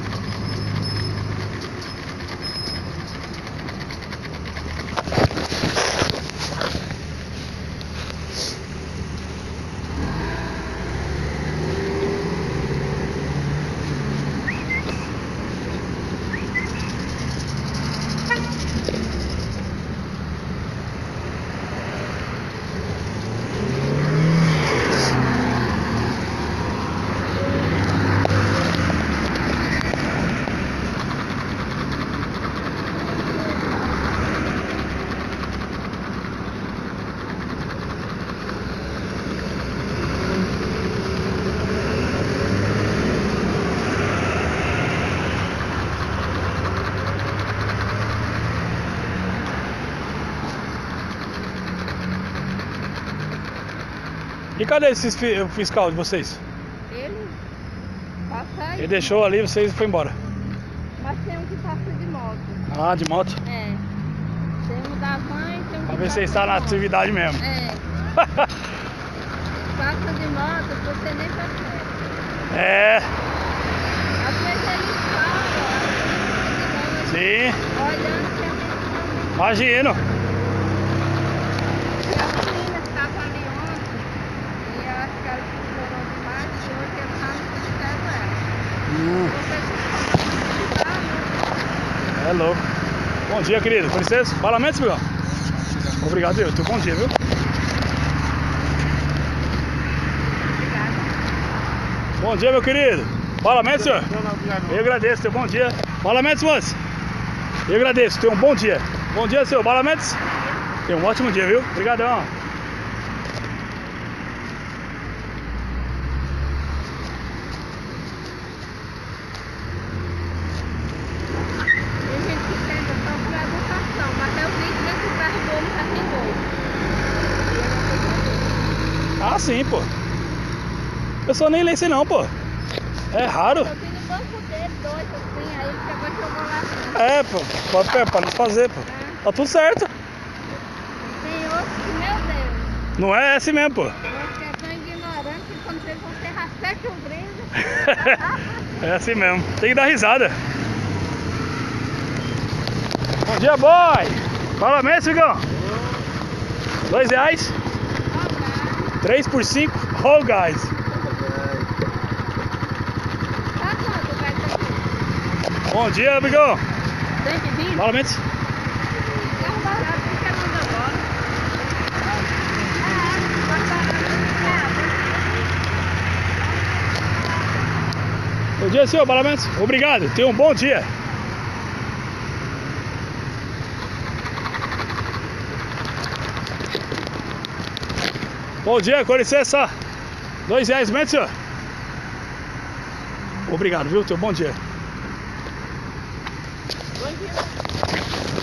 E cadê esse fi- o fiscal de vocês? Ele passa aí. Ele deixou ali, vocês foi embora. Mas tem um que passa de moto. Ah, de moto? É. Tem um da mãe, tem um que Pra ver passa se você está de na moto. atividade mesmo. É. Passa de moto, você nem percebe. É, Às vezes eles param, às vezes sim, olhando que a gente imagino. não. As meninas estavam ali ontem e eu acho que elas foram demais e hoje eles não fizeram ela. Hum, Você tá, né? é louco. Bom dia, querido. Com licença. Balamento, meu. Obrigado, eu. Teu bom dia, viu? Bom dia, meu querido. Balamento, senhor. Eu agradeço, teu bom dia. Balamentos, moço. Eu agradeço, tenha um bom dia. Bom dia, senhor. Balamentos. Tenha um ótimo dia, viu? Obrigadão. Tem gente que pega só por educação, mas eu vi que esse carro do homem já tem dois. E eu não sei fazer. Ah, sim, pô. Eu só nem leio isso não, pô. É raro. Eu vi no banco dele dois assim, aí ele pegou e jogou lá assim. É, pô. Pode pegar pra não fazer, pô. Tá tudo certo. Tem outros que, meu Deus, Não é esse mesmo, pô. eu acho que é tão ignorante que quando vocês vão ter raspete o brilho. É assim mesmo. Tem que dar risada. Bom dia, boy. Fala mesmo, Figão. Dois reais. Três por cinco. Oh, guys. Tá quanto o velho daqui? Bom dia, amigão. cento e vinte? Fala mesmo. Carro barato, fica manda agora. É, mais barato. Bom dia, senhor Balamentos. Obrigado. Tenha um bom dia. Bom dia, com licença. Dois reais mesmo, senhor. Obrigado, viu? Teu bom dia. Bom dia.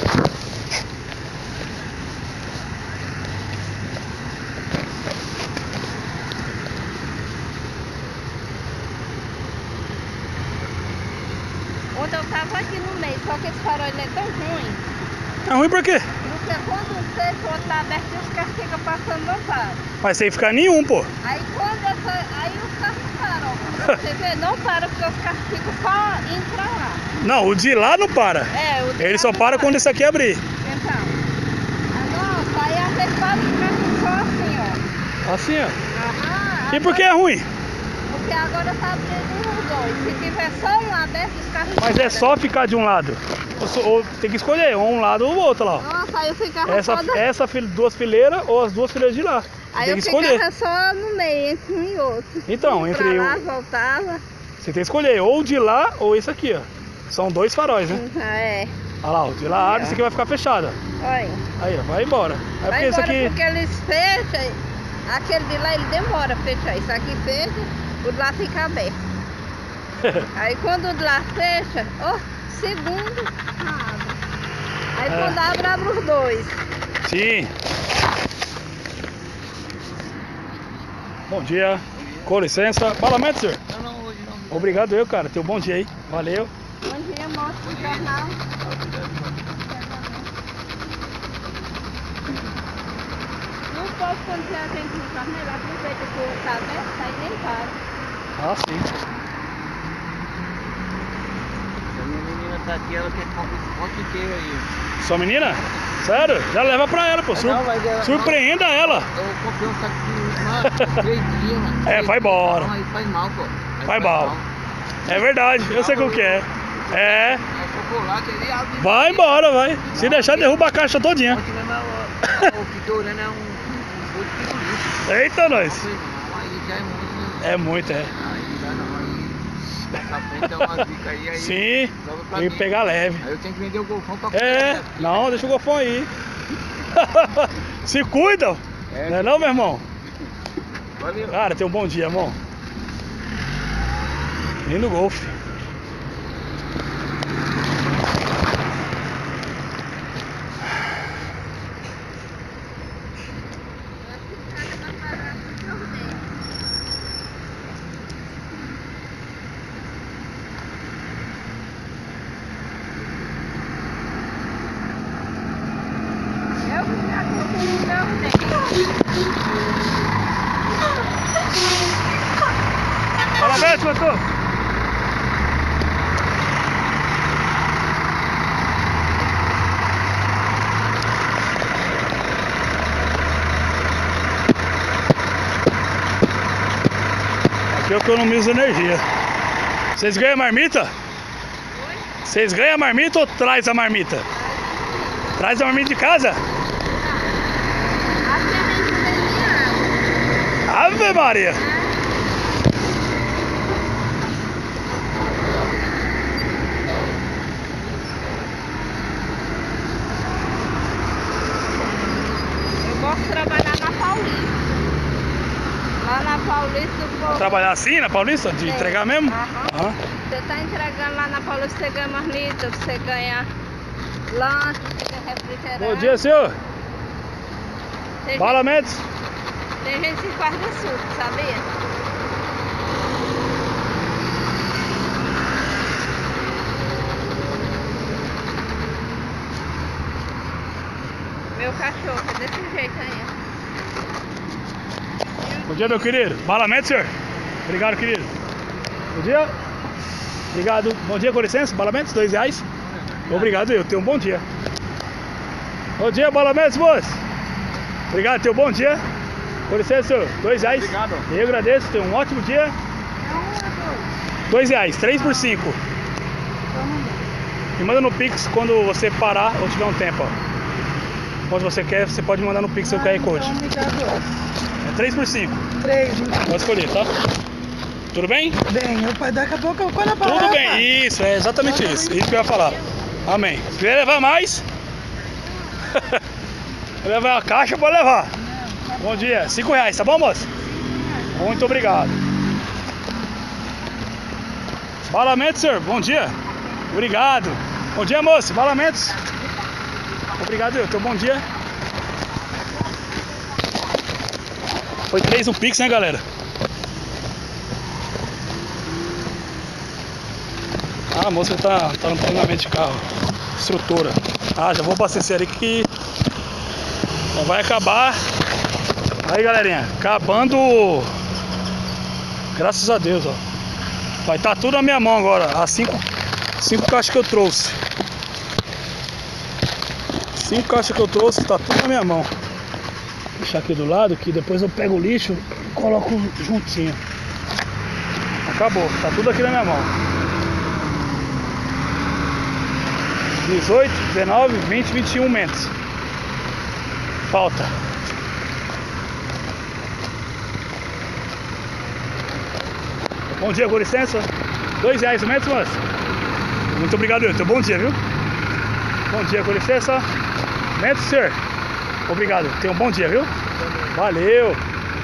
Ontem eu tava aqui no meio, só que esse farol ele é tão ruim. É ruim por quê? Porque quando fecha, o outro tá aberto e os carros ficam passando no faro. Mas sem ficar nenhum, pô. Aí quando essa. Aí os carros param. ó. Você vê, não para porque os carros ficam só indo pra lá. Não, o de lá não para. É, o de Ele lá só não para quando esse aqui abrir. Então. Ah, nossa, aí às vezes para os carros só assim, ó. Assim, ó. Aham. E por que é ruim? Porque agora tá abrindo os dois. Se tiver só um aberto, os carros Mas é param. só ficar de um lado. Ou, so- ou tem que escolher, ou um lado ou o outro lá, ó. Nossa, aí eu ficava Essa, só da... essa file- duas fileiras ou as duas fileiras de lá. Aí tem eu que escolher. ficava só no meio, entre um e outro. Então, Ia entre pra lá, o- voltava. Você tem que escolher ou de lá ou esse aqui, ó. São dois faróis, né? Ah, é. Olha lá, o de lá abre, esse aqui vai ficar fechado. ó. Olha. Aí, ó, vai embora. É Vai porque esse embora aqui. porque eles fecham. Aquele de lá ele demora a fechar. Isso aqui fecha, o de lá fica aberto. Aí quando o de lá fecha, ó, segundo, abre. Aí É. quando abre, abre os dois. Sim. Bom dia. Com licença. Parlamento, senhor. Não, não, hoje não. Obrigado eu, cara. Teu bom dia aí. Valeu. Bom dia, mostra o jornal. Não pode quando você atende no jornal, aproveita que o tá aberto, aí nem para. Ah, sim. A minha menina tá aqui, ela quer comprar esse monte inteiro aí. Sua menina? Sério? Já leva pra ela, pô. Sur- Não, mas ela- Surpreenda ela. Eu comprei um saquinho, mano, três dias, mano. É, Três vai dias, embora. Aí faz mal, pô. Aí Vai mal. É verdade, eu sei como que é. É. É chocolate ali, abre. Vai embora, vai. Se deixar, derruba a caixa todinha. Ontem mesmo eu- eu fiquei olhando, é um um bolso de lixo. Eita, nós. Falei, não, aí já é muito, né? É muito, é. Aí dá não, aí essa frente é uma dica aí, aí Sim, joga pra tem mim. que pegar leve. Aí eu tenho que vender o golfão pra É, não, deixa o golfão aí. Se cuida, É. não é não, meu irmão? Valeu. Cara, tenha um bom dia, irmão. Lindo golfe. Eu vim aqui com o carro dele. Parabéns, doutor. Aqui eu economizo energia. Vocês ganham marmita? Vocês ganham a marmita ou traz a marmita? Traz a marmita de casa? Aqui a gente vende água. Ave Maria! Eu gosto de trabalhar na Paulista. Lá na Paulista, o povo... Trabalhar assim na Paulista? De É. entregar mesmo? Aham. Aham. Você tá entregando lá na Paulista, você ganha marmita, você ganha lanche, você ganha refrigerante. Bom dia, senhor. Tem, Fala, Mendes. gente, tem gente que faz de suco, sabia? Meu cachorro é desse jeito aí. Bom dia, meu querido. Fala, Mendes, senhor. Obrigado, querido. Bom dia. Obrigado. Bom dia, com licença. Bala Mendes, dois reais. Obrigado, eu. Tenha um bom dia. Bom dia, Bala Mendes, moço. Obrigado, tenha um bom dia. Com licença, senhor. Dois reais. Obrigado. Eu agradeço. Tenha um ótimo dia. Dois reais. Três por cinco. Me manda no Pix quando você parar ou tiver um tempo, ó. Quando você quer, você pode mandar no Pix seu Q R Code. Então me dá dois. É três por cinco. Três, então. Pode escolher, tá? Tudo bem? Bem, eu, daqui a pouco, quando eu parar, Tudo eu bem, passo. isso, é exatamente isso. Isso que eu ia falar. Amém. Se quiser levar mais, levar a caixa, pode levar. Bom dia. Cinco reais, tá bom, moça? Muito obrigado. Balamentos, senhor. Bom dia. Obrigado. Bom dia, moço. Balamentos. Obrigado, eu. Teu bom dia. Foi três um Pix, né, galera? Ah, a moça tá, tá no treinamento de carro. Instrutora. Ah, já vou abastecer ali que já vai acabar. Aí, galerinha, acabando. Graças a Deus, ó. Vai estar tá tudo na minha mão agora. As cinco, cinco caixas que eu trouxe. Cinco caixas que eu trouxe, tá tudo na minha mão. Vou deixar aqui do lado, que depois eu pego o lixo e coloco juntinho. Acabou, tá tudo aqui na minha mão. dezoito, dezenove, vinte, vinte e um mentos. Falta. Bom dia, com licença. Dois reais o metro, moço. Muito obrigado, eu. Bom dia, viu? Bom dia, com licença. Metro, senhor. Obrigado. Tenha um bom dia, viu? Valeu.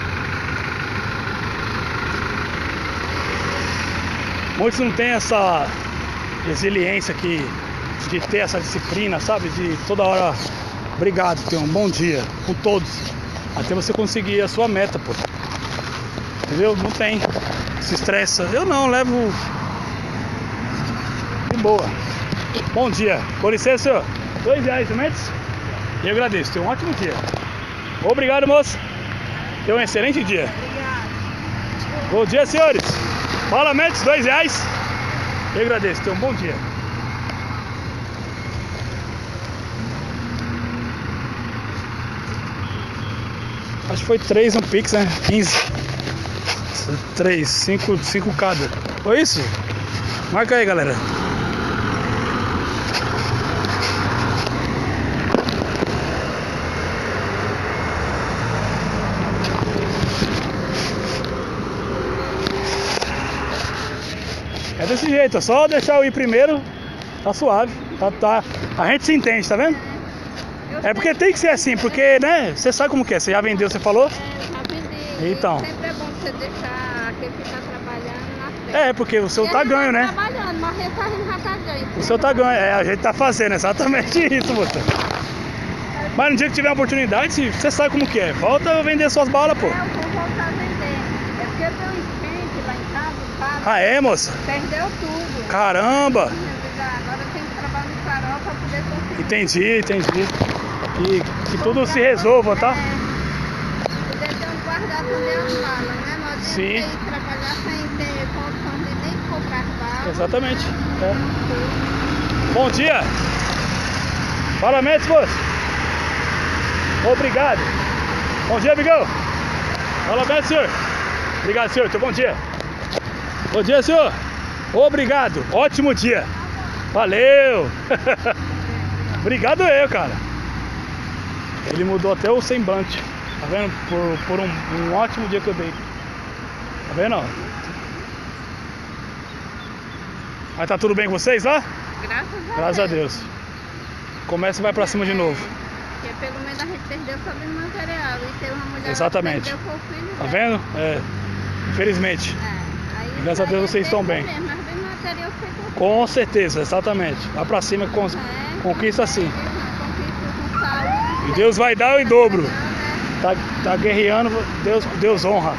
Muitos não têm essa resiliência aqui de ter essa disciplina, sabe? De toda hora. Obrigado, tenha um bom dia com todos. Até você conseguir a sua meta, pô. Entendeu? Não tem. Se estressa. Eu não, levo de boa. Bom dia. Com licença, senhor. Dois reais, metros. E eu agradeço. Tenha um ótimo dia. Obrigado, moço. Tenha um excelente dia. Obrigado. Bom dia, senhores. Fala, metros. Dois reais. Eu agradeço. Tenha um bom dia. Acho que foi três no Pix, né? quinze. três, cinco, cinco cada. Foi isso? Marca aí, galera. É desse jeito, é só deixar eu ir primeiro. Tá suave. Tá, tá. A gente se entende, tá vendo? É porque tem que ser assim, porque, né? Você sabe como que é. Você já vendeu, você falou? É, já vendi. Então. Sempre é bom você deixar quem ficar trabalhando na frente. É, porque o seu tá ganho, né? Trabalhando, mas ele tá já tá ganho. O seu tá ganho. É, a gente tá fazendo exatamente isso, moça. Mas no dia que tiver oportunidade, você sabe como que é. Volta a vender suas balas, pô. É, eu vou voltar a vender. É porque deu um enchente lá em casa, sabe? Ah, é, moça? Perdeu tudo. Caramba! Agora eu tenho que trabalhar no farol pra poder conseguir. Entendi, entendi. Que, que tudo se resolva, tá? É, poder ter um guardado também as balas, né? Não adianta Sim. ir trabalhar sem ter condição de nem comprar balas. Exatamente. É. Bom dia! Fala, Mendes, moço! Obrigado! Bom dia, amigão! Fala, Mendes, senhor! Obrigado, senhor! Teu bom dia! Bom dia, senhor! Obrigado! Ótimo dia! Valeu! Obrigado eu, cara! Ele mudou até o semblante, tá vendo? Por, por um, um ótimo dia que eu dei. Tá vendo? Ó? Mas tá tudo bem com vocês lá? Graças a Graças a Deus. Deus. Começa e vai pra cima de novo. Porque pelo menos a gente perdeu só de material. E ter uma mulher Exatamente. que perdeu foi o filho Tá dela. vendo? É. Infelizmente. É. Aí, Graças a Deus aí vocês estão teve bem. Mesmo, mas bem material foi com Com certeza, exatamente. Vai pra cima que con- É, conquista sim. Conquista com saúde. E Deus vai dar em dobro. Né? Tá, tá guerreando, Deus, Deus honra.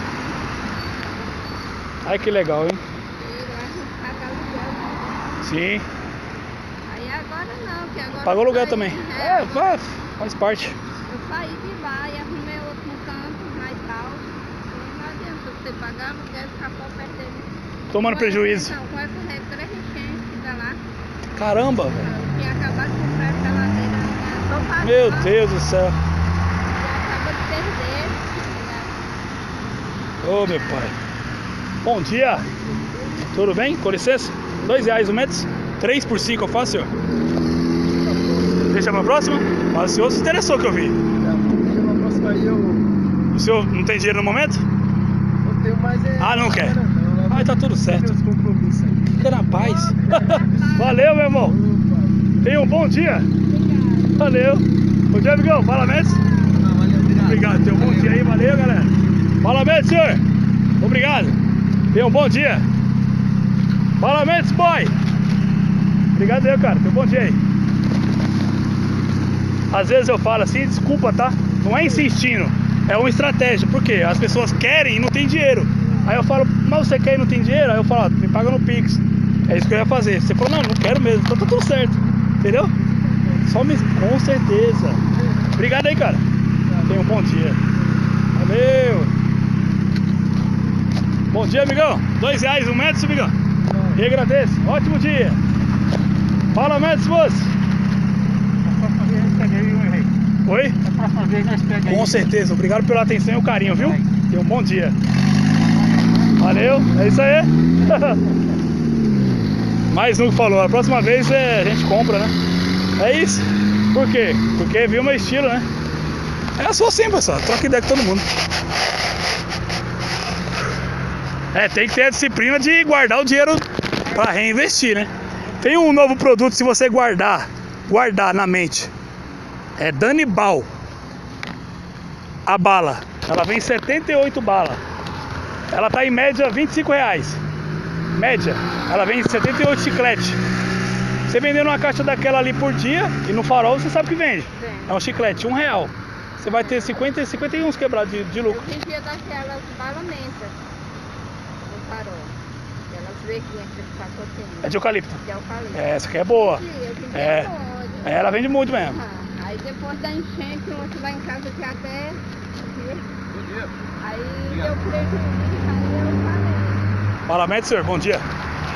Ai que legal, hein? E lá a gente paga aluguel. Sim. Aí agora não, que agora. Pagou eu aluguel saí, também. né? É, faz, faz parte. Eu saí de lá e arrumei outro no canto, mais alto. Não adianta você pagar aluguel e ficar só perdendo. Tomando Agora, prejuízo. Então, vai correr três enchentes que dá lá. Caramba, velho. Eu tinha acabado de comprar a geladeira, né? Tô pagando. Meu Deus do céu. Já acaba de perder. Ô meu pai. Bom dia. Tudo bem? Com licença? Dois reais o metro? Três por cinco eu faço, senhor? Deixa pra próxima? Mas o senhor se interessou que eu vi. Deixa pra próxima aí, eu O senhor não tem dinheiro no momento? não tenho mais. É... Ah, não quer? Ah, tá tudo certo. Meus compromissos aí. Fica na paz. Valeu, meu irmão. Tenha um bom dia. Valeu. Bom dia, amigão. Fala, Mendes. Ah, valeu, obrigado. Obrigado. Tenha um bom dia aí. Valeu, galera. Fala, Mendes, senhor. Obrigado. Tenha um bom dia. Fala, Mendes Boy. Obrigado aí, cara. Teu bom dia aí. Às vezes eu falo assim, desculpa, tá? Não é insistindo, é uma estratégia. Por quê? As pessoas querem e não tem dinheiro. Aí eu falo, mas você quer e não tem dinheiro? Aí eu falo, me paga no Pix. É isso que eu ia fazer. Você falou, não, não quero mesmo. Então tá tudo certo. Entendeu? Só me... Com certeza. Obrigado aí, cara. Tenha um bom dia. Valeu. Bom dia, amigão. Dois reais, um metro, amigão. E agradeço. Ótimo dia. Fala, Mendes, moço. Oi? Da próxima vez nós pegamos. Com certeza. Obrigado pela atenção e o carinho, viu? Tenha um bom dia. Valeu. É isso aí. Mais um que falou. A próxima vez é, a gente compra, né? É isso. Por quê? Porque viu meu estilo, né? É só assim, pessoal. Troca ideia com todo mundo. É, tem que ter a disciplina de guardar o dinheiro para reinvestir, né? Tem um novo produto, se você guardar, guardar na mente. É Danibal. A bala. Ela vem setenta e oito balas. Ela tá em média vinte e cinco reais. Média. Ela vem setenta e oito chiclete. Você vendendo uma caixa daquela ali por dia, e no Farol você sabe que vende. Sim. É um chiclete, um real. Você vai ter cinquenta, cinquenta e um quebrados de, de lucro. Eu vendia daquelas balamenta no Farol. Elas vequinhas que esse pacotinho. É de eucalipto. De eucalipto. É, essa aqui é boa. Eu vendia É. muito. É, ela vende muito mesmo. Aham. Aí depois da enchente, ontem lá em casa que até. Bom dia. Aí deu prejuízo, aí eu falei. Fala, Mendes, senhor. Bom dia.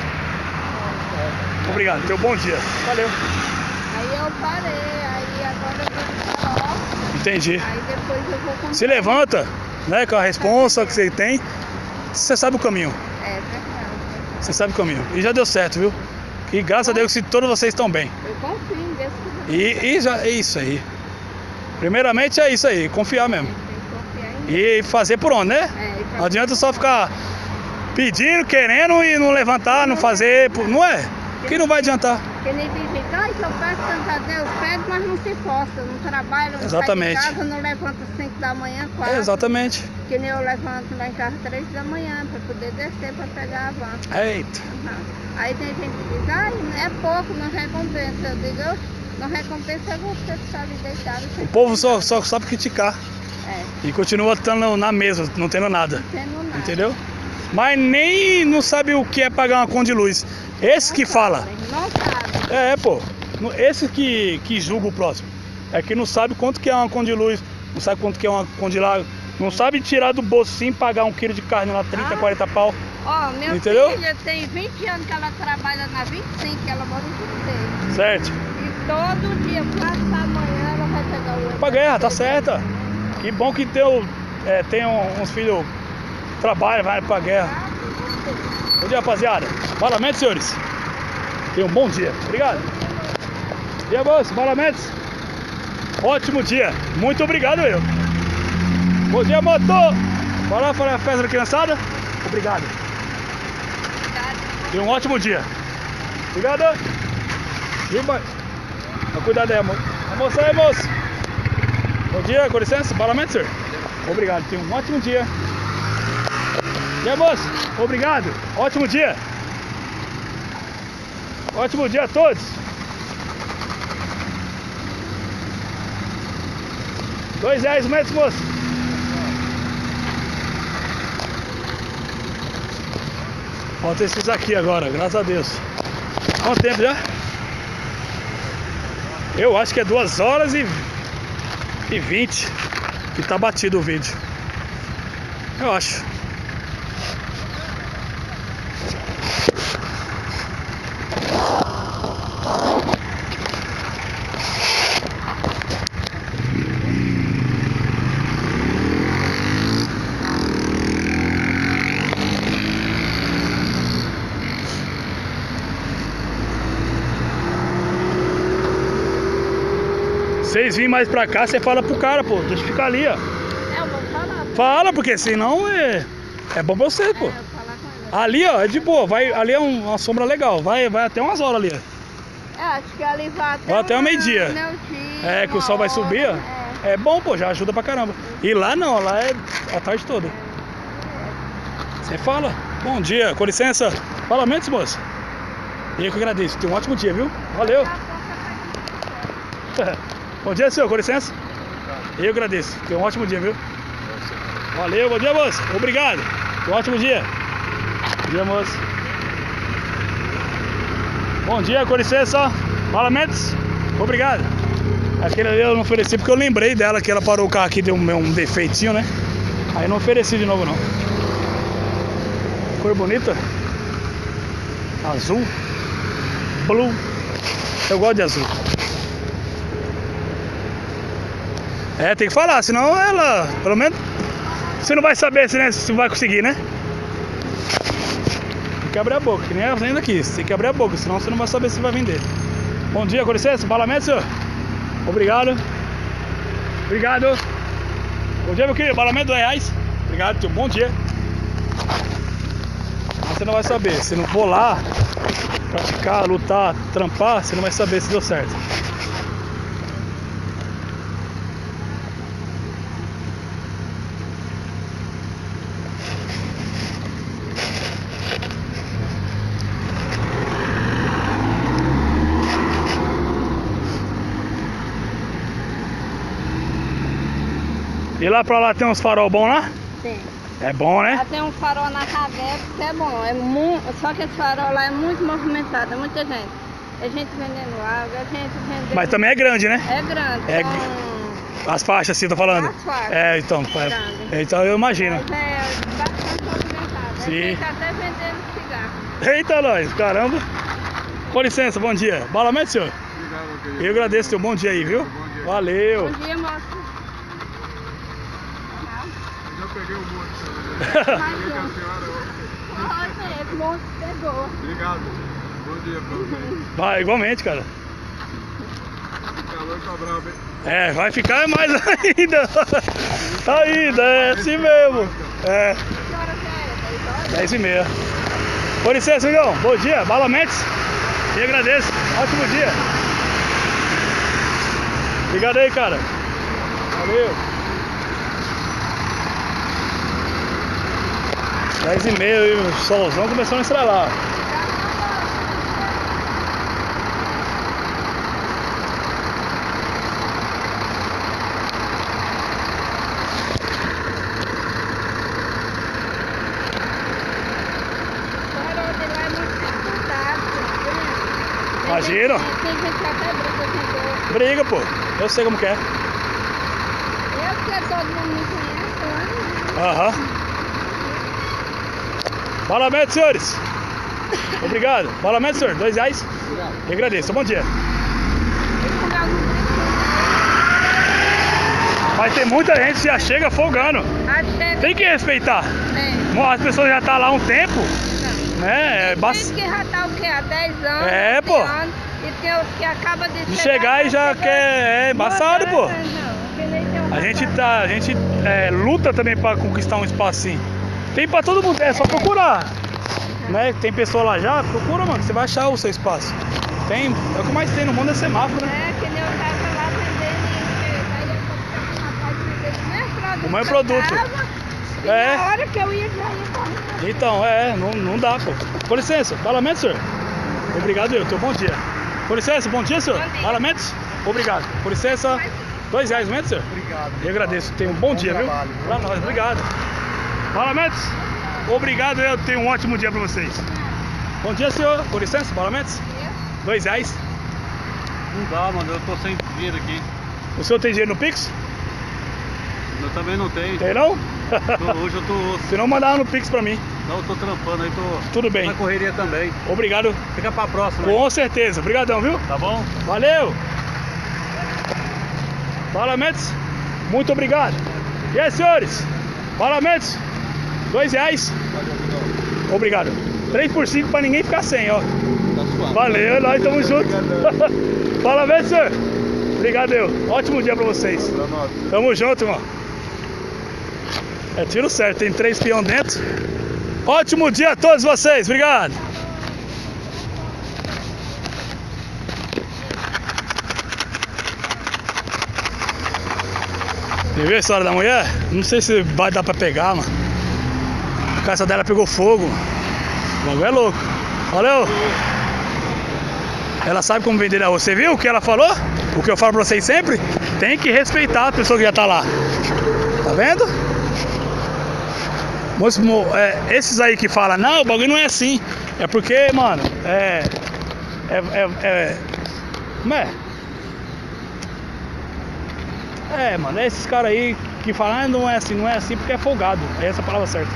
Obrigado. Teu bom dia. Valeu. Aí eu parei, aí agora eu vou no Farol. Entendi. Aí depois eu vou comprar. Se levanta, né, com a responsa que você tem. Você sabe o caminho. É verdade. Você sabe o caminho. E já deu certo, viu? E graças a Deus que todos vocês estão bem. Eu confio em Deus que você E, e já é isso aí. Primeiramente é isso aí, confiar mesmo. tem que confiar em Deus. E fazer por onde, né? É, e pra- Não adianta só ficar pedindo, querendo e não levantar, não fazer. Não é? Que não vai adiantar. Porque nem tem gente, ai, se eu peço tanto a Deus, pede, mas não se força, não trabalha, não Exatamente. sai de casa, não levanta às cinco da manhã, quatro. É, exatamente. Que nem eu levanto lá em casa três da manhã, para poder descer, para pegar a van. Eita. Uhum. Aí tem gente que diz, ai, é pouco, não recompensa. Eu digo, "Eu- não recompensa é você que está ali deitado. sem O povo só, só sabe criticar. É, E continua estando na mesa, não tendo nada. tendo nada. Entendeu? Mas nem não sabe o que é pagar uma conta de luz. Esse que fala. Não sabe. É, pô. Esse que, que julga o próximo. É que não sabe quanto que é uma conta de luz, não sabe quanto que é uma conta de água, não sabe tirar do bolso sim, pagar um quilo de carne lá, trinta, Ah. quarenta pau. Ó, minha Entendeu? filha tem vinte anos que ela trabalha na vinte e cinco, ela mora em Juruzeiro. Certo? E todo dia, quatro da manhã, ela vai pegar o ônibus. Pra guerra, tá certa. Que bom que teu, é, tem um- uns filhos que trabalham, vai pra guerra. Bom dia, rapaziada. Fala, Mendes, senhores. Tenham um bom dia. Obrigado. E a moça, fala, Mendes. Ótimo dia. Muito obrigado, eu. Bom dia, motor. Vai lá para a festa da criançada. Obrigado. Tenha um ótimo dia. Obrigado. E vai. Cuidado aí, amor. A moça aí, moço. Bom dia, com licença. Fala, Mendes, senhor. Obrigado. Tenha um ótimo dia. E aí, moço? Obrigado. Ótimo dia. Ótimo dia a todos. Dois reais o metro, moço. Falta esses aqui agora, graças a Deus. Quanto tempo já? Eu acho que é duas horas e, e vinte que tá batido o vídeo. Eu acho. Vocês virem mais pra cá, você fala pro cara, pô, deixa eu ficar ali, ó. É, eu vou falar. Fala, porque senão é, é bom pra você, pô. É, eu vou falar com ele. Ali, ó, é de boa, vai, ali é um- uma sombra legal, vai, vai até umas horas ali, ó. É, acho que ali vai até, Vai até o uma- meio-dia. meio-dia, É, que o uma sol vai hora, subir, ó. É. É bom, pô, já ajuda pra caramba. E lá não, lá é a tarde toda. Você fala, bom dia, com licença. Fala, Mendes, moça. Eu que agradeço. Tenha um ótimo dia, viu? Valeu. Bom dia, senhor. Com licença. Eu agradeço. Tenha um ótimo dia, viu? Valeu. Bom dia, moço. Obrigado. Tenha um ótimo dia. Bom dia, moço. Bom dia, com licença. Fala, Mendes. Obrigado. Aquele ali eu não ofereci porque eu lembrei dela que ela parou o carro aqui, deu um, um defeitinho, né? Aí não ofereci de novo, não. Cor bonita. Azul. Blue. Eu gosto de azul. É, tem que falar, senão ela, pelo menos, você não vai saber se, né, se vai conseguir, né? Tem que abrir a boca, que nem eu ainda aqui. Tem que abrir a boca, senão você não vai saber se vai vender. Bom dia, com licença, balamento, senhor. Obrigado. Obrigado. Bom dia, meu querido, balamento, dois reais. Obrigado, tio, bom dia. Mas você não vai saber, se não for lá praticar, lutar, trampar, você não vai saber se deu certo. E lá pra lá tem uns farol bons lá? Tem. É bom, né? Lá tem um farol na caverna que é bom. É mu... Só que esse farol lá é muito movimentado, é muita gente. É gente vendendo água, é gente vendendo... Mas também é grande, né? É grande. É... Então... As faixas, assim, tô falando. As faixas. É, então. É... Então eu imagino. Mas é bastante movimentado. Sim. A gente tá até vendendo cigarro. Eita, nós, caramba. Com licença, bom dia. Balamento, senhor? Obrigado, querido. Eu agradeço teu bom dia aí, viu? Bom dia. Valeu. Bom dia, moço. Já peguei o monte. Peguei com a senhora. Olha, esse monte pegou. Obrigado. Bom dia pra você. Vai, igualmente, cara. O calor tá bravo, hein? É, vai ficar mais ainda. Ainda, é assim mesmo. É, Que hora que é? dez e meia. Com licença, amigão. Bom dia, Balamentes. E agradeço. Ótimo dia. Obrigado aí, cara. Valeu. dez e meia e o solzão começando a estralar. Imagina. Tem gente que até briga com o Briga, pô. Eu sei como que é. Eu, porque todo mundo me conhece, né? Aham. Balamento, senhores. Obrigado. Balamento, senhor. Dois reais. Obrigado. Eu agradeço. Bom dia. Mas tem muita gente que já chega folgando. Achei. Tem que respeitar. Tem. As pessoas já estão tá lá há um tempo, né? É Tem bas... gente que já tá o quê? Há dez anos. É, vinte pô. anos, e tem os que acabam de, de chegar e já chega- quer. É embaçado, pô. Não, que nem tem um A gente rapaz. tá. A gente é, luta também pra conquistar um espacinho. Tem pra todo mundo, é só procurar. Né? Tem pessoa lá já, procura, mano. Você vai achar o seu espaço. Tem. É o que mais tem no mundo é semáforo, né? É, que nem eu tava lá vendendo e daí eu um rapaz vendendo o mesmo produto. O mesmo que produto. eu tava, e É. na hora que eu ia, já ia correndo. Então, é, não, não dá, pô. Com licença, balamento, senhor. Obrigado, eu. Teu bom dia. Com licença, bom dia, senhor. Bom dia. Balamentos? Obrigado. Com licença. Dois reais, momento, senhor? Obrigado. Eu agradeço. Tenha um bom, Bom dia, trabalho, viu? viu? Pra nós, obrigado. Balamentos? Obrigado, eu tenho um ótimo dia pra vocês. Bom dia, senhor. Com licença, balamentos? Dois reais. Não dá, mano. Eu tô sem dinheiro aqui. O senhor tem dinheiro no Pix? Eu também não tenho. Tem não? Tô- hoje eu tô. Se não, mandar no Pix pra mim. Não, eu tô trampando aí, tô. Tudo bem. Na correria também. Obrigado. Fica pra próxima. aí. Com certeza. Obrigadão, viu? Tá bom? Valeu! Balamentos, muito obrigado. E aí, senhores? Balamentos, dois reais. Obrigado. Três por cinco pra ninguém ficar sem, ó. Tá suave. Valeu, nós estamos juntos. Balamentos, senhor. Obrigado, eu. Ótimo dia pra vocês. Pra nós. Tamo junto, irmão. É tiro certo, tem três peão dentro. Ótimo dia a todos vocês, obrigado. Você viu a história da mulher? Não sei se vai dar pra pegar, mano. A casa dela pegou fogo. O bagulho é louco. Valeu! Ela sabe como vender arroz. Você viu o que ela falou? O que eu falo pra vocês sempre? Tem que respeitar a pessoa que já tá lá. Tá vendo? Moço, é, esses aí que falam, não, o bagulho não é assim. É porque, mano, é... É... é, é como é? É, mano, é esses caras aí que falam, ah, não é assim, não é assim porque é folgado. É essa a palavra certa.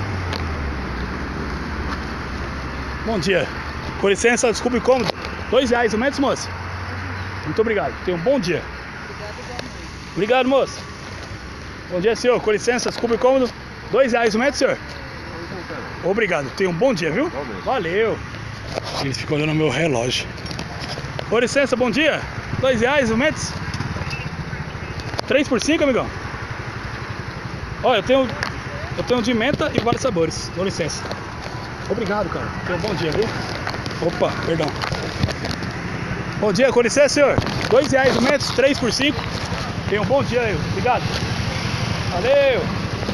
Bom dia. Com licença, desculpe o incômodo. Dois reais o metro, moça? Muito obrigado. Tenha um bom dia. Obrigado, moça. Bom dia, senhor. Com licença, desculpe o incômodo. Dois reais o metro, senhor? Obrigado. Tenha um bom dia, viu? Valeu. Ele ficou olhando o meu relógio. Com licença, bom dia. Dois reais o metro? Três por cinco, amigão? Olha, eu tenho, eu tenho de menta e vários sabores. Com licença. Obrigado, cara. Tenha um bom dia, viu? Opa, perdão. Bom dia, com licença, senhor. Dois reais o metro, três por cinco. Tenha um bom dia aí. Obrigado. Valeu.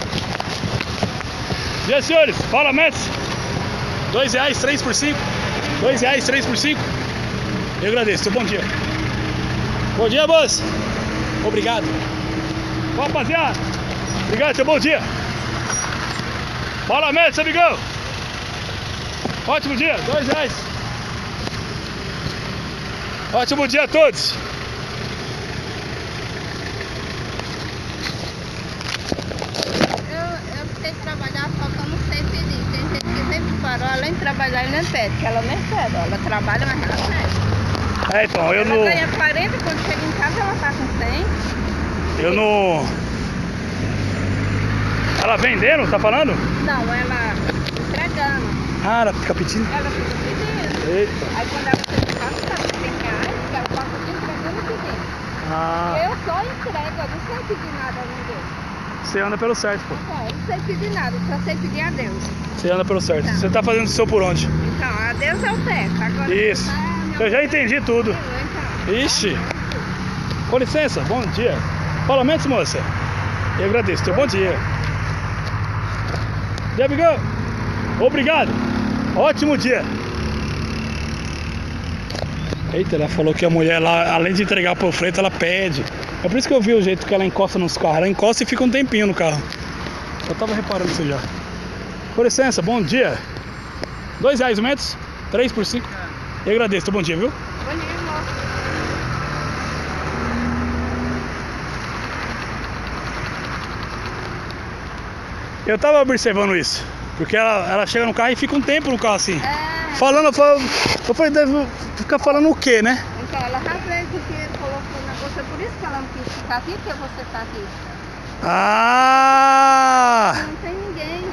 Bom dia, senhores. Fala, metros. Dois reais, três por cinco. Dois reais, três por cinco. Eu agradeço. Seu bom dia. Bom dia, moço. Obrigado. Bom, rapaziada. Obrigado, seu bom dia. Fala, metros, amigão. Ótimo dia. Dois reais. Ótimo dia a todos. Eu, eu sei trabalhar só que eu não sei pedir. Tem gente que sempre parou, além de trabalhar, ela não pede, que ela nem pede. Ó. Ela trabalha, mas ela pede. É, então, eu ela não... Ela ganha quarenta, quando chega em casa ela tá com cem. Eu não... Ela vendendo, tá falando? Não, ela entregando. Ah, ela fica pedindo? Ela fica pedindo. Eita. Aí quando ela chega em casa, ela tá cem reais, que ela passa o dia entregando e pedindo. Ah, Eu só entrego, eu não sei pedir nada a ninguém. você anda pelo certo, pô. Então, eu não sei pedir nada, só sei pedir a Deus. Você anda pelo certo. Tá. Você tá fazendo o seu por onde? Então, a Deus é o teto. Agora Isso. você tá- Eu já entendi tudo. Então, Ixi. Com licença, bom dia. Fala, menos, moça. Eu agradeço, teu bom dia. E aí, amigão? Obrigado. Ótimo dia. Eita, ela falou que a mulher lá, além de entregar por frente, ela pede. É por isso que eu vi o jeito que ela encosta nos carros. Ela encosta e fica um tempinho no carro. Eu tava reparando isso já. Com licença, bom dia. Dois reais o metro? Três por cinco. Eu agradeço, teu bom dia, viu? bom dia, moço. Eu tava observando isso, porque ela, ela chega no carro e fica um tempo no carro assim. É, Falando, eu falei, eu falei, deve ficar falando o quê, né? então, ela já veio que colocou o negócio, é por isso que ela não quis ficar aqui, porque você tá aqui. Ah! Não tem ninguém.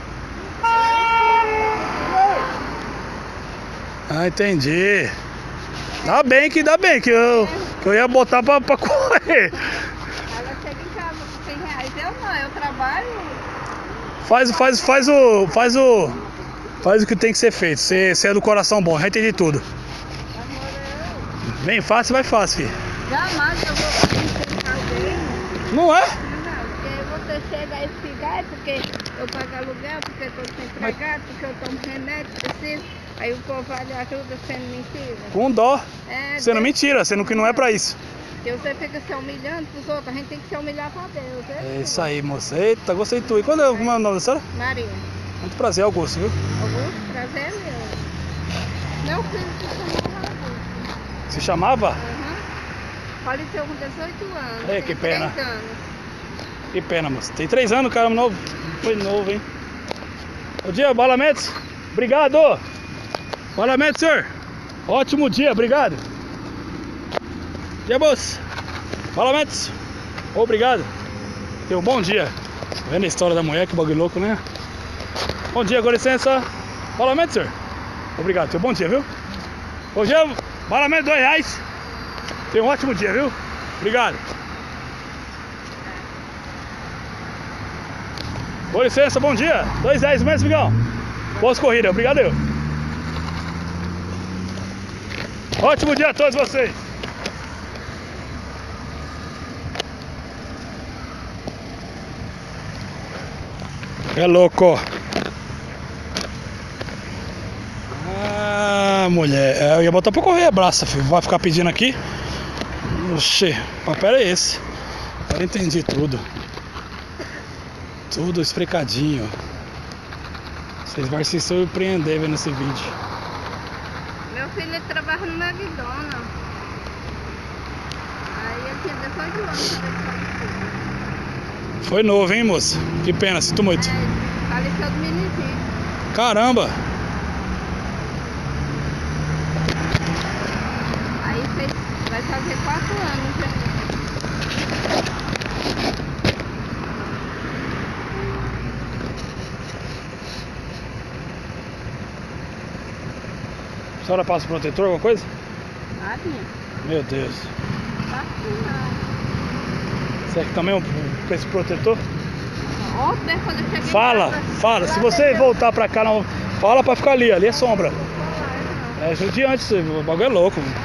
Ah, entendi. Dá bem que dá bem, que eu, que eu ia botar pra, pra correr. Ela chega em casa com cem reais. Eu não, eu trabalho. Faz, faz, faz o. Faz o. Faz o que tem que ser feito. Você, você é do coração bom, já entendi tudo. Amor, Bem fácil, vai fácil, filho. eu jamais eu vou sustentar alguém. Não é? Não, porque você chega a ficar, é porque eu pago aluguel, porque eu estou desempregado, porque eu tomo remédio, preciso. Aí o povo vai lhe ajuda sendo mentira. Com dó. É, Sendo Deus- mentira, sendo que não é pra isso. Porque você fica se humilhando pros outros, a gente tem que se humilhar pra Deus. É isso aí, moça. Eita, gostei de tu. E quando é, como é o nome da senhora? Maria, Muito prazer, Augusto, viu? Augusto, prazer é meu. Meu filho se chamava Augusto. Se chamava? Uhum. Faleceu com dezoito anos. Ei, tem que pena. três anos. Que pena, moça. Tem três anos, cara, novo. Foi novo, hein? Bom dia, Bala Mendes. Obrigado. Bala Mendes, senhor. Ótimo dia, obrigado. Bom dia, moça. Bala Mendes. Obrigado. Tenha um bom dia. Tá vendo a história da mulher, que bagulho louco, né? Bom dia, com licença. Bala Mendes, senhor. Obrigado, tenha um bom dia, viu? Bom dia, Bala Mendes, dois reais. Tenha um ótimo dia, viu? Obrigado. Com licença, bom dia. Dois reais mesmo, amigão. Boas corridas, obrigado eu. Ótimo dia a todos vocês. É louco. Ah, mulher, é, eu ia botar pra correr a braça, filho. Vai ficar pedindo aqui? Oxê, o papel é esse. Agora entendi tudo. Tudo explicadinho. Vocês vão se surpreender vendo esse vídeo. Meu filho ele trabalha no McDonald's. Aí ele tinha dezoito anos quando ele faleceu. Foi novo, hein, moça? Que pena, sinto muito. É, faleceu do meningite. Caramba! Aí fez, vai fazer quatro anos já. A senhora passa protetor, alguma coisa? Ah, minha. Meu Deus. Tá não. Será que também é um, esse protetor? Ontem quando eu cheguei em Fala, casa, fala. Se você atendeu. voltar pra cá, não, fala pra ficar ali. Ali é sombra. Não vou falar, não. É judiante, o bagulho é louco. Não,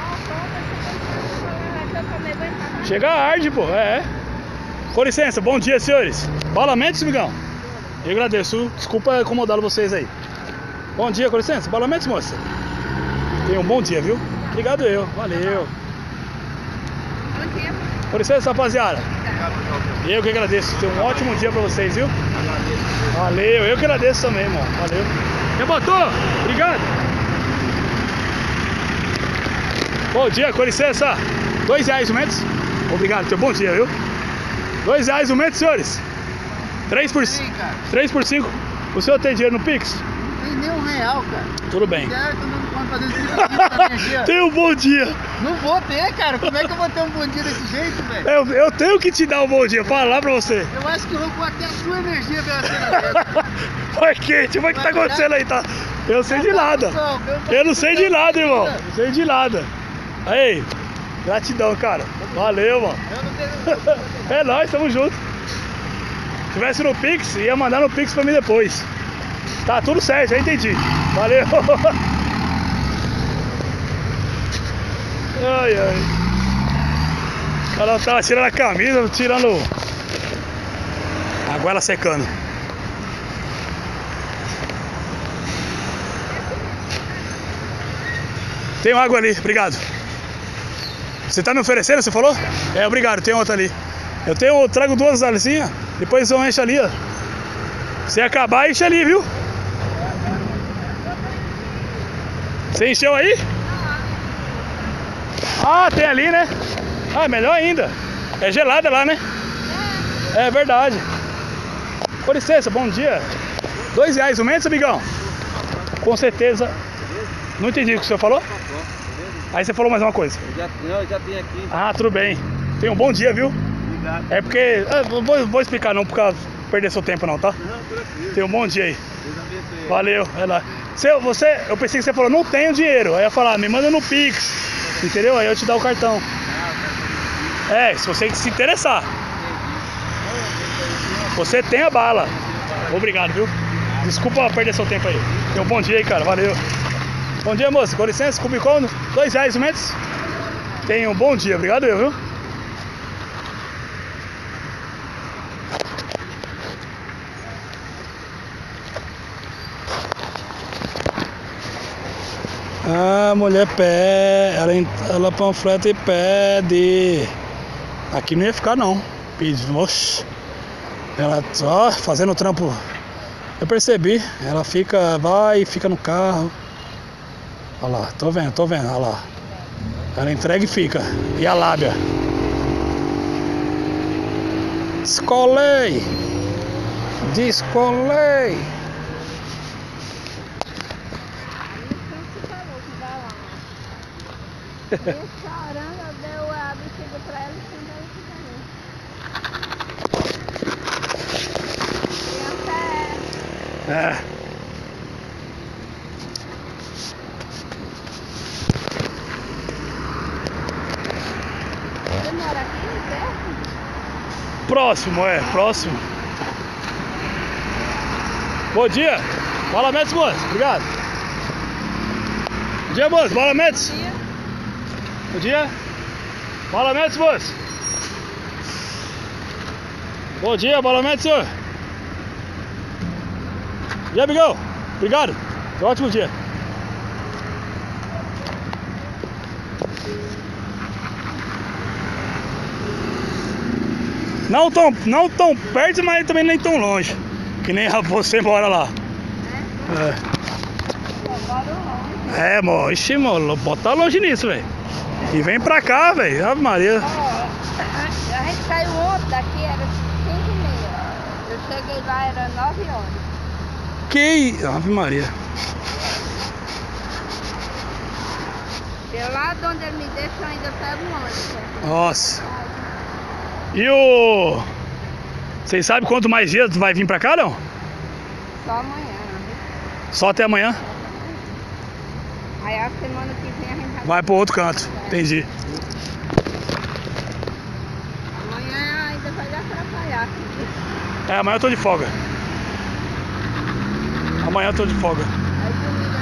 eu tomei banho pra cá. Chega arde, pô. É. Com licença, bom dia, senhores. Bala Mendes, migão. Eu agradeço. Desculpa incomodá-lo vocês aí. Bom dia, com licença. Bala Mendes, moça. Tenha um bom dia, viu? Obrigado eu. Valeu. Bom dia. Com licença, rapaziada. Tá. Eu que agradeço. Tenha um ótimo dia pra vocês, viu? Valeu. Eu que agradeço também, irmão. Valeu. Rebatou. Obrigado. Bom dia, com licença. Dois reais o metro. Obrigado. Tenha um bom dia, viu? Dois reais o metro, senhores. Três por, três por cinco. O senhor tem dinheiro no Pix? Não tem nem um real, cara. Tudo bem. Certo, não pode fazer isso. Tenha um bom dia. Não vou ter, cara. Como é que eu vou ter um bom dia desse jeito, velho? Eu, eu tenho que te dar um bom dia. Fala lá pra você. Eu acho que eu vou pôr até a sua energia pela cena dessa. Foi quente. O que tá acontecendo aí, tá? Eu sei de nada. Eu não sei de nada, irmão. Não sei de nada. Aí, gratidão, cara. Valeu, mano. Eu não tenho... É nóis, tamo junto. Se tivesse no Pix, ia mandar no Pix pra mim depois. Tá tudo certo, já entendi. Valeu. Ai, ai. O cara tava tirando a camisa, tirando a goela secando. Tem água ali, obrigado. Você tá me oferecendo, você falou? É, obrigado, tem outra ali. Eu tenho, eu trago duas assim, ó. Depois eu encho ali, ó. Se acabar, enche ali, viu? Você encheu aí? Ah, tem ali, né? Ah, melhor ainda. É gelada lá, né? É verdade. Com licença, bom dia. Dois reais o menos, amigão? Com certeza. Não entendi o que o senhor falou? Aí você falou mais uma coisa. Eu já, não, eu já tenho aqui. Ah, tudo bem. Tenha um bom dia, viu? Obrigado. É porque... Ah, vou, vou explicar não, por perder seu tempo não, tá? Não, tranquilo. Tenha um bom dia aí. Deus abençoe. Valeu, é lá. Se eu, você, eu pensei que você falou, não tenho dinheiro. Aí eu ia falar, me manda no Pix. Entendeu? Aí eu te dar o cartão. É, se você se interessar. Você tem a bala. Obrigado, viu? Desculpa perder seu tempo aí. Tenha um bom dia aí, cara. Valeu. Bom dia, moça. Com licença, Cubicono. Dois reais o metro. Tenha um bom dia. Obrigado, eu, viu? Ah, mulher pé, ela, ela panfleta e pede. Aqui não ia ficar não. Pede, oxe. Ela só fazendo o trampo. Eu percebi. Ela fica, vai e fica no carro. Olha lá, tô vendo, tô vendo, olha lá. Ela entrega e fica. E a lábia? Descolei! Descolei! Chorando, deu a bexiga pra ela e fez ela ficar. Criança é. É. Você mora aqui perto? Próximo, é, próximo. Bom dia. Bola Mendes, moço. Obrigado. Bom dia, moço. Bola Mendes. Bom dia. Bola Mendes, moço. Bom dia, Bola Mendes, senhor. Bom dia, amigão. Obrigado. Ótimo dia. Não tão, não tão perto, mas também nem tão longe. Que nem você mora lá. É, é mano, ixi, mano, bota longe nisso, velho. E vem pra cá, velho. Ave Maria. A gente saiu ontem daqui, era cinco e meia. Eu cheguei lá, era nove horas. Que... Ave Maria. De lá de onde ele me deixou, ainda pego um ônibus. Nossa. E o... Vocês sabem quanto mais dias vai vir pra cá, não? Só amanhã. Só até amanhã? Aí a semana que vem a gente vai... Vai pro outro canto. Entendi. Amanhã ainda vai atrapalhar aqui. É, amanhã eu tô de folga. Amanhã eu tô de folga. Aí domingo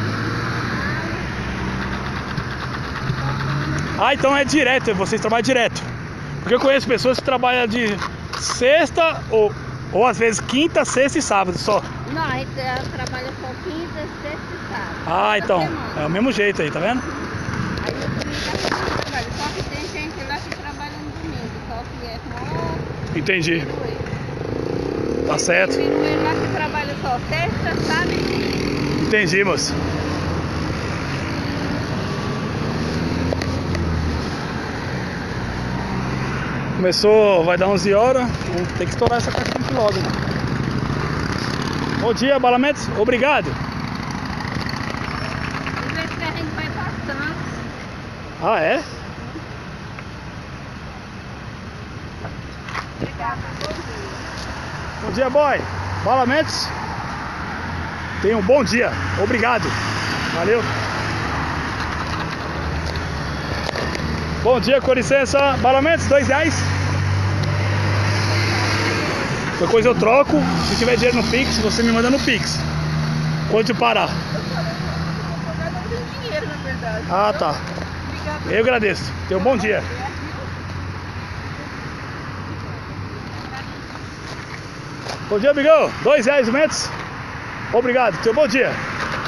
Ah, então é direto, vocês trabalham direto. Porque eu conheço pessoas que trabalham de sexta ou, ou às vezes quinta, sexta e sábado só. a gente... Não, a gente trabalha só quinta, sexta e sábado. Ah, então, semana. é o mesmo jeito aí, tá vendo? Aí no domingo a gente trabalha. Só que tem gente lá que trabalha no domingo, só que é com Entendi, o tá certo. Tem pirueiro lá que trabalha só sexta, sábado e domingo. Entendi, moço. Começou, vai dar onze horas, vamos ter que estourar essa caixinha aqui logo. Né? Bom dia, Balamentos, obrigado. Às vezes que a gente vai bastante. Ah, é? Obrigada. Bom dia, boy. Balamentos, tenha um bom dia, obrigado. Valeu. Bom dia, com licença. Balamentos, dois reais. Depois eu troco. Se tiver dinheiro no Pix, você me manda no Pix. Quando eu parar. Eu não tenho dinheiro, na verdade. Ah, tá. Obrigada. Eu agradeço. Tenha um bom dia. Bom dia, amigão. Dois reais, metros. Obrigado. Tenha um bom dia.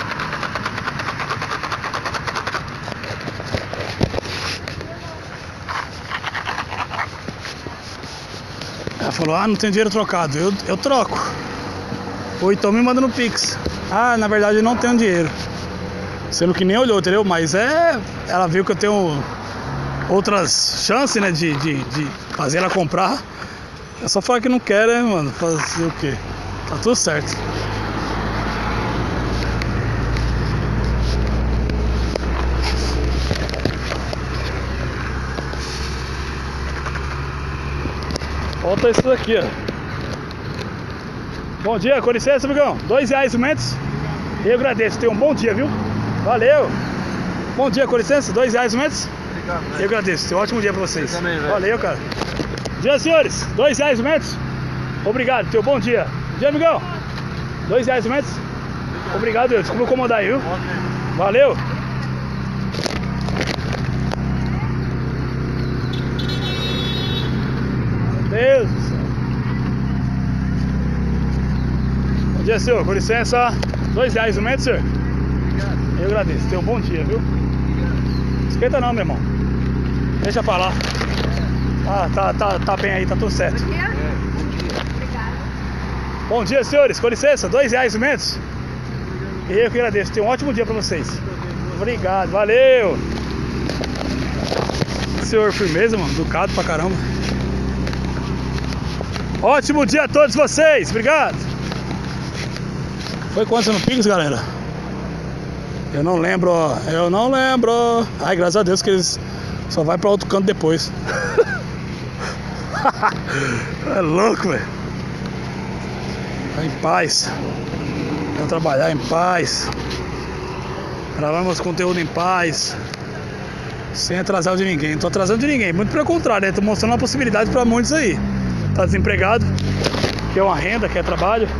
Ela falou, ah, não tem dinheiro trocado. Eu, eu troco. Ou então me manda no Pix. Ah, na verdade eu não tenho dinheiro. Sendo que nem olhou, entendeu? Mas é... Ela viu que eu tenho outras chances, né? De, de, de fazer ela comprar. É só falar que não quer, né, mano? Fazer o quê? Tá tudo certo. Falta isso daqui, ó. Bom dia, com licença, amigão. Dois reais o metros. Eu agradeço. Tenha um bom dia, viu? Valeu. Bom dia, com licença. Dois reais o metros. Obrigado, Eu agradeço. Tenha um ótimo dia pra vocês. Eu também, velho. Valeu, cara. Bom dia, senhores. Dois reais o metros. Obrigado. Tenha um bom dia. Bom dia, amigão. Dois reais o metros. Obrigado, eu. Desculpa incomodar aí, viu? Valeu. Deus do céu. Bom dia, senhor. Com licença. Dois reais o metro, senhor. Obrigado. Eu agradeço. Tenha um bom dia, viu? Esquenta não, meu irmão. Deixa pra lá. Ah, tá, tá, tá bem aí, tá tudo certo. Bom dia. É, bom dia. Obrigada. Bom dia, senhores. Com licença. Dois reais o metro. Eu que agradeço. Tenha um ótimo dia pra vocês. Obrigado. Valeu. Senhor, firmeza, mano. Educado pra caramba. Ótimo dia a todos vocês. Obrigado. Foi quanto no Pix, galera? Eu não lembro, ó. Eu não lembro. Ai, graças a Deus que eles só vai pra outro canto depois. É louco, velho. Tá em paz. Vamos trabalhar em paz. Gravar meus conteúdos em paz. Sem atrasar de ninguém. Não tô atrasando de ninguém. Muito pelo contrário, né? Tô mostrando uma possibilidade pra muitos aí. Tá desempregado, quer uma renda, quer trabalho.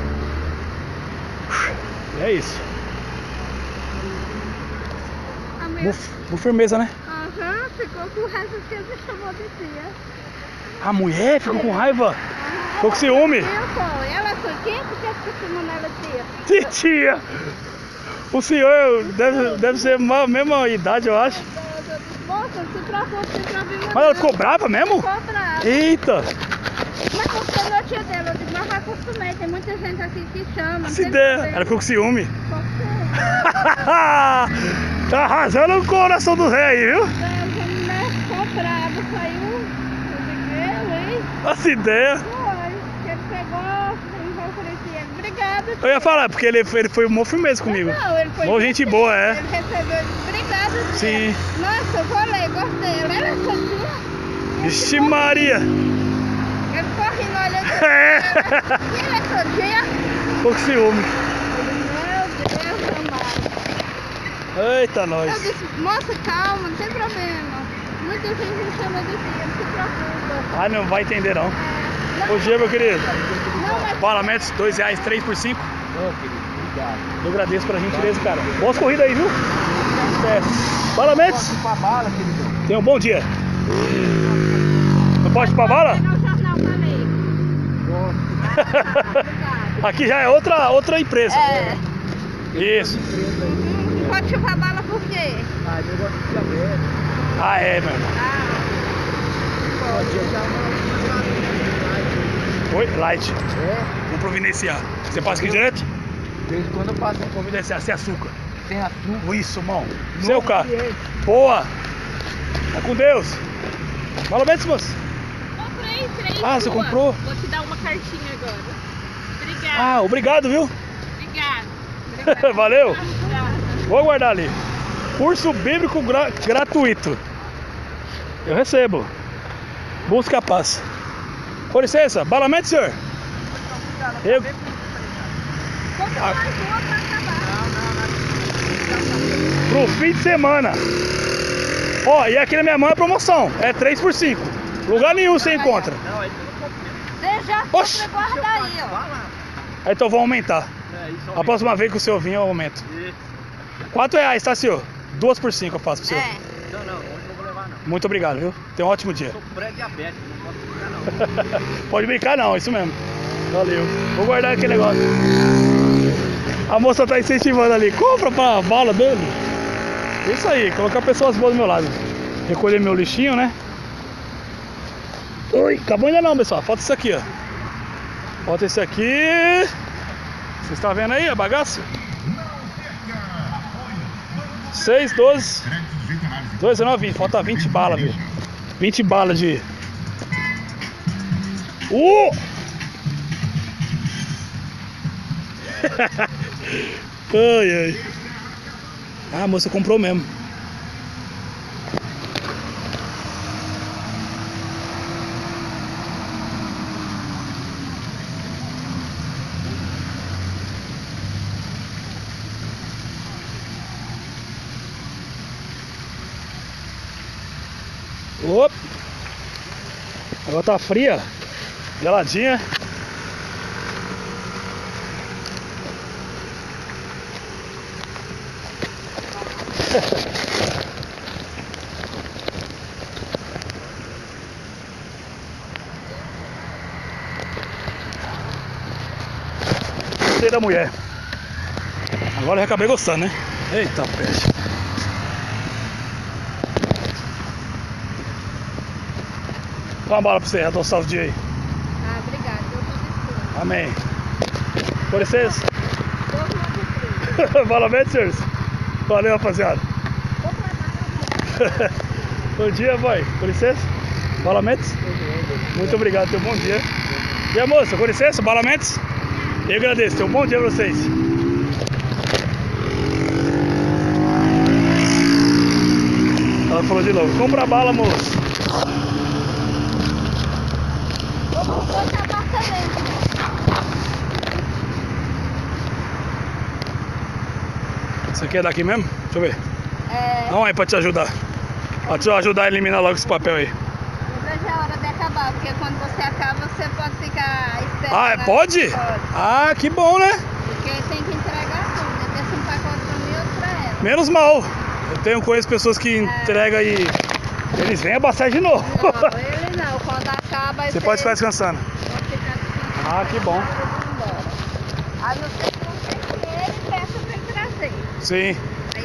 É isso. A minha... Muito, muito firmeza, né? Aham, ficou com raiva que ele me chamou de tia. A mulher ficou com raiva? Ficou com ciúme? Eu tô. Ela foi quem? Por que você chamou ela de tia? Tia! O senhor deve, deve ser a mesma idade, eu acho. Moça, se preocupe, você já viu. Mas ela ficou brava mesmo? Ficou brava. Eita! Mas você não tinha dela, eu digo, mas vai acostumar, tem muita gente assim que chama. Essa ideia, ela ficou com ciúme. Tá arrasando o coração do rei aí, viu? Comprado, saiu o dinheiro, hein? Essa ideia. Foi, ele pegou, eu ofereci ele, obrigado. Eu ia falar, porque ele, ele foi mó firmeza comigo. Não, ele foi. Mó gente boa, é. Ele recebeu, obrigado. Tia. Sim. Nossa, eu falei, gostei. Ele era sua tia? Vixe Maria. Ele ficou rindo, olhando. É. Quem é sua tia? Ficou com ciúme. Meu Deus, amado. Eita, Eu nós. disse, moça, calma, não tem problema. Muita gente me chama de tia, não se preocupa. Ah, não vai entender não. É, Bom dia, meu querido. não, mas Balamentos, dois reais, três por cinco. Ô, querido, obrigado. Eu agradeço pela gentileza, cara. Boas corridas aí, viu? É. Balamentos, Posso ir pra bala, querido? tenha um bom dia. Não pode ir pra bala? pegar o jornal, falei. Ah, obrigado. Aqui já é outra, outra empresa. É. Isso. Uhum. Não pode chupar bala por quê? Ah, eu gosto de saber. Ah, é, meu irmão. Ah, Pode já uma... Oi, light. É, Vamos providenciar. Você passa aqui direto? de vez em quando eu passo um Providenciar, sem açúcar. sem açúcar. Isso, irmão. Seu carro. Boa. Tá com Deus. Balamentos, moço. Comprei três. Ah, você duas. comprou? Vou te dar uma cartinha agora. Obrigada. Ah, obrigado, viu? Obrigada. Valeu. Obrigada. Vou guardar ali. Curso bíblico gra gratuito. Eu recebo. Busca a paz. Com licença, balamento, senhor. Eu... compra Ah. mais uma pra acabar. Pro fim de semana. Ó, e aqui na minha mão é promoção. É três por cinco. Lugar nenhum você encontra. Você já Oxi. compra e guarda aí, ó. Aí então vou aumentar. A próxima vez que o senhor vir eu aumento. Quatro reais, tá, senhor? Duas por cinco eu faço pro senhor. É. Não, não, hoje não vou levar não. Muito obrigado, viu? Tenha um ótimo dia. Sou pré-diabético, não posso brincar não. Pode brincar não, isso mesmo. Valeu. Vou guardar aquele negócio. A moça tá incentivando ali. Compra pra bala dele. Isso aí, colocar pessoas boas do meu lado. Recolher meu lixinho, né? Oi, acabou ainda não, pessoal. Falta isso aqui, ó. Falta esse aqui. Você está vendo aí a bagaça? seis, doze, doze, dezenove, vinte. Falta vinte balas, viu? vinte balas de... Uh! Ai, ai. Ah, a moça comprou mesmo. Opa! Agora tá fria, geladinha. Gostei da mulher. Agora eu acabei gostando, né? Eita, peixe. Dá uma bola pra você, adoçar o dia aí. Ah, obrigada. Eu tô disposto. Amém. Com licença. Todo mundo Fala bem, senhores. Valeu, rapaziada. Bom dia, boy. Com licença. Balamentos. Muito obrigado, tenha um bom dia. E a moça, com licença, balamentos. Eu agradeço, tenha um bom dia pra vocês. Ela falou de novo, compra bala, moço. Vou botar apartamento. Isso aqui é daqui mesmo? Deixa eu ver. É, Dá um aí pra te ajudar. Pra te ajudar a eliminar logo esse papel aí. eu vejo a hora de acabar, porque quando você acaba, você pode ficar esperando. Ah, é- pode? Pode. Ah, que bom, né? Porque tem que entregar tudo, né? Deixa um pacote pra mim e outro pra ela. Menos mal. Eu tenho conheço pessoas que entregam e eles vêm abaixar de novo. Não, ele não. Quando acaba, aí Você pode ficar descansando. pode ficar descansando. Ah, que bom. A não ser que não tem ele, peça pra ele trazer. Sim. Aí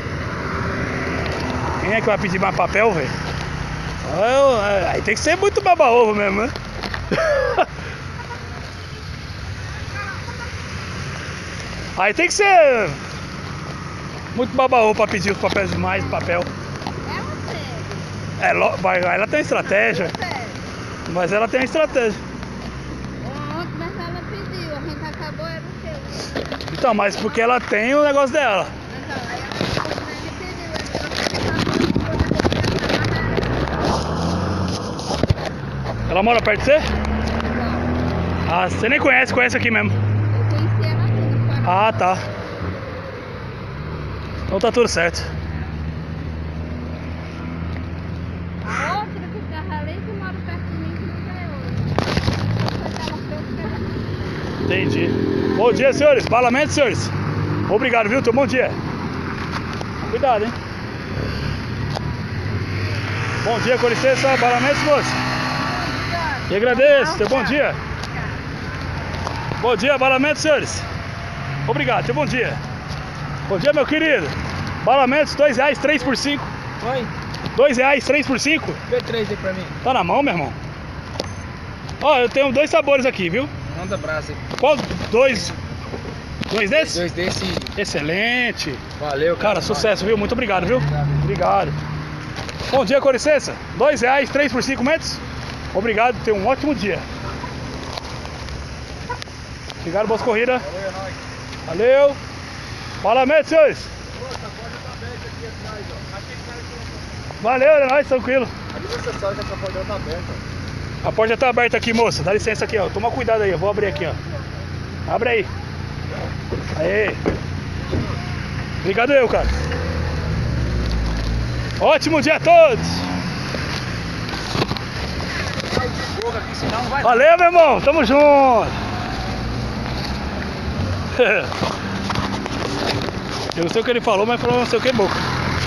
Quem é que vai pedir mais papel, velho? Ah, eu- é, Aí tem que ser muito baba-ovo mesmo, né? Aí tem que ser muito babaú pra pedir os papéis mais papel. Ela pede. É, lo- vai, ela tem estratégia, Ela pede. mas ela tem estratégia. Ontem, mas ela pediu. A gente acabou, era o quê? Então, mas porque ela tem o negócio dela. Então, aí ela ele pediu. Ela mora perto de você? Ah, você nem conhece, conhece aqui mesmo. Eu conheci ela aqui no Paraná. Ah, tá. Então tá tudo certo. A outra que ficava ali, que mora perto de mim, que não é hoje. Foi aquela frente que ela... Entendi. Bom dia, senhores. Balamento, senhores. Obrigado, viu? Teu bom dia. Cuidado, hein? Bom dia, com licença. Balamento, moço. E agradeço. Teu bom dia. Bom dia, Balamento, senhores. Obrigado. Teu bom dia. Bom dia, meu querido. Balamentos, dois reais, três por cinco. Oi, Dois reais, três por cinco. vê três aí pra mim. Tá na mão, meu irmão? Ó, eu tenho dois sabores aqui, viu? Manda abraço aí. Qual? Dois? Dois desses? Dois desse. Excelente. Valeu, Cara, sucesso, viu? Muito obrigado, viu? Obrigado. Bom dia, com licença. Dois reais, três por cinco metros. Obrigado, tenha um ótimo dia. Obrigado, boas corridas. Valeu, é nóis. Valeu. Balamento, senhores. Valeu, é nóis, tranquilo. Aqui você sabe que essa porta tá aberta. A porta já tá aberta aqui, moça. Dá licença aqui, ó. Toma cuidado aí, eu vou abrir aqui, ó. Abre aí. Aê. Obrigado eu, cara. Ótimo dia a todos. Valeu, meu irmão. Tamo junto. Eu não sei o que ele falou, mas falou não sei o que boca.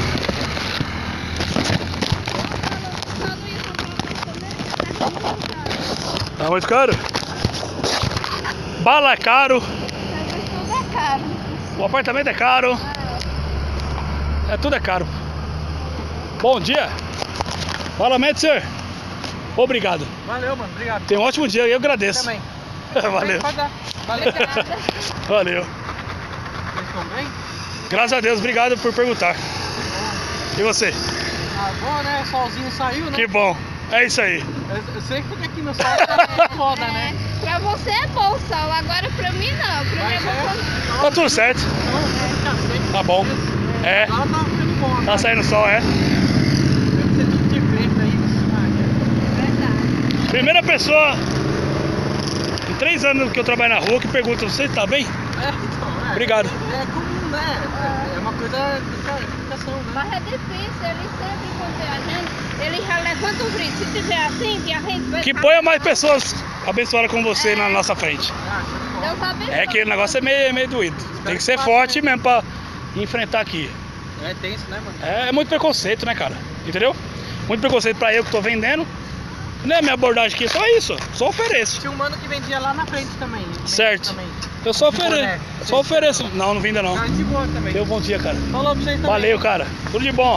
Tá muito caro? Bala é caro. Tudo é caro. O apartamento é caro. É, tudo é caro. Bom dia. Balamento, senhor. Obrigado. Valeu, mano. Obrigado. Tenha um ótimo dia e eu agradeço. Também. Valeu. Pode dar. Valeu. Valeu. Vocês estão bem? Graças a Deus, obrigado por perguntar. E você? Ah, bom, né? O solzinho saiu, né? Que bom. É isso aí. Eu, eu sei que porque aqui no sol tá foda, né? É, pra você é bom o sol, agora pra mim não. Pra mim é bom. Tá tudo certo. Então, já sei. Tá bom. É. Agora tá ficando bom. Tá Agora. saindo sol, é. Deve ser tudo de preto aí. Verdade. Primeira pessoa em três anos que eu trabalho na rua que pergunta, você tá bem? É, então, é. Obrigado. É comum, né? É uma coisa de educação, né? Mas é difícil, ele sempre quando vê a gente, ele já levanta o grito. Se tiver assim, que a gente vai. Que ponha mais pessoas abençoadas como você na nossa frente. Ah, show de bola. Deus abençoe. É que o negócio é meio, meio doído. Tem que ser forte mesmo pra enfrentar aqui. É tenso, né, mano? É, é muito preconceito, né, cara? Entendeu? Muito preconceito pra eu que tô vendendo. Não é minha abordagem aqui, só isso. Só ofereço. Tinha um mano que vendia lá na frente também. Certo. Também. Eu só De boné. ofereço. Só ofereço. Não, não venda não. Tá de boa também. Deu um bom dia, cara. Falou pra vocês também. Valeu, cara. Tudo de bom.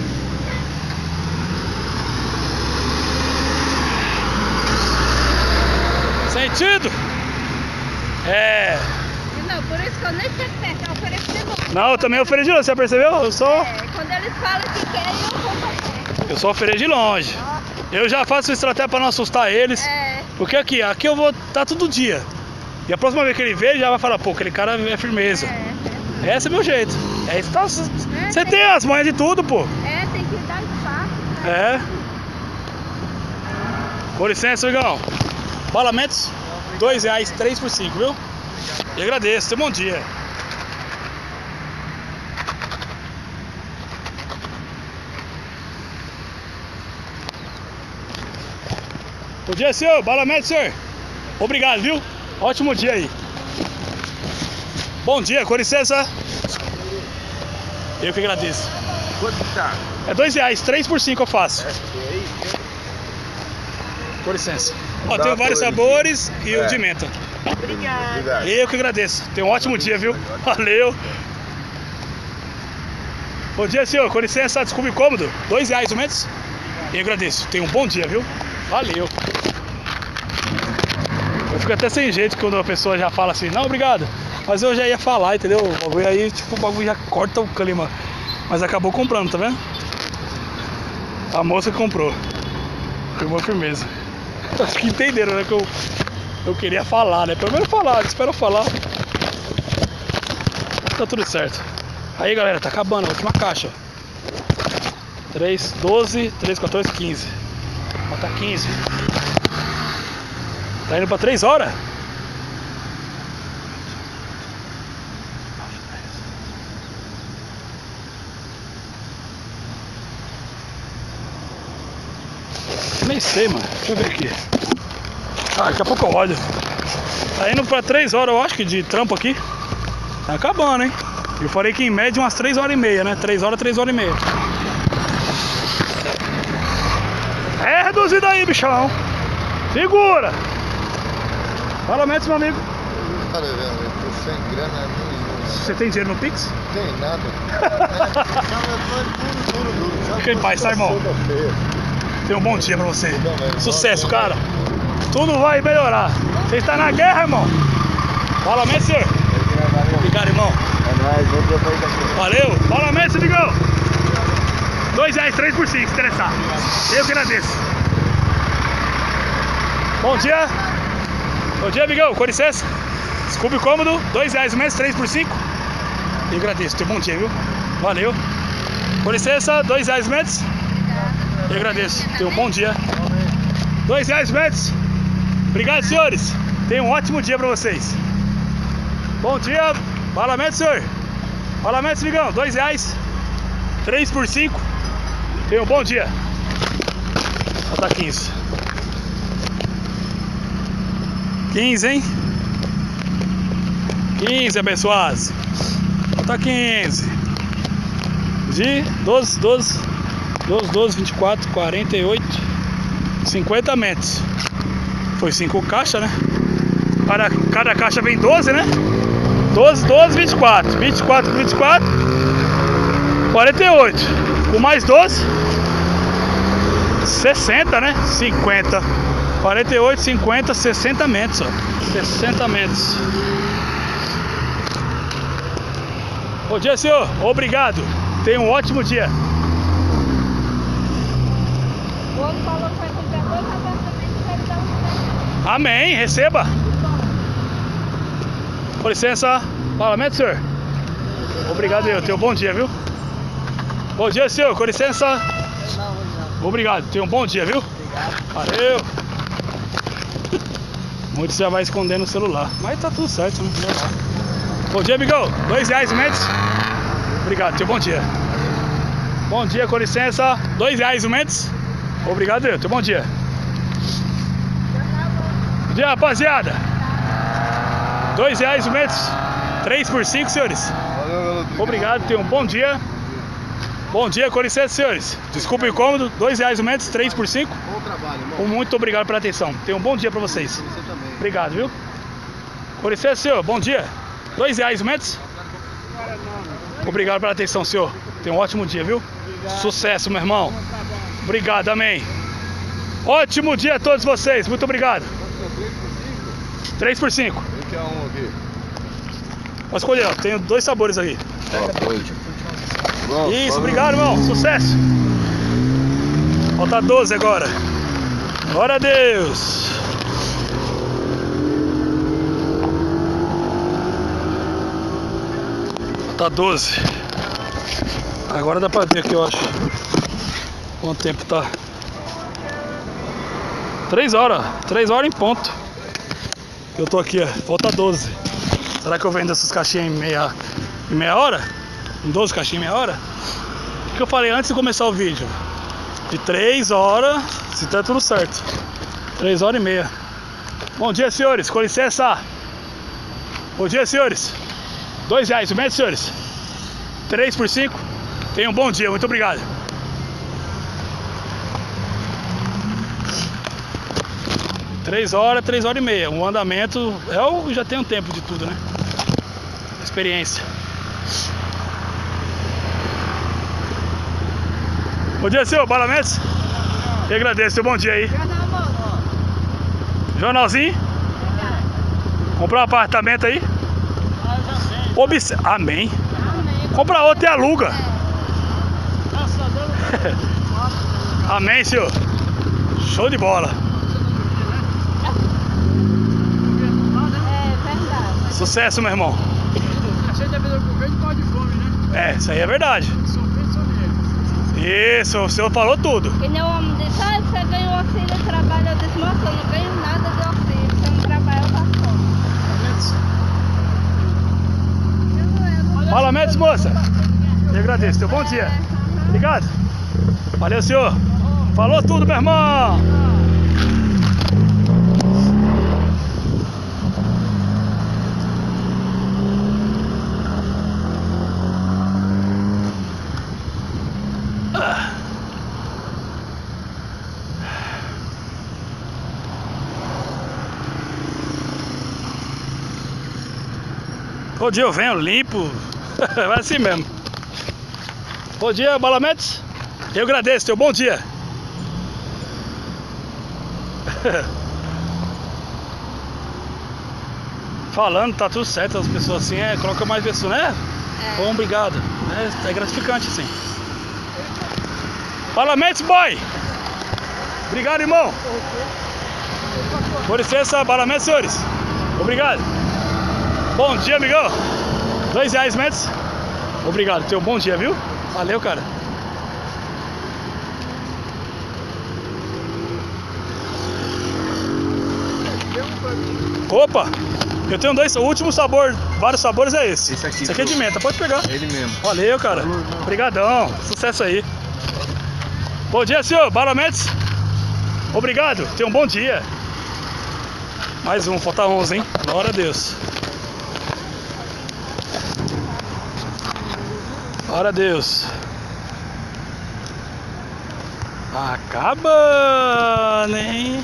Sentido? É. Não, por isso que eu nem tinha que ter, eu ofereci de novo. Não, eu também ofereci de longe, você percebeu? Eu só, É, quando eles falam que querem, eu vou fazer. eu só ofereci de longe. Eu já faço estratégia pra não assustar eles. É, Porque aqui, aqui eu vou estar todo dia. E a próxima vez que ele ver, já vai falar, pô, aquele cara é firmeza. é, Esse é meu jeito. É isso, tá, você tem as manhas de tudo, pô. é, tem que dar espaço. É. Com licença, Igão. Balamentos, dois reais, três por cinco, viu? E agradeço, tenha um bom dia. Bom dia, senhor. Balamento, senhor. Obrigado, viu? Ótimo dia aí. Bom dia, com licença. Eu que agradeço. Quanto que tá? É dois reais, três por cinco eu faço. Com licença. Ó, Dá tenho vários cores, sabores e o É. de menta. Obrigado. Eu que agradeço. Tenha um ótimo dia, viu? Valeu. Bom dia, senhor. Com licença, desculpe incômodo. Dois reais, ou menos? Eu agradeço. Tenha um bom dia, viu? Valeu. Eu fico até sem jeito quando a pessoa já fala assim, não, obrigado. Mas eu já ia falar, entendeu? O bagulho aí, tipo, o bagulho já corta o clima. Mas acabou comprando, tá vendo? A moça comprou. Foi uma firmeza. Acho que entenderam, né? Que eu, eu queria falar, né? Pelo menos falar, espero falar. Tá tudo certo. Aí, galera, tá acabando a última caixa. três, doze, três, quatorze, quinze. Falta quinze. Tá indo pra três horas? Nem sei, mano. Deixa eu ver aqui. Ah, daqui a pouco eu olho. Tá indo pra três horas, eu acho que de trampo aqui. Tá acabando, hein? Eu falei que em média umas três horas e meia, né? três horas, três horas e meia. É reduzido aí, bichão. Segura. Fala, Metz, meu amigo. Cara, eu tô sem grana nenhuma. Você tem dinheiro no Pix? Não tem nada. É, tudo, tudo, tudo. Fica em paz, tá, irmão? Tenha um bom dia pra você. Sucesso, cara. Tudo vai melhorar. Você está na guerra, irmão. Fala, Metz, senhor. Obrigado, irmão. É nóis, vou depois daqui. Valeu. Fala, Metz, amigão. Dois reais, três por cinco, se interessar. Eu que agradeço. Bom dia. Bom dia, amigão. Com licença. Desculpe o cômodo. Dois reais menos, três por cinco. Eu agradeço. Tenha um bom dia, viu? Valeu. Com licença, dois reais menos. Eu agradeço. Tenha um bom dia. Dois reais menos. Obrigado, senhores. Tenha um ótimo dia pra vocês. Bom dia. Fala, Metz, senhor. Fala, Metz, amigão. Dois reais. Três por cinco. Tenha um bom dia. Falta quinze. quinze, hein? quinze, abençoados. Falta quinze. De doze, doze, doze, doze, vinte e quatro, quarenta e oito, cinquenta metros. Foi cinco caixas, né? Para cada caixa vem doze, né? doze, doze, vinte e quatro. vinte e quatro, vinte e quatro. quarenta e oito. Com mais doze. sessenta, né? cinquenta. quarenta e oito, cinquenta, sessenta metros, ó. sessenta metros. Bom dia, senhor. Obrigado. Tenha um ótimo dia. O outro falou que vai comprar dois apartamentos e vai me dar um. Amém. Receba. Com licença. Fala, Metz, senhor. Obrigado, eu. Tenha um bom dia, viu? Bom dia, senhor. Com licença. Obrigado. Tenha um bom dia, viu? Valeu. Muitos já vai escondendo o celular. Mas tá tudo certo, né? Bom dia, amigão. Dois reais, Metz. Obrigado. Tenha um bom dia. Bom dia, com licença. Dois reais, Metz. Obrigado, eu. Tenha um bom dia. Bom dia, rapaziada. Dois reais, Metz. Três por cinco, senhores. Obrigado. Tenha um bom dia. Bom dia, com licença, senhores. Desculpa o incômodo. Dois reais o metro, três por cinco. Bom trabalho, irmão. Muito obrigado pela atenção. Tenha um bom dia pra vocês. Você também. Obrigado, viu? Com licença, senhor. Bom dia. Dois reais o metro. Obrigado pela atenção, senhor. Tenha um ótimo dia, viu? Sucesso, meu irmão. Obrigado, amém. Ótimo dia a todos vocês. Muito obrigado. três por cinco. Esse é um aqui. Pode escolher, ó. Tenho dois sabores aqui. Ó, dois. Isso, obrigado, irmão. Sucesso. Falta doze agora. Glória a Deus. Falta doze. Agora dá pra ver aqui, eu acho. Quanto tempo tá? Três horas. Três horas em ponto. Eu tô aqui, ó. Falta doze. Será que eu vendo essas caixinhas em meia, em meia hora? Em doze caixinhas em meia hora? O que eu falei antes de começar o vídeo? De três horas, se tá tudo certo. três horas e meia. Bom dia, senhores. Com licença. Bom dia, senhores. Dois reais o metro, senhores. Três por cinco. Tenham um bom dia. Muito obrigado. Três horas, três horas e meia. Um andamento. Eu já tenho tempo de tudo, né? Experiência. Bom dia, senhor. Bala Metz. Eu agradeço. Bom dia aí. Jornalzinho. Comprar um apartamento aí? Ah, eu já sei. Obs... Amém. Amém. Compra outro e aluga. É. Graças a Deus. Amém, senhor. Show de bola. É verdade. Sucesso, meu irmão. Você deve ter governo e pode de fome, né? É, isso aí é verdade. Sofrer só nele. Isso, o senhor falou tudo. Que nem o homem disse, ah, você ganhou auxílio de trabalho. Eu disse, moça, eu não ganho nada de auxílio. Se eu não trabalho, eu passo fome. Fala, Médici, moça. Eu agradeço. Teu bom dia. Obrigado. Valeu, senhor. Falou tudo, meu irmão. Todo dia eu venho limpo. Vai assim mesmo. Bom dia, Balametes. Eu agradeço, teu bom dia. Falando, tá tudo certo, as pessoas assim, é, coloca mais pessoas, né? É. Bom, obrigado. É, é gratificante, assim. Balametes, boy! Obrigado, irmão. Com licença, Balametes, senhores. Obrigado. Bom dia, amigão. Dois reais, Médici. Obrigado, teu bom dia, viu? Valeu, cara. Opa! Eu tenho dois, o último sabor, vários sabores é esse. Esse aqui, Esse aqui é de menta, pode pegar. Ele mesmo. Valeu, cara. Obrigadão. Sucesso aí. Bom dia, senhor. Balametes. Obrigado. Tenha um bom dia. Mais um, falta onze, hein? Glória a Deus. Glória a Deus. Acabando, hein?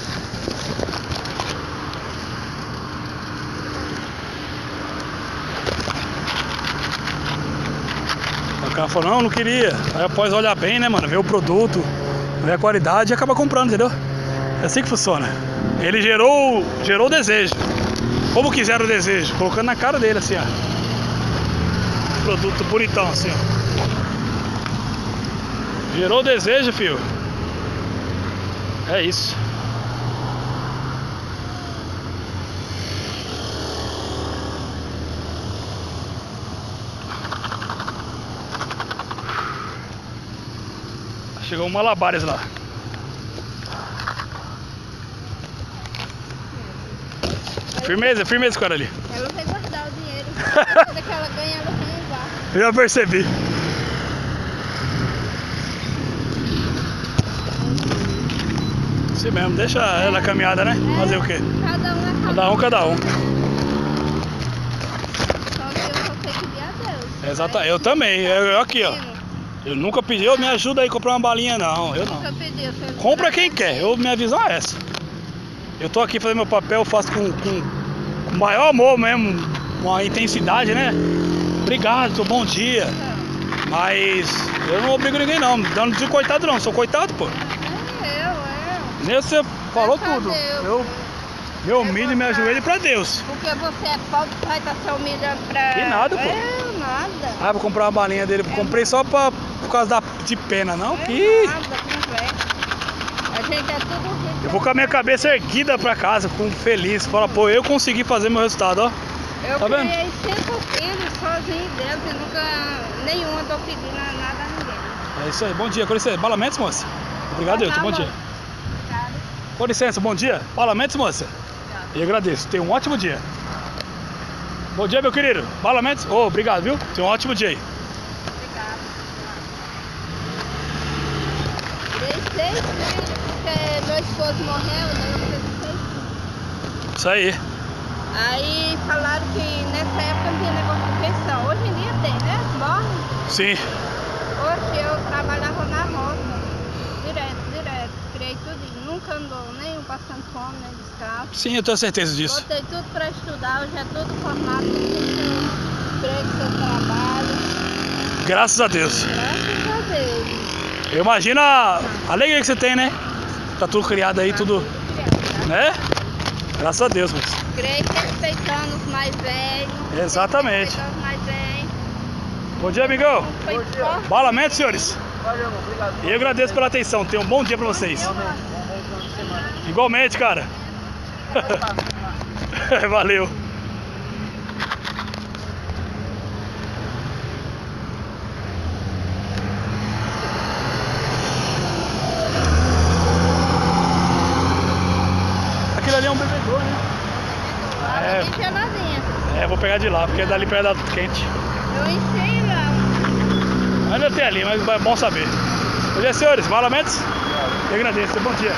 O cara falou, não, não queria. Aí após olhar bem, né, mano, ver o produto, ver a qualidade e acaba comprando, entendeu? É assim que funciona. Ele gerou, gerou o desejo. Como quiser o desejo, colocando na cara dele, assim, ó. Produto bonitão, assim, ó. Gerou o desejo, filho. É isso. Chegou um malabares lá. Firmeza, firmeza, cara ali. Ela vai guardar o dinheiro. Toda que ela ganha, ela tem igual. Eu já percebi. Assim mesmo, deixa ela caminhada, né? Fazer o quê? Cada um é cada, Cada um, cada um. Só que eu só sei pedir a Deus. Exato, eu também. Eu, eu aqui, ó. Eu nunca pedi, eu me ajuda aí a comprar uma balinha, não. Eu não. Nunca pedi, eu sempre Compra trabalho. quem quer. Eu, minha visão é essa. Eu tô aqui fazendo meu papel, eu faço com, com, com maior amor mesmo, com a intensidade, né? Obrigado, seu bom dia. Mas eu não obrigo ninguém não, dando de coitado não, sou coitado, pô. É eu, é. Nem você falou Graças a tudo. Deus. Eu me humilho e me ajoelho pra Deus. Porque você é pobre, vai estar se humilhando pra... E nada, pô. É, nada. Ah, vou comprar uma balinha dele, comprei só pra, por causa da, de pena, não? É Que nada, completo. A gente é tudo rico. eu vou com a minha cabeça erguida pra casa, com feliz. Fala, pô, eu consegui fazer meu resultado, ó. Eu Tá vendo? criei cinco filhos sozinho Deus e nunca, nenhum andou pedindo nada a ninguém. É isso aí, bom dia, com licença. Balamentos, moça? Obrigado, Tá Deus, bom bom. dia. Obrigada. Com licença, bom dia. Balamentos, moça? E agradeço, tenha um ótimo dia. Bom dia, meu querido. Balamentos? Ô, obrigado, viu? Tenha um ótimo dia aí. Obrigada. Criei seis filhos, porque meu esposo morreu, né? Eu fiz seis filhos. Isso aí. Aí falaram que nessa época não tinha negócio de pensão. Hoje em dia tem, né? Morre. Sim. Hoje eu trabalhava na roça, direto, direto. Criei tudo, nunca andou nem passando fome, nem descalço. Sim, eu tenho certeza disso. Botei tudo para estudar, hoje é tudo formado, tudo tem seu emprego, seu trabalho. Graças a Deus. Graças a Deus. Eu imagino a alegria que você tem, né? Tá tudo criado aí, tudo, Criado, né? Graças a Deus, moço. Creio que respeitando os mais velhos. Exatamente. Respeitando os mais velhos. Bom dia, amigão. Foi forte. Balamento, senhores. Valeu, irmão. Obrigado. E eu agradeço pela atenção. Tenham um bom dia pra vocês. Igualmente, cara. Valeu. Aquilo ali é um bebedor, né? É. É. Bem geladinha. É, vou pegar de lá, porque dali perto da quente. Eu enchei lá. Ainda tem ali, mas é bom saber. Bom dia, senhores. Balamentos? Eu agradeço. Bom dia.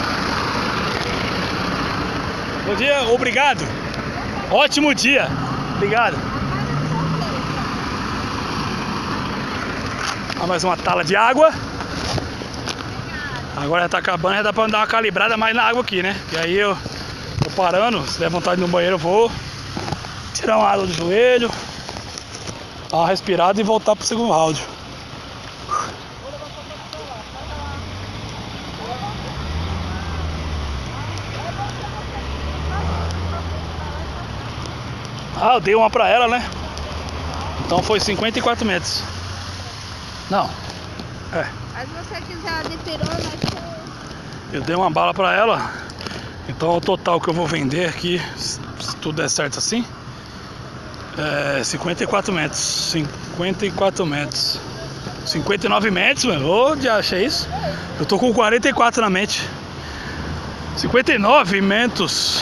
Bom dia, obrigado. Ótimo dia. Obrigado. Ah, mais uma tala de água. Agora já tá acabando, já dá pra dar uma calibrada mais na água aqui, né? E aí eu tô parando, se der vontade no banheiro eu vou tirar uma água do joelho, dar uma respirada e voltar pro segundo áudio. Ah, eu dei uma pra ela, né? Então foi cinquenta e quatro metros. Não. É. Mas se você quiser de pirona, Eu dei uma bala pra ela. Então o total que eu vou vender aqui, se tudo der certo assim, é cinquenta e quatro metros. cinquenta e quatro metros. cinquenta e nove metros, mano. Ô, já achei isso? Eu tô com quarenta e quatro na mente. cinquenta e nove metros.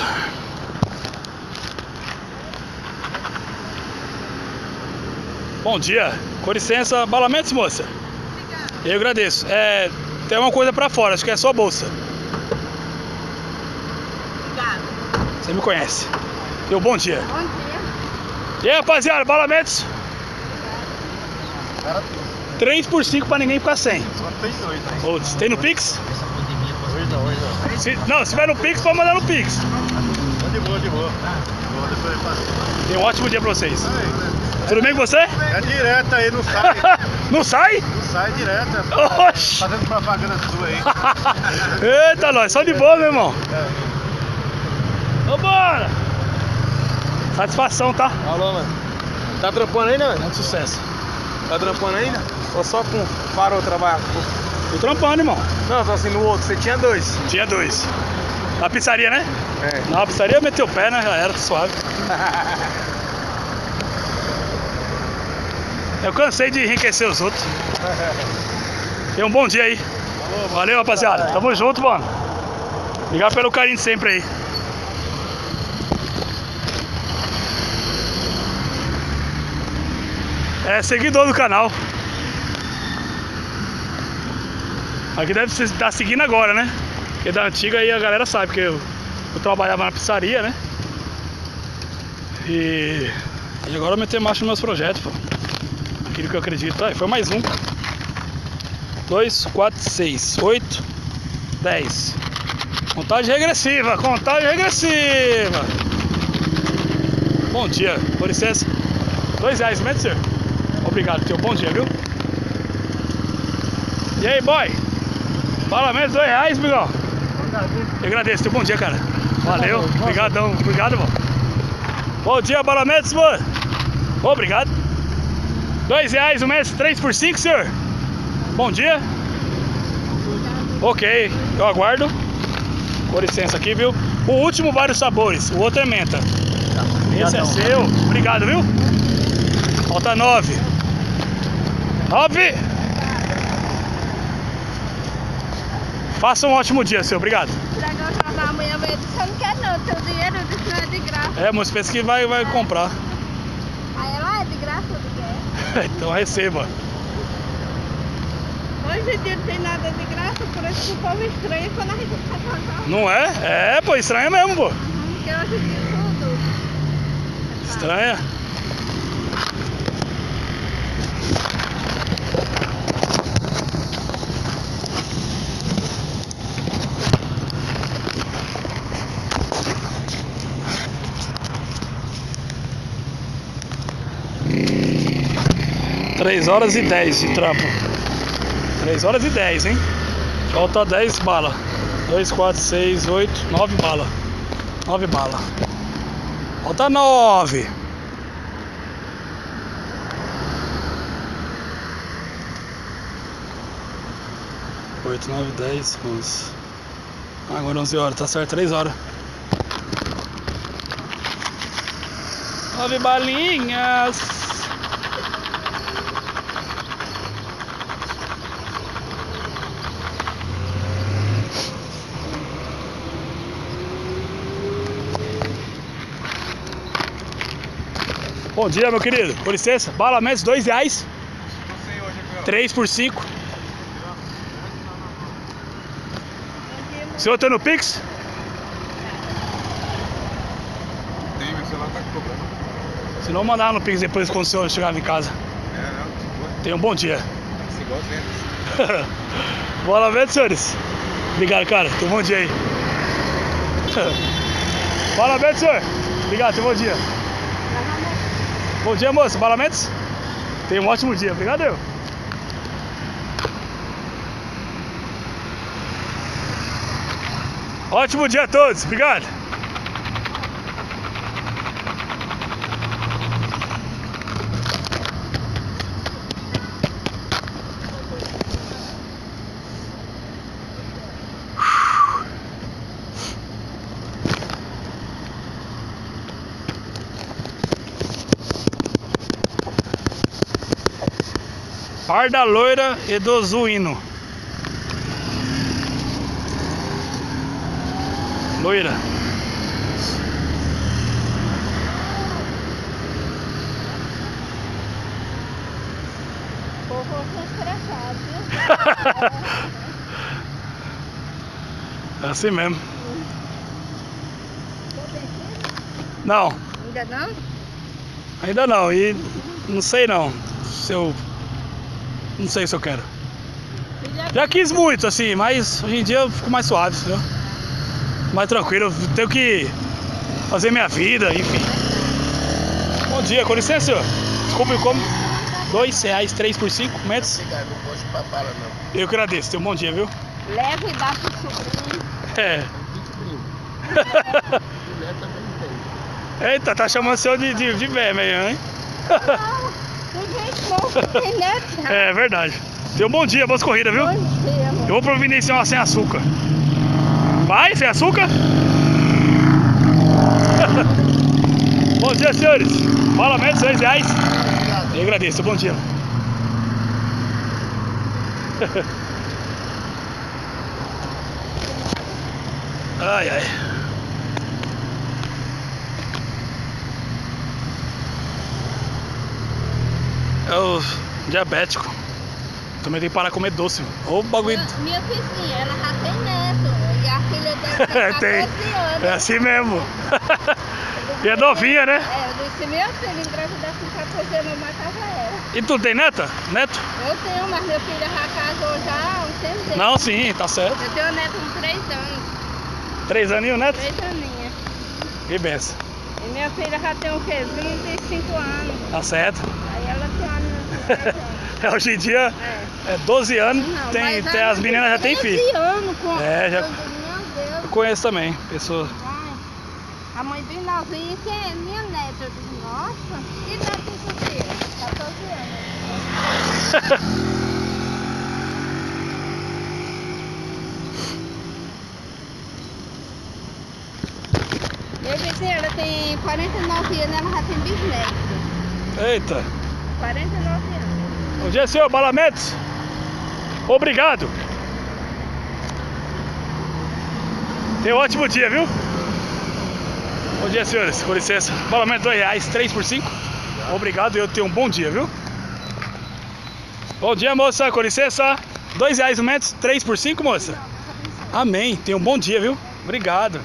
Bom dia, com licença, balamentos, moça? Eu agradeço. É, tem uma coisa pra fora, acho que é só bolsa. obrigado. Você me conhece. Meu bom dia. Bom dia. E aí, rapaziada, balamentos? três por cinco pra ninguém ficar sem. Só tem dois, né? Outros. Tem no Pix? Hoje não, hoje não. Se, não, se tiver no Pix, pode mandar no Pix. Tá de boa, de boa. Boa, depois eu faço. Tenha um ótimo dia pra vocês. Tudo bem com você? É direto aí, não sai. Não sai? Não sai direto. Oxi! Fazendo propaganda sua aí. Eita, nós, só de boa, meu irmão. Vambora! Satisfação, tá? Alô, mano. Tá trampando ainda, velho? Muito sucesso. Tá trampando ainda? Ou só com parou o trabalho? Tô trampando, irmão. Não, só assim no outro. Você tinha dois. Tinha dois. Na pizzaria, né? É. Na pizzaria meteu o pé, né? Já era, tô suave. Eu cansei de enriquecer os outros. Tenha um bom dia aí. Valeu, rapaziada. Tamo junto, mano. Obrigado pelo carinho de sempre aí. É seguidor do canal. Aqui deve estar seguindo agora, né? Porque da antiga aí a galera sabe que eu, eu trabalhava na pizzaria, né? E, e agora eu meter marcha nos meus projetos, pô. Aquilo que eu acredito. Ah, foi mais um. Dois, quatro, seis, oito, dez. Contagem regressiva, contagem regressiva. Bom dia, com licença. Dois reais, mesmo, senhor? Obrigado, teu bom dia, viu? E aí, boy? Fala mesmo, dois reais, migão. Eu agradeço, teu bom dia, cara. Valeu, obrigadão, obrigado, mano. Bom dia, balamentos, mano. Obrigado. Dois reais o mês, três por cinco, senhor. Bom dia. Ok, eu aguardo. Com licença aqui, viu? O último, vários sabores, o outro é menta. Esse é seu, obrigado, viu? Falta nove. Nove. Faça um ótimo dia, senhor, obrigado. Dragão já amanhã, mas você não quer não, teu dinheiro disse não é de graça. É, moço, pensa que vai, vai comprar. Aí ela é de graça ou de quê? Então receba. Hoje em dia não tem nada de graça, por isso que o povo estranha quando a gente vai pagar. Não é? É, pô, estranha mesmo, pô. Porque hoje em dia tudo. Estranha. Três horas e dez de trampo. Três horas e dez, hein? Falta dez balas. Dois, quatro, seis, oito, nove balas. Nove bala. Falta nove. Oito, nove, dez, onze. Agora onze horas, tá certo, três horas. Nove balinhas. Bom dia, meu querido. Com licença. Bala Mendes, dois reais. Três por cinco. O senhor tá no Pix? Tem, meu celular tá cobrando. Se não, mandar no Pix depois quando o senhor chegar em casa. É, não, Tenha um bom dia. se igual Vênus. Bola Mendes, senhores. Obrigado, cara. Tenha um bom dia aí. Bola Mendes, senhor. Obrigado, tenha um bom dia. Bom dia, moça. Bola Mendes. Tenha um ótimo dia. Obrigado, eu. Ótimo dia a todos. Obrigado. Par da loira e do zuíno. Loira. O povo é estressado, viu? É assim mesmo. Não, Ainda não? ainda não. E não sei não. Se eu. Não sei se eu quero. Já quis muito, assim, mas hoje em dia eu fico mais suave, entendeu? Mais tranquilo, eu tenho que fazer minha vida, enfim. Bom dia, com licença, senhor. Desculpe, como? Dois reais, três por cinco metros. Obrigado, não posso pra bala não. Eu que agradeço, tenha um bom dia, viu? Leva e dá pro sobrinho. É. Mulher também tem. Eita, tá chamando o senhor de, de, de velho mesmo, hein? Não, tem gente boa, tem neto. É verdade. Tenha um bom dia, boas corridas, viu? Bom dia, amor. Eu vou providenciar uma sem açúcar. Vai, sem açúcar? Bom dia, senhores. Fala, Mendes, dois reais. Eu agradeço, bom dia. Ai, ai. É o diabético. Também tem que parar de comer doce. Ô bagulho. Minha, minha vizinha, ela já tem neto. E a filha dela tem Tem. quatorze anos. É assim mesmo. E é novinha, né? É, eu disse, minha filha engravidar com quatorze anos, eu matava ela. E tu tem neta? Neto? Eu tenho, mas meu filho já casou já há um tempo dele. Não, sim, tá certo. Eu tenho um neto com três anos. Três aninhos, neto? Três aninhas. Que benção. E minha filha já tem o quê? vinte e cinco anos. Tá certo. Aí ela tem uma menina de três anos. Hoje em dia, É. é doze anos, Não, tem, mas tem- ela as meninas já tem tem filho. treze anos com... É, já- Meu Deus. Eu conheço também, pessoas. Ai, a mãe bem novinha, que é minha neta. Eu digo, nossa, que idade tem sua filha? quatorze anos. Minha vizinha, ela tem quarenta e nove anos, ela já tem bisneto. Eita. quarenta e nove anos. Bom dia, senhor Bola Mendes. Obrigado. Tenha um ótimo dia, viu? Bom dia, senhores. Com licença. Bola Mendes, dois reais, três por cinco. Obrigado e eu tenho um bom dia, viu? Bom dia, moça. Com licença. Dois reais o metro, três por cinco, moça. Amém. Tenha um bom dia, viu? Obrigado.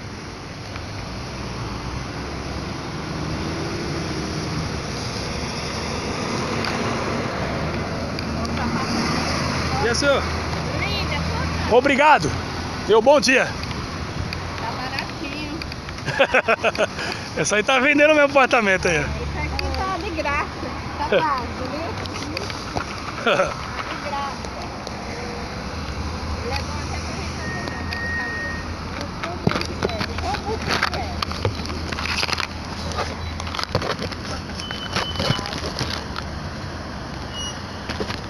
Bom dia, senhor. Linda, quanto? Obrigado. Tenha um bom dia. Tá baratinho. Essa aí tá vendendo o meu apartamento aí. Isso aqui tá de graça. Tá pago, viu? De graça. Ele é bom até pra gente fazer nada, tá bom? Eu tô muito sério.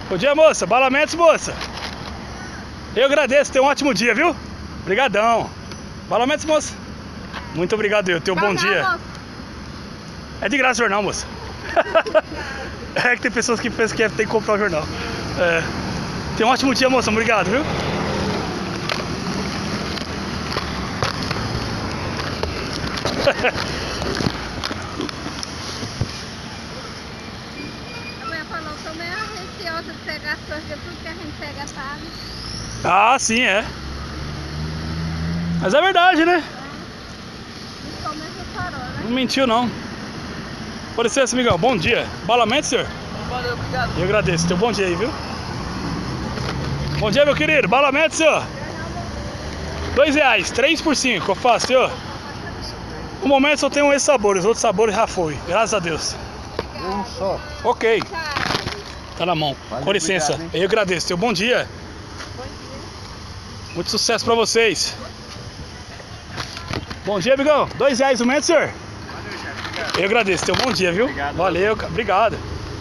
Bom dia, moça. Balamentos, moça. Eu agradeço, tenha um ótimo dia, viu? Obrigadão. Balamentos, moça. Muito obrigado, eu. Tenha um bom dia. Moça. É de graça o jornal, moça. É que tem pessoas que pensam que tem que comprar o jornal. É. Tenha um ótimo dia, moça. Obrigado, viu? A mulher falou que eu meio receosa de pegar as coisas, porque tudo que a gente pega paga. Ah, sim, é. Mas é verdade, né? Principalmente o farol, né? Não mentiu, não. Com licença, amigão. Bom dia. Balamento, senhor? Valeu, obrigado. Eu agradeço. Teu bom dia aí, viu? Bom dia, meu querido. Balamento, senhor? Dois reais. Três por cinco. Eu faço, senhor? No momento só tem esses sabores. Outros sabores já foi. Graças a Deus. Um só. Ok. Tá na mão. Valeu, Com licença. obrigado, hein? Eu agradeço. Teu bom dia. Muito sucesso pra vocês. Bom dia, amigão. Dois reais o metro, senhor? Eu agradeço. Teu bom dia, viu? Obrigado. Valeu. cara. Obrigado.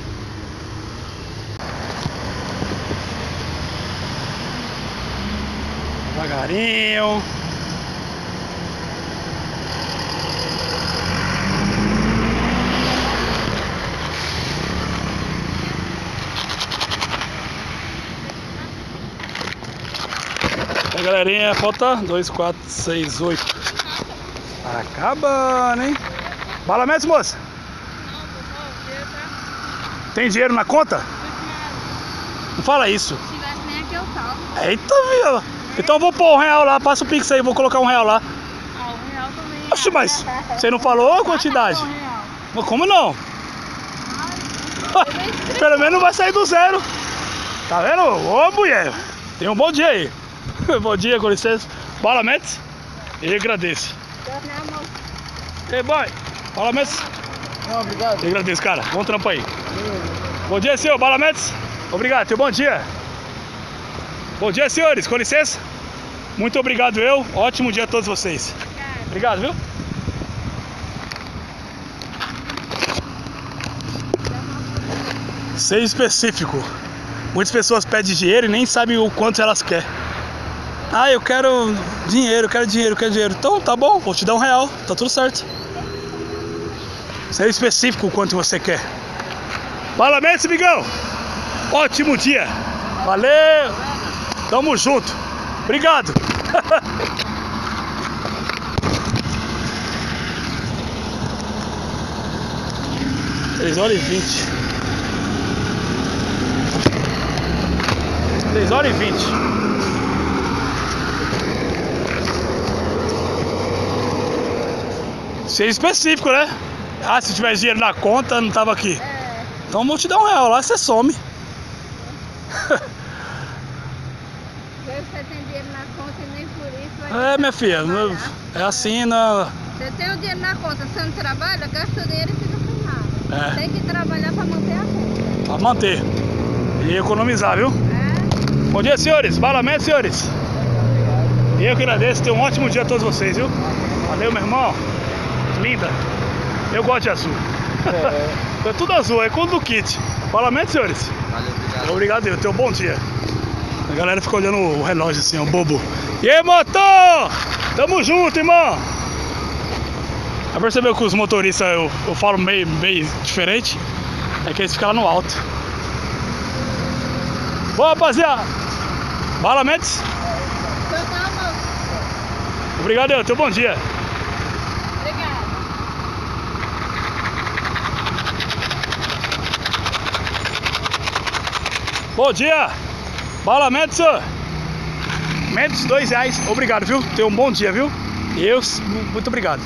Devagarinho. Aí, galerinha, falta dois, quatro, seis, oito. Tá acabando, hein? Balamentos, moça? Tem dinheiro na conta? Não fala isso. Se tivesse nem aqui eu salvo. Eita, viu? Então eu vou pôr um real lá, passa o pix aí, vou colocar um real lá. Ah, um real também. Oxe, mas você não falou a quantidade? Um real. Mas como não? Pelo menos não vai sair do zero. Tá vendo? Ô, mulher. Tenha um bom dia aí. Bom dia, com licença. Balamentos? Eu agradeço. Ei, boy. Balamentos? Não, obrigado. Eu agradeço, cara. Bom trampo aí. Bom dia, senhor. Balamentos? Obrigado. Teu bom dia. Bom dia, senhores. Com licença. Muito obrigado, eu. Ótimo dia a todos vocês. Obrigado, viu? Ser específico. Muitas pessoas pedem dinheiro e nem sabem o quanto elas querem. Ah, eu quero dinheiro, eu quero dinheiro, eu quero dinheiro. Então, tá bom, vou te dar um real. Tá tudo certo. Ser específico o quanto você quer. Balamentos, amigão. Ótimo dia. Valeu. Tamo junto. Obrigado. Três horas e vinte. Três horas e vinte. Ser específico, né? Ah, se tivesse dinheiro na conta, não tava aqui. É. Então vou te dar um real lá, você some. Você tem dinheiro na conta e nem por isso vai É, minha filha, trabalhar. é assim, na... Você tem o dinheiro na conta, você não trabalha, gasta o dinheiro e fica sem nada. É. Tem que trabalhar para manter a conta. pra manter e economizar, viu? É. Bom dia, senhores. Balamentos, senhores. E eu que agradeço. Tenham um ótimo dia a todos vocês, viu? Valeu, meu irmão. Linda. Eu gosto de azul. É, é tudo azul, é cor do kit. Balamentos, senhores. Valeu, obrigado. Obrigado, eu. Tenham um bom dia. A galera fica olhando o relógio assim, ó, bobo. E aí, motor? Tamo junto, irmão. Já percebeu que os motoristas eu, eu falo meio, meio diferente? É que eles ficam lá no alto. Boa, rapaziada. Balamentos. Então tá, moço. Obrigado, eu. Tenham um bom dia. Obrigada. Bom dia. Balamentos, senhor. Mentos, dois reais. Obrigado, viu? Tenha um bom dia, viu? E eu, muito obrigado.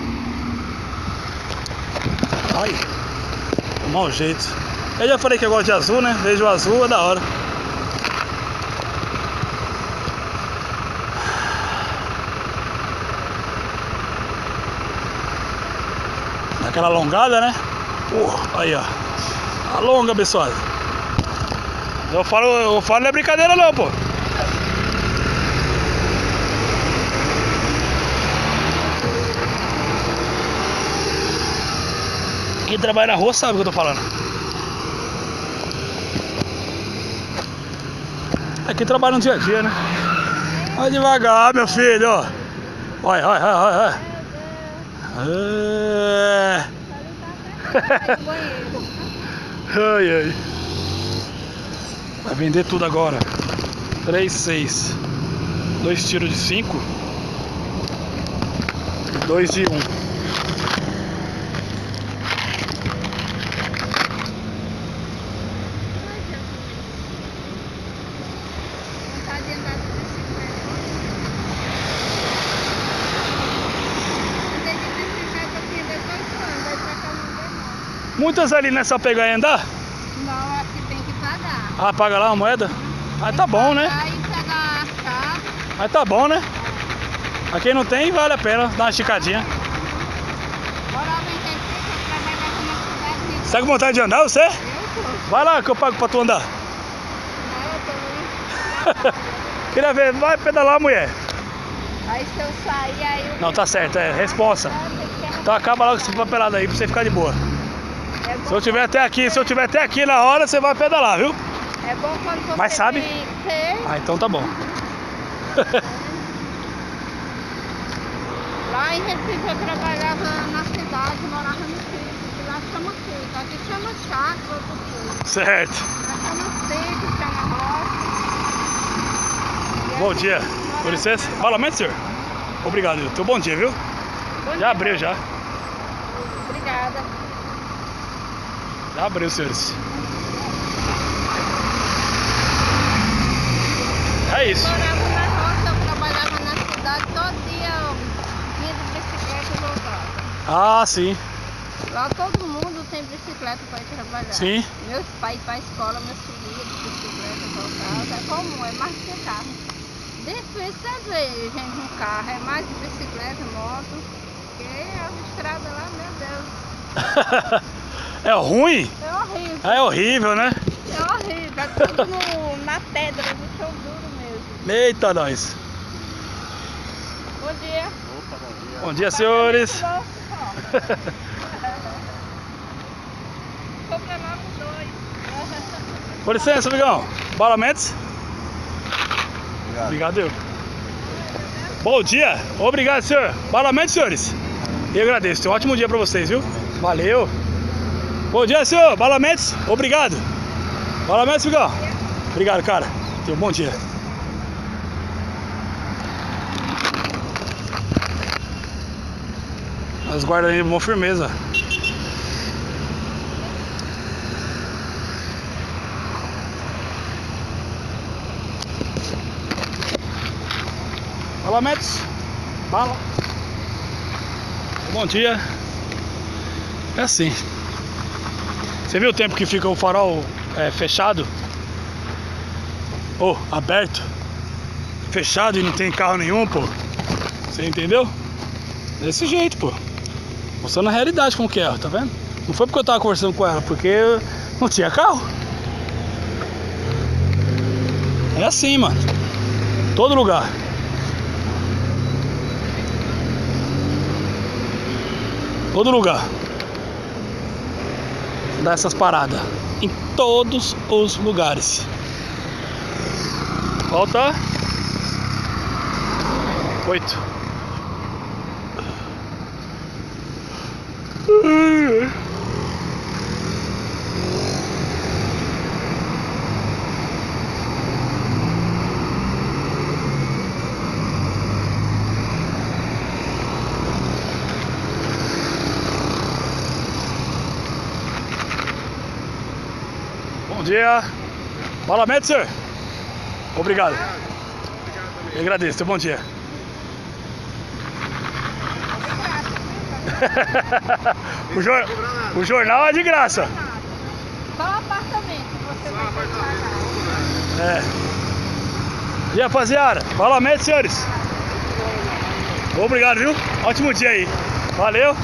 Ai, mau jeito. Eu já falei que eu gosto de azul, né? Vejo o azul, é da hora. Aquela alongada, né? Uh, aí, ó. Alonga, abençoado. Eu falo, eu falo não é brincadeira não, pô. Quem trabalha na rua sabe o que eu tô falando. Aqui trabalha no dia a dia, né? Vai devagar, meu filho, ó. Olha, olha, olha, olha. É. Ai, ai. Vai vender tudo agora. Três, seis. Dois tiros de cinco. E dois de um. Muitas ali não é só pegar e andar? Não, aqui tem que pagar. Ah, paga lá a moeda? Aí tá bom, né? Aí pegar a chave. Aí tá bom, né? A quem não tem, vale a pena dar uma esticadinha. Moral noventa e seis, eu trabalhava na cidade. Você tá com vontade de andar, você? Eu tô. Vai lá que eu pago pra tu andar. Não, eu tô indo. Queria ver, vai pedalar, mulher. Aí se eu sair, aí eu... Não, tá certo, é responsa. Então acaba logo com esse papelado aí pra você ficar de boa. É bom, Se eu tiver até aqui, se eu tiver até aqui na hora, você vai pedalar, viu? é bom quando você Mas sabe? tem que ser. Ah, então tá bom. Lá em Recife eu trabalhava na cidade, morava no sítio, que lá chama sítio, aqui chama chácara, outro sítio. Certo. Lá chama sítio, chama roça. Bom dia. Com licença. Fala, mesmo, senhor? Obrigado, viu? Teu bom dia, viu? Bom Já dia. abriu, já. Obrigada. Já abriu, senhores. É isso. Eu morava na roça, eu trabalhava na cidade, todo dia eu ia de bicicleta e voltava. Ah, sim. Lá todo mundo tem bicicleta para ir trabalhar. Sim. Meus pais para a escola, meus filhos iam de bicicleta e voltavam. É comum, é mais que carro. Difícil você ver gente no carro, é mais de bicicleta, moto, porque as estradas lá, meu Deus, É ruim? é horrível. É horrível, né? É horrível, é tudo no, na pedra, no chão duro mesmo. Eita, nós. Bom dia. Bom dia, senhores. Compra logo dois. Com licença, amigão. Bala Mendes. Obrigado. eu. Bom dia. Obrigado, senhor. Bala Mendes, senhores. Eu agradeço. Tenha um ótimo dia pra vocês, viu? Valeu. Bom dia, senhor. Bala Mendes. Obrigado. Bala Mendes, amigão. Obrigado, cara. Tenha um bom dia. As guardas aí, bom firmeza. Fala, Metz. Bala. Bom dia. É assim. Você viu o tempo que fica o farol é, fechado? Ou oh, aberto? Fechado e não tem carro nenhum, pô. Você entendeu? Desse jeito, pô. Mostrando a realidade como que é, tá vendo? Não foi porque eu tava conversando com ela, porque não tinha carro. É assim, mano. Todo lugar. Todo lugar. Dá essas paradas. Em todos os lugares. Volta. Oito. Bom dia. Fala, Metzer. Obrigado. Eu agradeço. Teu bom dia. o, jor... o jornal é de graça. Só apartamento você vai pagar. É. E aí, rapaziada, fala mesmo, senhores. Obrigado, viu? Ótimo dia aí. Valeu.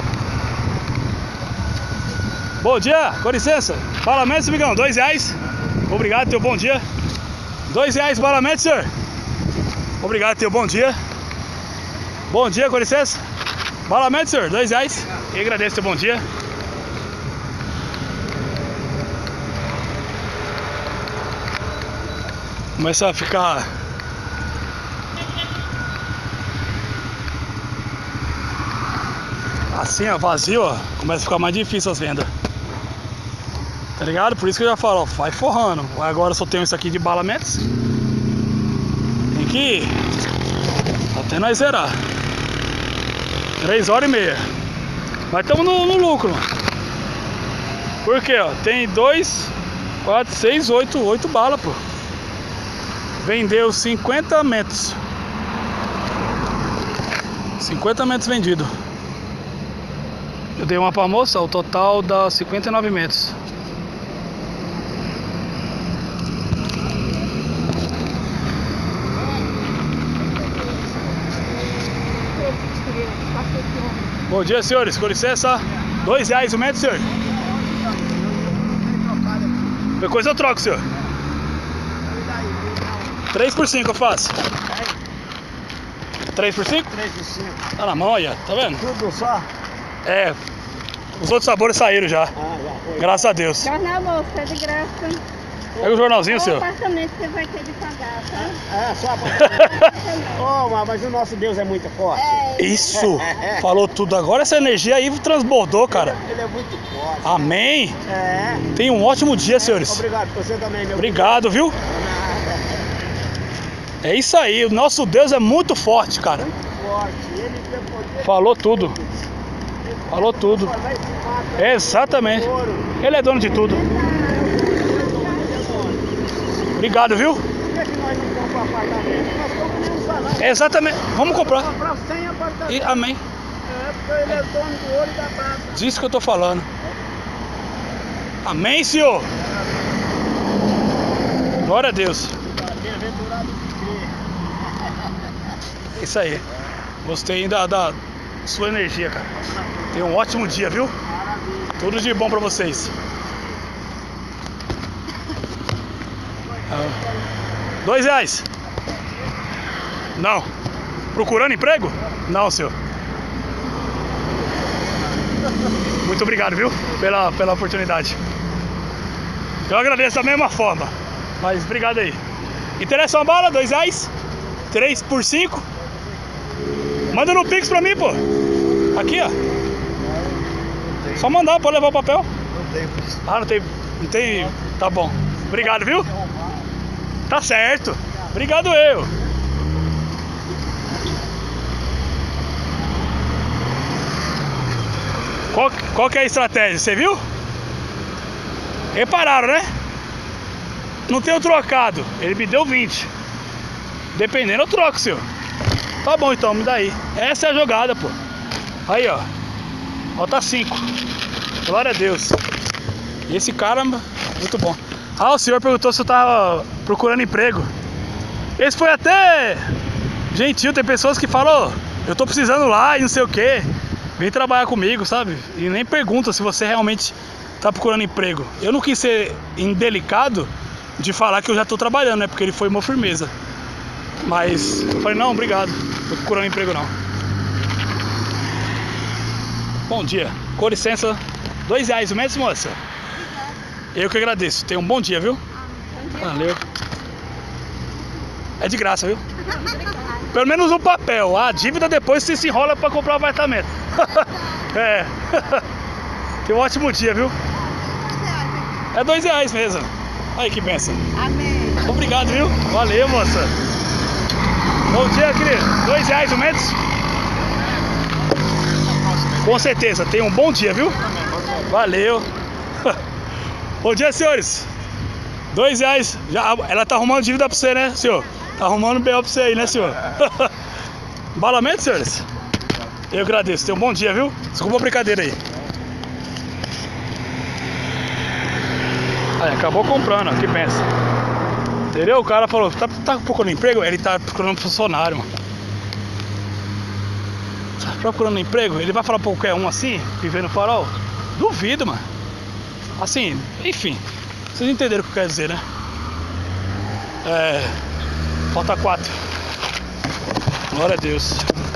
Bom dia, com licença. Fala mesmo, amigão. Dois reais. Obrigado, teu bom dia. Dois reais, fala mesmo, senhor. Obrigado, teu bom dia. Bom dia, com licença. Fala mesmo, senhor. Dois reais. Eu agradeço, teu bom dia. Começa a ficar... assim, ó, vazio, ó. Começa a ficar mais difícil as vendas. Tá ligado? Por isso que eu já falo, ó, vai forrando. Agora só tenho isso aqui de balamentos. Tem que ir até nós zerar. Três horas e meia. Mas estamos no, no lucro, mano. Por quê, ó? Tem dois, quatro, seis, oito, oito balas, pô. Vendeu cinquenta metros. cinquenta metros vendido. Eu dei uma pra moça, o total dá cinquenta e nove metros. Bom dia, senhores, com licença. Dois reais o metro, senhor. Depois eu troco, senhor. Três por cinco eu faço. Três por cinco? três por cinco. Tá na mão aí, ó. Tá vendo? Tudo só? É. Os outros sabores saíram já. Ah, já foi. Graças a Deus. Jornal, moça, é de graça. Pega o jornalzinho, O senhor. apartamento você vai ter de pagar, tá? É, só pra... Ô, mas o nosso Deus é muito forte. É, Isso. Falou tudo agora. Essa energia aí transbordou, cara. Ele é muito forte. Amém. É. Tenha um ótimo dia, senhores. Obrigado, você também, meu. Obrigado, viu? É isso aí. O nosso Deus é muito forte, cara. Forte. Ele tem poder. Falou tudo. Falou tudo. Exatamente. Ele é dono de tudo. Obrigado, viu? Por que nós não compramos apartamento? Nós compramos nenhum salário. Exatamente. Vamos comprar. Comprar cem apartamentos. E, amém. É, porque ele é dono do ouro e da prata. Disso que eu tô falando. Amém, senhor. Glória a Deus. Bem-aventurado de Isso aí. Gostei da, da sua energia, cara. Tenha um ótimo dia, viu? Tudo de bom pra vocês. Ah. Dois reais. Não. Procurando emprego? Não, senhor. Muito obrigado, viu? Pela, pela oportunidade. Eu agradeço da mesma forma. Mas obrigado aí. Interessa uma bala? Dois reais? Três por cinco? Manda no Pix pra mim, pô. Aqui, ó. Só mandar, pode levar o papel. Não tem. Ah, não tem. Não tem. Tá bom. Obrigado, viu? Tá certo. Obrigado eu. Qual, qual que é a estratégia? Você viu? Repararam, né? Não tenho trocado. Ele me deu vinte. Dependendo eu troco, senhor. Tá bom então, me dá aí. Essa é a jogada, pô. Aí, ó. Falta cinco. Glória a Deus. E esse cara, muito bom. Ah, o senhor perguntou se eu tava procurando emprego. Esse foi até gentil. Tem pessoas que falam, eu tô precisando lá e não sei o que. Vem trabalhar comigo, sabe? E nem pergunta se você realmente tá procurando emprego. Eu não quis ser indelicado de falar que eu já tô trabalhando, né? Porque ele foi uma firmeza. Mas eu falei, não, obrigado. Tô procurando emprego não. Bom dia. Com licença. Dois reais o mês, moça? Eu que agradeço. Tenha um bom dia, viu? Valeu. É de graça, viu? Pelo menos o papel. A dívida depois você se enrola pra comprar o apartamento. É. Tenha um ótimo dia, viu? É dois reais mesmo. Aí que benção. amém. Obrigado, viu? Valeu, moça. Bom dia, querido. Dois reais o metro? Com certeza. Tenha um bom dia, viu? Valeu. Bom dia, senhores. Dois reais. Já, ela tá arrumando dívida pra você, né, senhor? Tá arrumando B O pra você aí, né, senhor? Balamento, senhores? Eu agradeço. Tenha um bom dia, viu? Desculpa a brincadeira aí. Aí, acabou comprando, ó. Que pensa. Entendeu? O cara falou, tá, tá procurando emprego? Ele tá procurando funcionário, mano. Tá procurando emprego? Ele vai falar pra qualquer um assim, viver no farol? Duvido, mano. Assim, enfim. Vocês entenderam o que eu quero dizer, né? É... Falta quatro. Glória a Deus.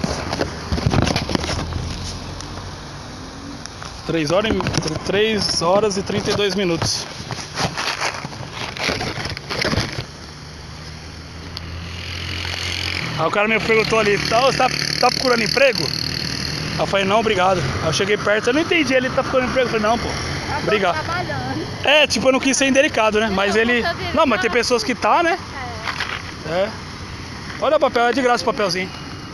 Três horas e, três horas e trinta e dois minutos. Aí o cara me perguntou ali, tá, você tá, tá procurando emprego? Aí eu falei, não, obrigado. Aí eu cheguei perto, eu não entendi, ele tá procurando emprego. Eu falei, não, pô, obrigado. É, tipo, eu não quis ser indelicado, né? Mas ele... Não, mas tem pessoas que tá, né? É. Olha o papel, é de graça o papelzinho.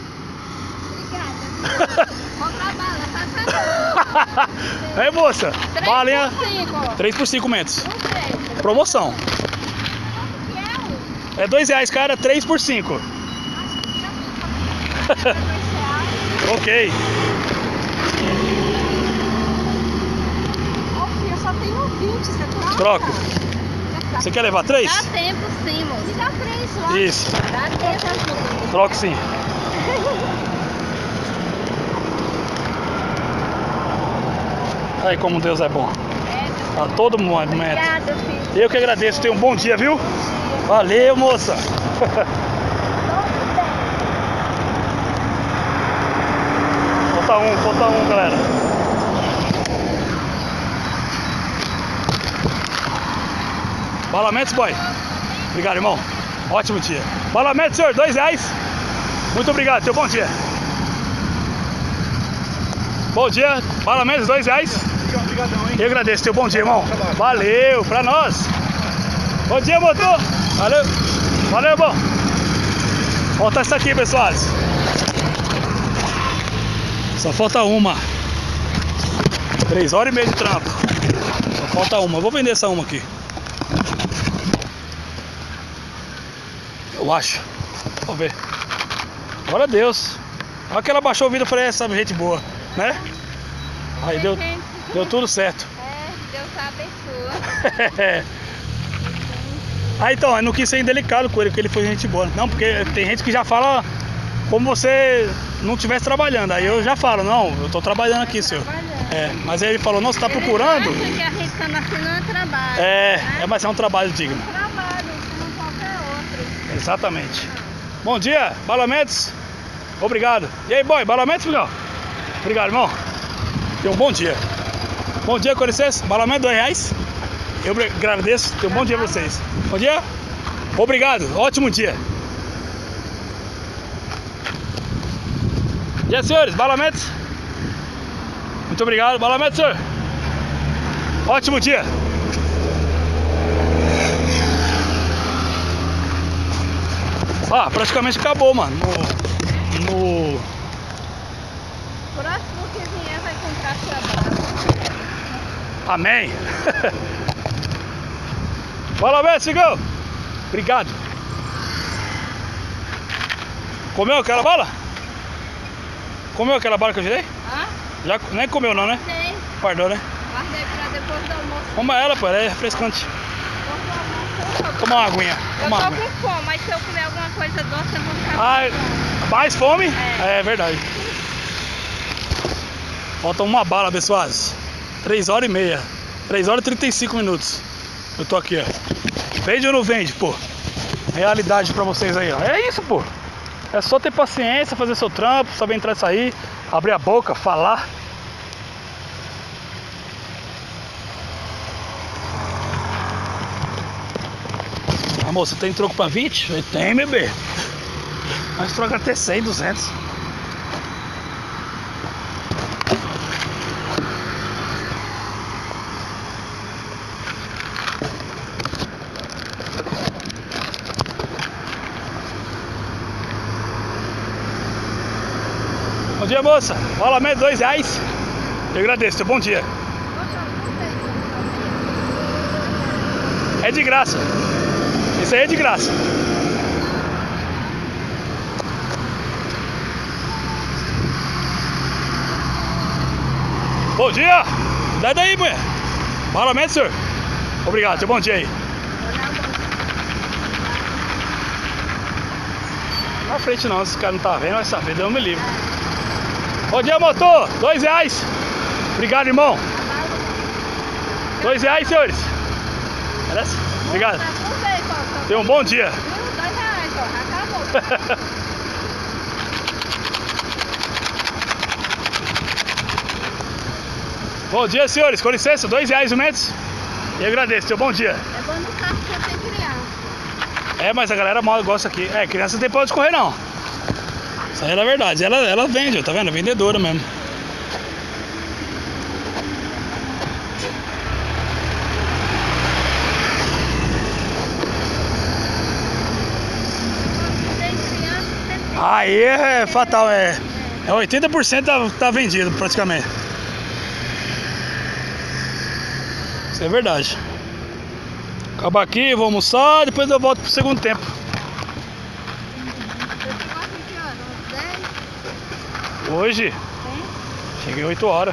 Obrigada. Compra bala, tá sabendo? Aí, moça, balinha cinco. três por cinco metros. Não sei. Promoção. Que é o? É dois reais, cara, três por cinco. Ok. Ó, filha, só tem um vinte, você troca? Troco. Você quer levar três? Dá tempo sim, moço. Me dá três lá. Isso. Dá tempo. Troco sim. Aí como Deus é bom. A todo momento. Obrigada, filho. Eu que agradeço. Tenha um bom dia, viu? Valeu, moça. Falta um, falta um, galera. Balamentos, boy. Obrigado, irmão. Ótimo dia. Balamento, senhor, dois reais. Muito obrigado, teu bom dia. Bom dia, Balamentos, dois reais. Obrigadão, hein? Eu agradeço, teu bom dia, irmão. Valeu, pra nós. Bom dia, motor. Valeu. Valeu, bom. Falta essa aqui, pessoal. Só falta uma. Três horas e meia de trampo. Só falta uma. Eu vou vender essa uma aqui. Eu acho. Vamos ver. Glória a Deus. Olha que ela baixou o vidro, eu falei, essa gente boa, né? Aí deu, deu tudo certo. É, Deus abençoa. Ah, então, eu não quis ser indelicado com ele, porque ele foi gente boa. Não, porque tem gente que já fala como você não estivesse trabalhando. Aí eu já falo, não, eu tô trabalhando aqui, senhor. É, mas aí ele falou, não, você tá procurando? Ele acha que arriscando assim não é trabalho. É, né? é, mas é um trabalho digno. Trabalho, se não qualquer outro. Exatamente. Bom dia, Balamentos. Obrigado. E aí, boy, Balamentos, Miguel? Obrigado, irmão. Tenha um bom dia. Bom dia, com licença. Balamento, dois reais. Eu agradeço. Tenha um bom dia pra vocês. Bom dia. Obrigado. Ótimo dia. E aí, senhores, Balamentos. Muito obrigado. Balamento, senhor. Ótimo dia. Ah, praticamente acabou, mano. No... no... Próximo que vier vai comprar sua bala. Amém. Balamento, Sigão. Obrigado. Comeu aquela bala? Comeu aquela bala que eu tirei? Hã? Já nem comeu não, né? Sei. Guardou, né? Guardei pra depois do almoço. Coma ela, pô, ela é refrescante. Toma uma aguinha. Eu Toma tô uma aguinha. com fome, mas se eu comer alguma coisa doce eu vou ficar Ai, com fome. mais fome? É. É verdade. Falta uma bala, abençoados. três horas e meia. três horas e trinta e cinco minutos. Eu tô aqui, ó. Vende ou não vende, pô? Realidade pra vocês aí, ó. É isso, pô. É só ter paciência, fazer seu trampo, saber entrar e sair, abrir a boca, falar. A moça, tem troco pra vinte? Eu falei, tem, bebê. Mas troca até cem, duzentos. Bom dia, moça. Balamento, dois reais. Eu agradeço, teu bom dia. É de graça. Isso aí é de graça. Bom dia. Dá daí, mulher. Balamento, senhor. Obrigado, teu bom dia aí. Na frente não, se o cara não tá vendo, vai saber, Deus me livre. Bom dia, motor, dois reais. Obrigado, irmão. Dois reais, senhores. Merece? Obrigado. Tenha um bom dia. Dois reais, ó. Acabou. Bom dia, senhores. Com licença, dois reais o metro. E agradeço, teu bom dia. É bom no carro que eu tenho criança. É, mas a galera mal gosta aqui. É, criança não tem pra onde correr, não. Isso aí é verdade. Ela, ela vende, tá vendo? É vendedora mesmo. Aí é fatal, é, é oitenta por cento tá, tá vendido praticamente. Isso é verdade. Acaba aqui, vou almoçar, depois eu volto pro segundo tempo. Hoje? Cheguei oito horas.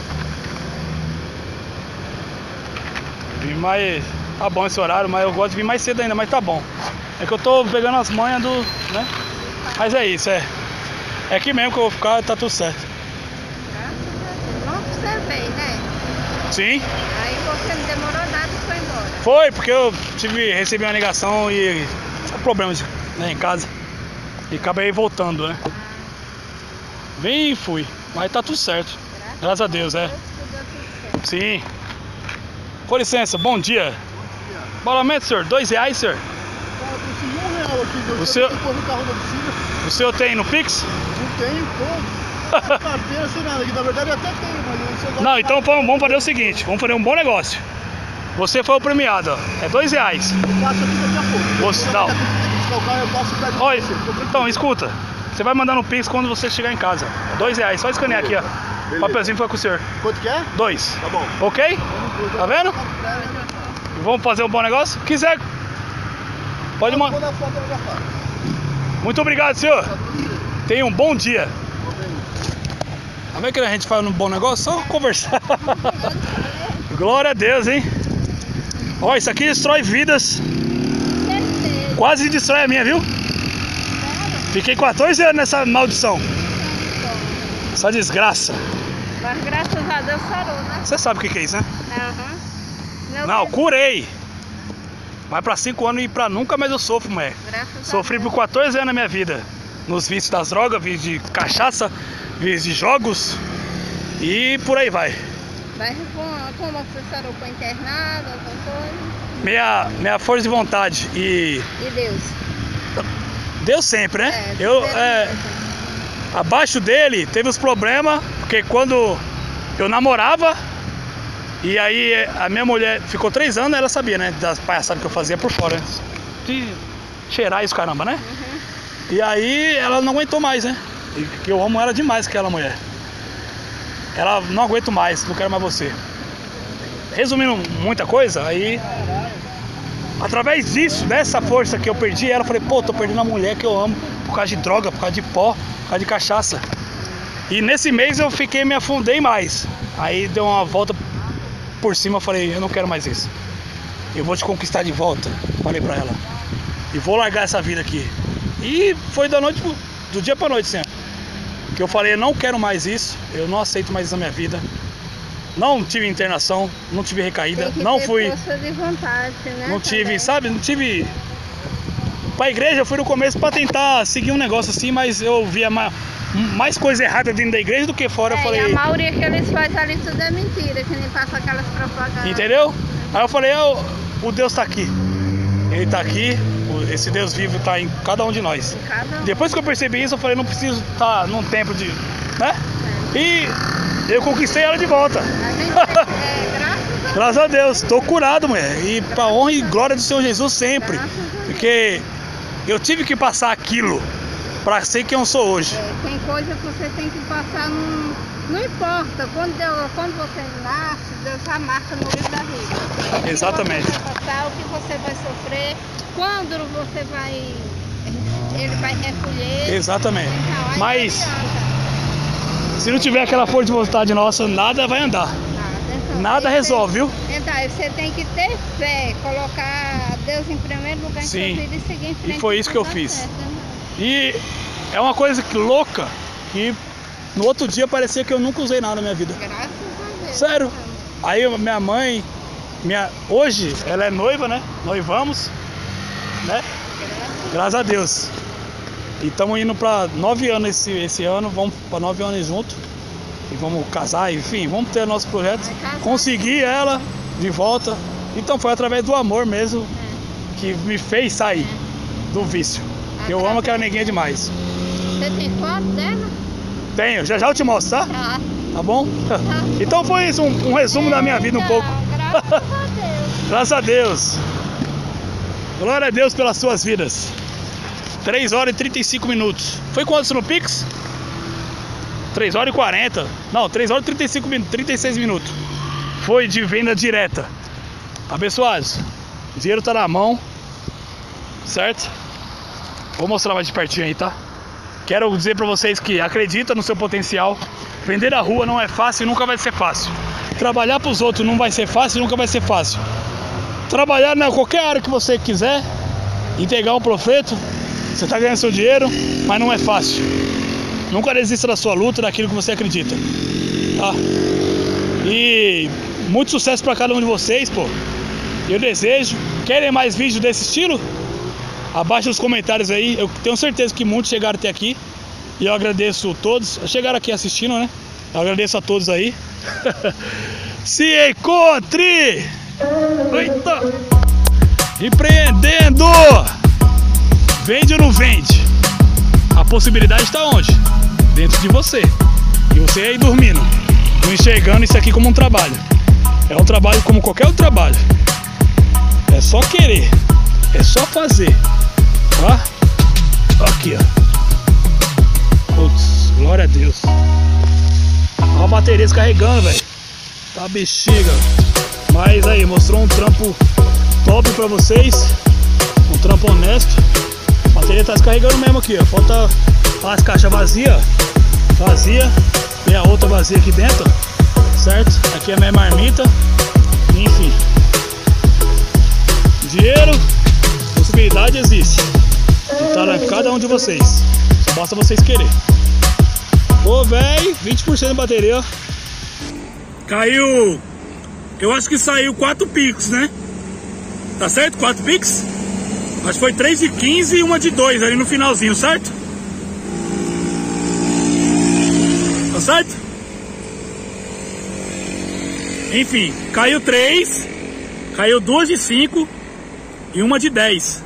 Vim mais... Tá bom esse horário, mas eu gosto de vir mais cedo ainda, mas tá bom. É que eu tô pegando as manhas do... né? Mas é isso, é. É aqui mesmo que eu vou ficar, tá tudo certo. Bom que você veio, né? Sim. Aí você não demorou nada e foi embora. Foi, porque eu tive, recebi uma ligação e tinha problemas, né, em casa. E acabei voltando, né? Vim e fui. Mas tá tudo certo. Graças a Deus, é. Sim. Com licença, bom dia. Bolamento, senhor. Dois reais, senhor. O senhor, o senhor tem no Pix? Não tenho, pô. Carteira sem nada, que na verdade eu até tenho, mas eu não, não, então vamos fazer o seguinte, vamos fazer um bom negócio. Você foi o premiado, ó. É dois reais. Eu passo aqui daqui a pouco. Você, não. Eu passo e pego. Olha, então, escuta. Você vai mandar no Pix quando você chegar em casa. É dois reais, só escanear aqui, ó. O papelzinho foi com o senhor. Quanto que é? Dois. Tá bom. Ok? Tá vendo? Vamos fazer um bom negócio? Quiser, pode mandar. Muito obrigado, senhor. Tenha um bom dia. Tá vendo que a gente faz um bom negócio? Só conversar. Glória a Deus, hein? Ó, isso aqui destrói vidas. Quase destrói a minha, viu? Fiquei quatorze anos nessa maldição. Essa desgraça. Mas graças a Deus sarou, né? Você sabe o que que é isso, né? Aham. Não, curei. Vai pra cinco anos e pra nunca mais eu sofro, mulher. Graças Sofri a Deus. por quatorze anos na minha vida. Nos vícios das drogas, vícios de cachaça, vícios de jogos. E por aí vai. Mas como, como você sarou? Foi internado, alguma coisa? Minha, minha força de vontade e... E Deus? Deus sempre, né? É, eu, Deus é, sempre. Abaixo dele teve os problemas, porque quando eu namorava, e aí a minha mulher ficou três anos, ela sabia, né? Das palhaçadas que eu fazia por fora, né? De cheirar isso, caramba, né? Uhum. E aí ela não aguentou mais, né? E que eu amo ela demais, aquela mulher. Ela não aguento mais, não quero mais você. Resumindo muita coisa, aí através disso, dessa força que eu perdi, ela falei, pô, tô perdendo a mulher que eu amo por causa de droga, por causa de pó, por causa de cachaça. E nesse mês eu fiquei, me afundei mais. Aí deu uma volta por cima, eu falei, eu não quero mais isso. Eu vou te conquistar de volta, falei pra ela. E vou largar essa vida aqui. E foi da noite, do dia pra noite, assim, que eu falei, eu não quero mais isso, eu não aceito mais isso na minha vida. Não tive internação, não tive recaída, Tem que não ter fui. força de vontade, né, Não tive, também. sabe? Não tive. Pra igreja eu fui no começo pra tentar seguir um negócio assim, mas eu via mais, mais coisa errada dentro da igreja do que fora. É, Eu falei. e a maioria que eles fazem ali tudo é mentira, que nem passa aquelas propagandas. Entendeu? Aí eu falei, eu, o Deus tá aqui. Ele tá aqui, o- esse Deus vivo tá em cada um de nós. Cada um. Depois que eu percebi isso, eu falei, não preciso estar num tempo de. Né? E eu conquistei ela de volta. A gente, é, graças a Graças a Deus, tô curado, mulher. E pra honra e glória do Senhor Jesus sempre. Porque eu tive que passar aquilo pra ser quem eu sou hoje. É, tem coisa que você tem que passar, num, não importa, quando, Deus, quando você nasce, Deus já marca no livro da vida. Exatamente. O que você vai passar, o que você vai sofrer, quando você vai, ele vai recolher. Exatamente. Então, aí Mas não adianta se não tiver aquela força de vontade nossa, nada vai andar. nada. Então, Nada aí resolve, viu? você, então, aí você tem que ter fé, colocar Deus em primeiro lugar em sua Sim. vida e seguir em frente. E foi isso que eu tá fiz. certo, né? E é uma coisa que, louca, que no outro dia parecia que eu nunca usei nada na minha vida. Graças a Deus. Sério. Aí eu- minha mãe, minha, hoje ela é noiva, né? Noivamos, né? Graças a Deus. E estamos indo para nove anos esse, esse ano, vamos para nove anos juntos. E vamos casar, enfim, vamos ter nosso projeto. Vai casar. Consegui ela de volta. Então foi através do amor mesmo que me fez sair do vício. Eu amo aquela neguinha demais. Você tem foto dela? Tenho, já já eu te mostro, tá? Tá. Tá bom? Tá. Então foi isso, um, um resumo da minha vida um pouco. Graças a Deus. Graças a Deus. Glória a Deus pelas suas vidas. três horas e trinta e cinco minutos. Foi quantos no Pix? três horas e quarenta. Não, três horas e trinta e cinco minutos, trinta e seis minutos. Foi de venda direta. Abençoados, o dinheiro tá na mão, certo? Vou mostrar mais de pertinho aí, tá? Quero dizer pra vocês que acredita no seu potencial. Vender na rua não é fácil e nunca vai ser fácil. Trabalhar pros outros não vai ser fácil e nunca vai ser fácil. Trabalhar em qualquer área que você quiser, entregar um profeta, você tá ganhando seu dinheiro, mas não é fácil. Nunca desista da sua luta, daquilo que você acredita, tá? E muito sucesso pra cada um de vocês, pô. Eu desejo. Querem mais vídeos desse estilo? Abaixa nos comentários aí. Eu tenho certeza que muitos chegaram até aqui. E eu agradeço a todos. Chegaram aqui assistindo, né? Eu agradeço a todos aí. Se encontre! Eita! Empreendendo! Vende ou não vende? A possibilidade está onde? Dentro de você. E você aí dormindo, não enxergando isso aqui como um trabalho. É um trabalho como qualquer outro trabalho. É só querer, é só fazer, tá? Aqui, ó. Putz, glória a Deus. Olha a bateria descarregando, velho. Tá bexiga. Mas aí, mostrou um trampo top pra vocês. Um trampo honesto. A bateria tá descarregando mesmo aqui, ó. Falta as caixas vazias. Vazia. Tem a outra vazia aqui dentro, certo? Aqui é a minha marmita. Enfim. Dinheiro, possibilidade existe. Está em cada um de vocês. Só basta vocês querer. Ô, véi, vinte por cento de bateria. Caiu. Eu acho que saiu quatro picos, né? Tá certo? quatro picos? Acho que foi três de quinze e uma de dois ali no finalzinho, certo? Tá certo? Enfim, caiu três. Caiu duas de cinco e uma de dez.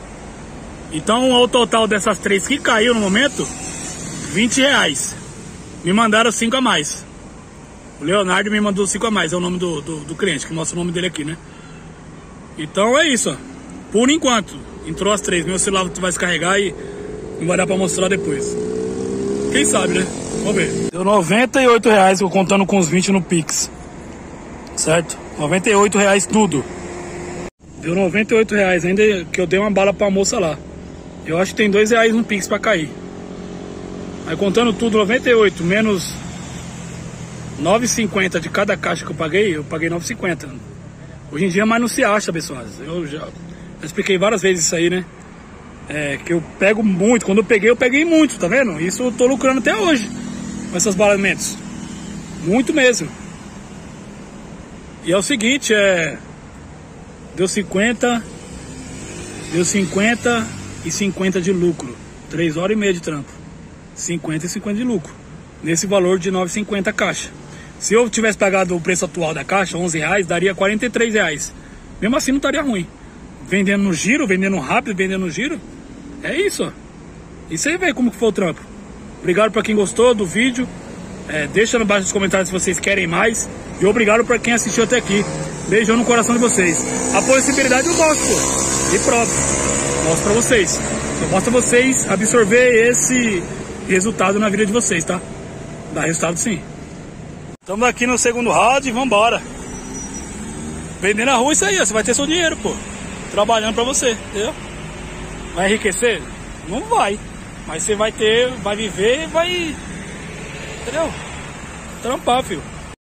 Então, ao total dessas três que caiu no momento, vinte reais. Me mandaram cinco a mais. O Leonardo me mandou cinco a mais. É o nome do, do, do cliente, que mostra o nome dele aqui, né? Então é isso, ó. Por enquanto, entrou as três. Meu celular vai se carregar e não vai dar pra mostrar depois. Quem sabe, né? Vamos ver. Deu noventa e oito reais, eu contando com os vinte no Pix. Certo? noventa e oito reais tudo. Deu noventa e oito reais, ainda que eu dei uma bala pra moça lá. Eu acho que tem dois reais no Pix pra cair. Aí contando tudo, noventa e oito menos nove e cinquenta de cada caixa que eu paguei, eu paguei nove e cinquenta. Hoje em dia mais não se acha, pessoal. Eu já, já expliquei várias vezes isso aí, né? É, que eu pego muito. Quando eu peguei, eu peguei muito, tá vendo? Isso eu tô lucrando até hoje com essas balamentos. Muito mesmo. E é o seguinte, é... Deu cinquenta, deu cinquenta e cinquenta de lucro. três horas e meia de trampo. cinquenta e cinquenta de lucro. Nesse valor de nove e cinquenta a caixa. Se eu tivesse pagado o preço atual da caixa, onze reais, daria quarenta e três reais. Mesmo assim não estaria ruim. Vendendo no giro, vendendo rápido, vendendo no giro. É isso, ó. E você vê como que foi o trampo. Obrigado pra quem gostou do vídeo. É, deixa no baixo nos comentários se vocês querem mais. E obrigado pra quem assistiu até aqui. Beijão no coração de vocês. A possibilidade eu mostro, pô. E pronto. Mostro pra vocês. Eu mostro pra vocês absorver esse resultado na vida de vocês, tá? Dá resultado sim. Estamos aqui no segundo round e vambora. Vendendo na rua, isso aí, ó. Você vai ter seu dinheiro, pô. Trabalhando pra você, entendeu? Vai enriquecer? Não vai. Mas você vai ter, vai viver e vai... Entendeu? Trampar, filho.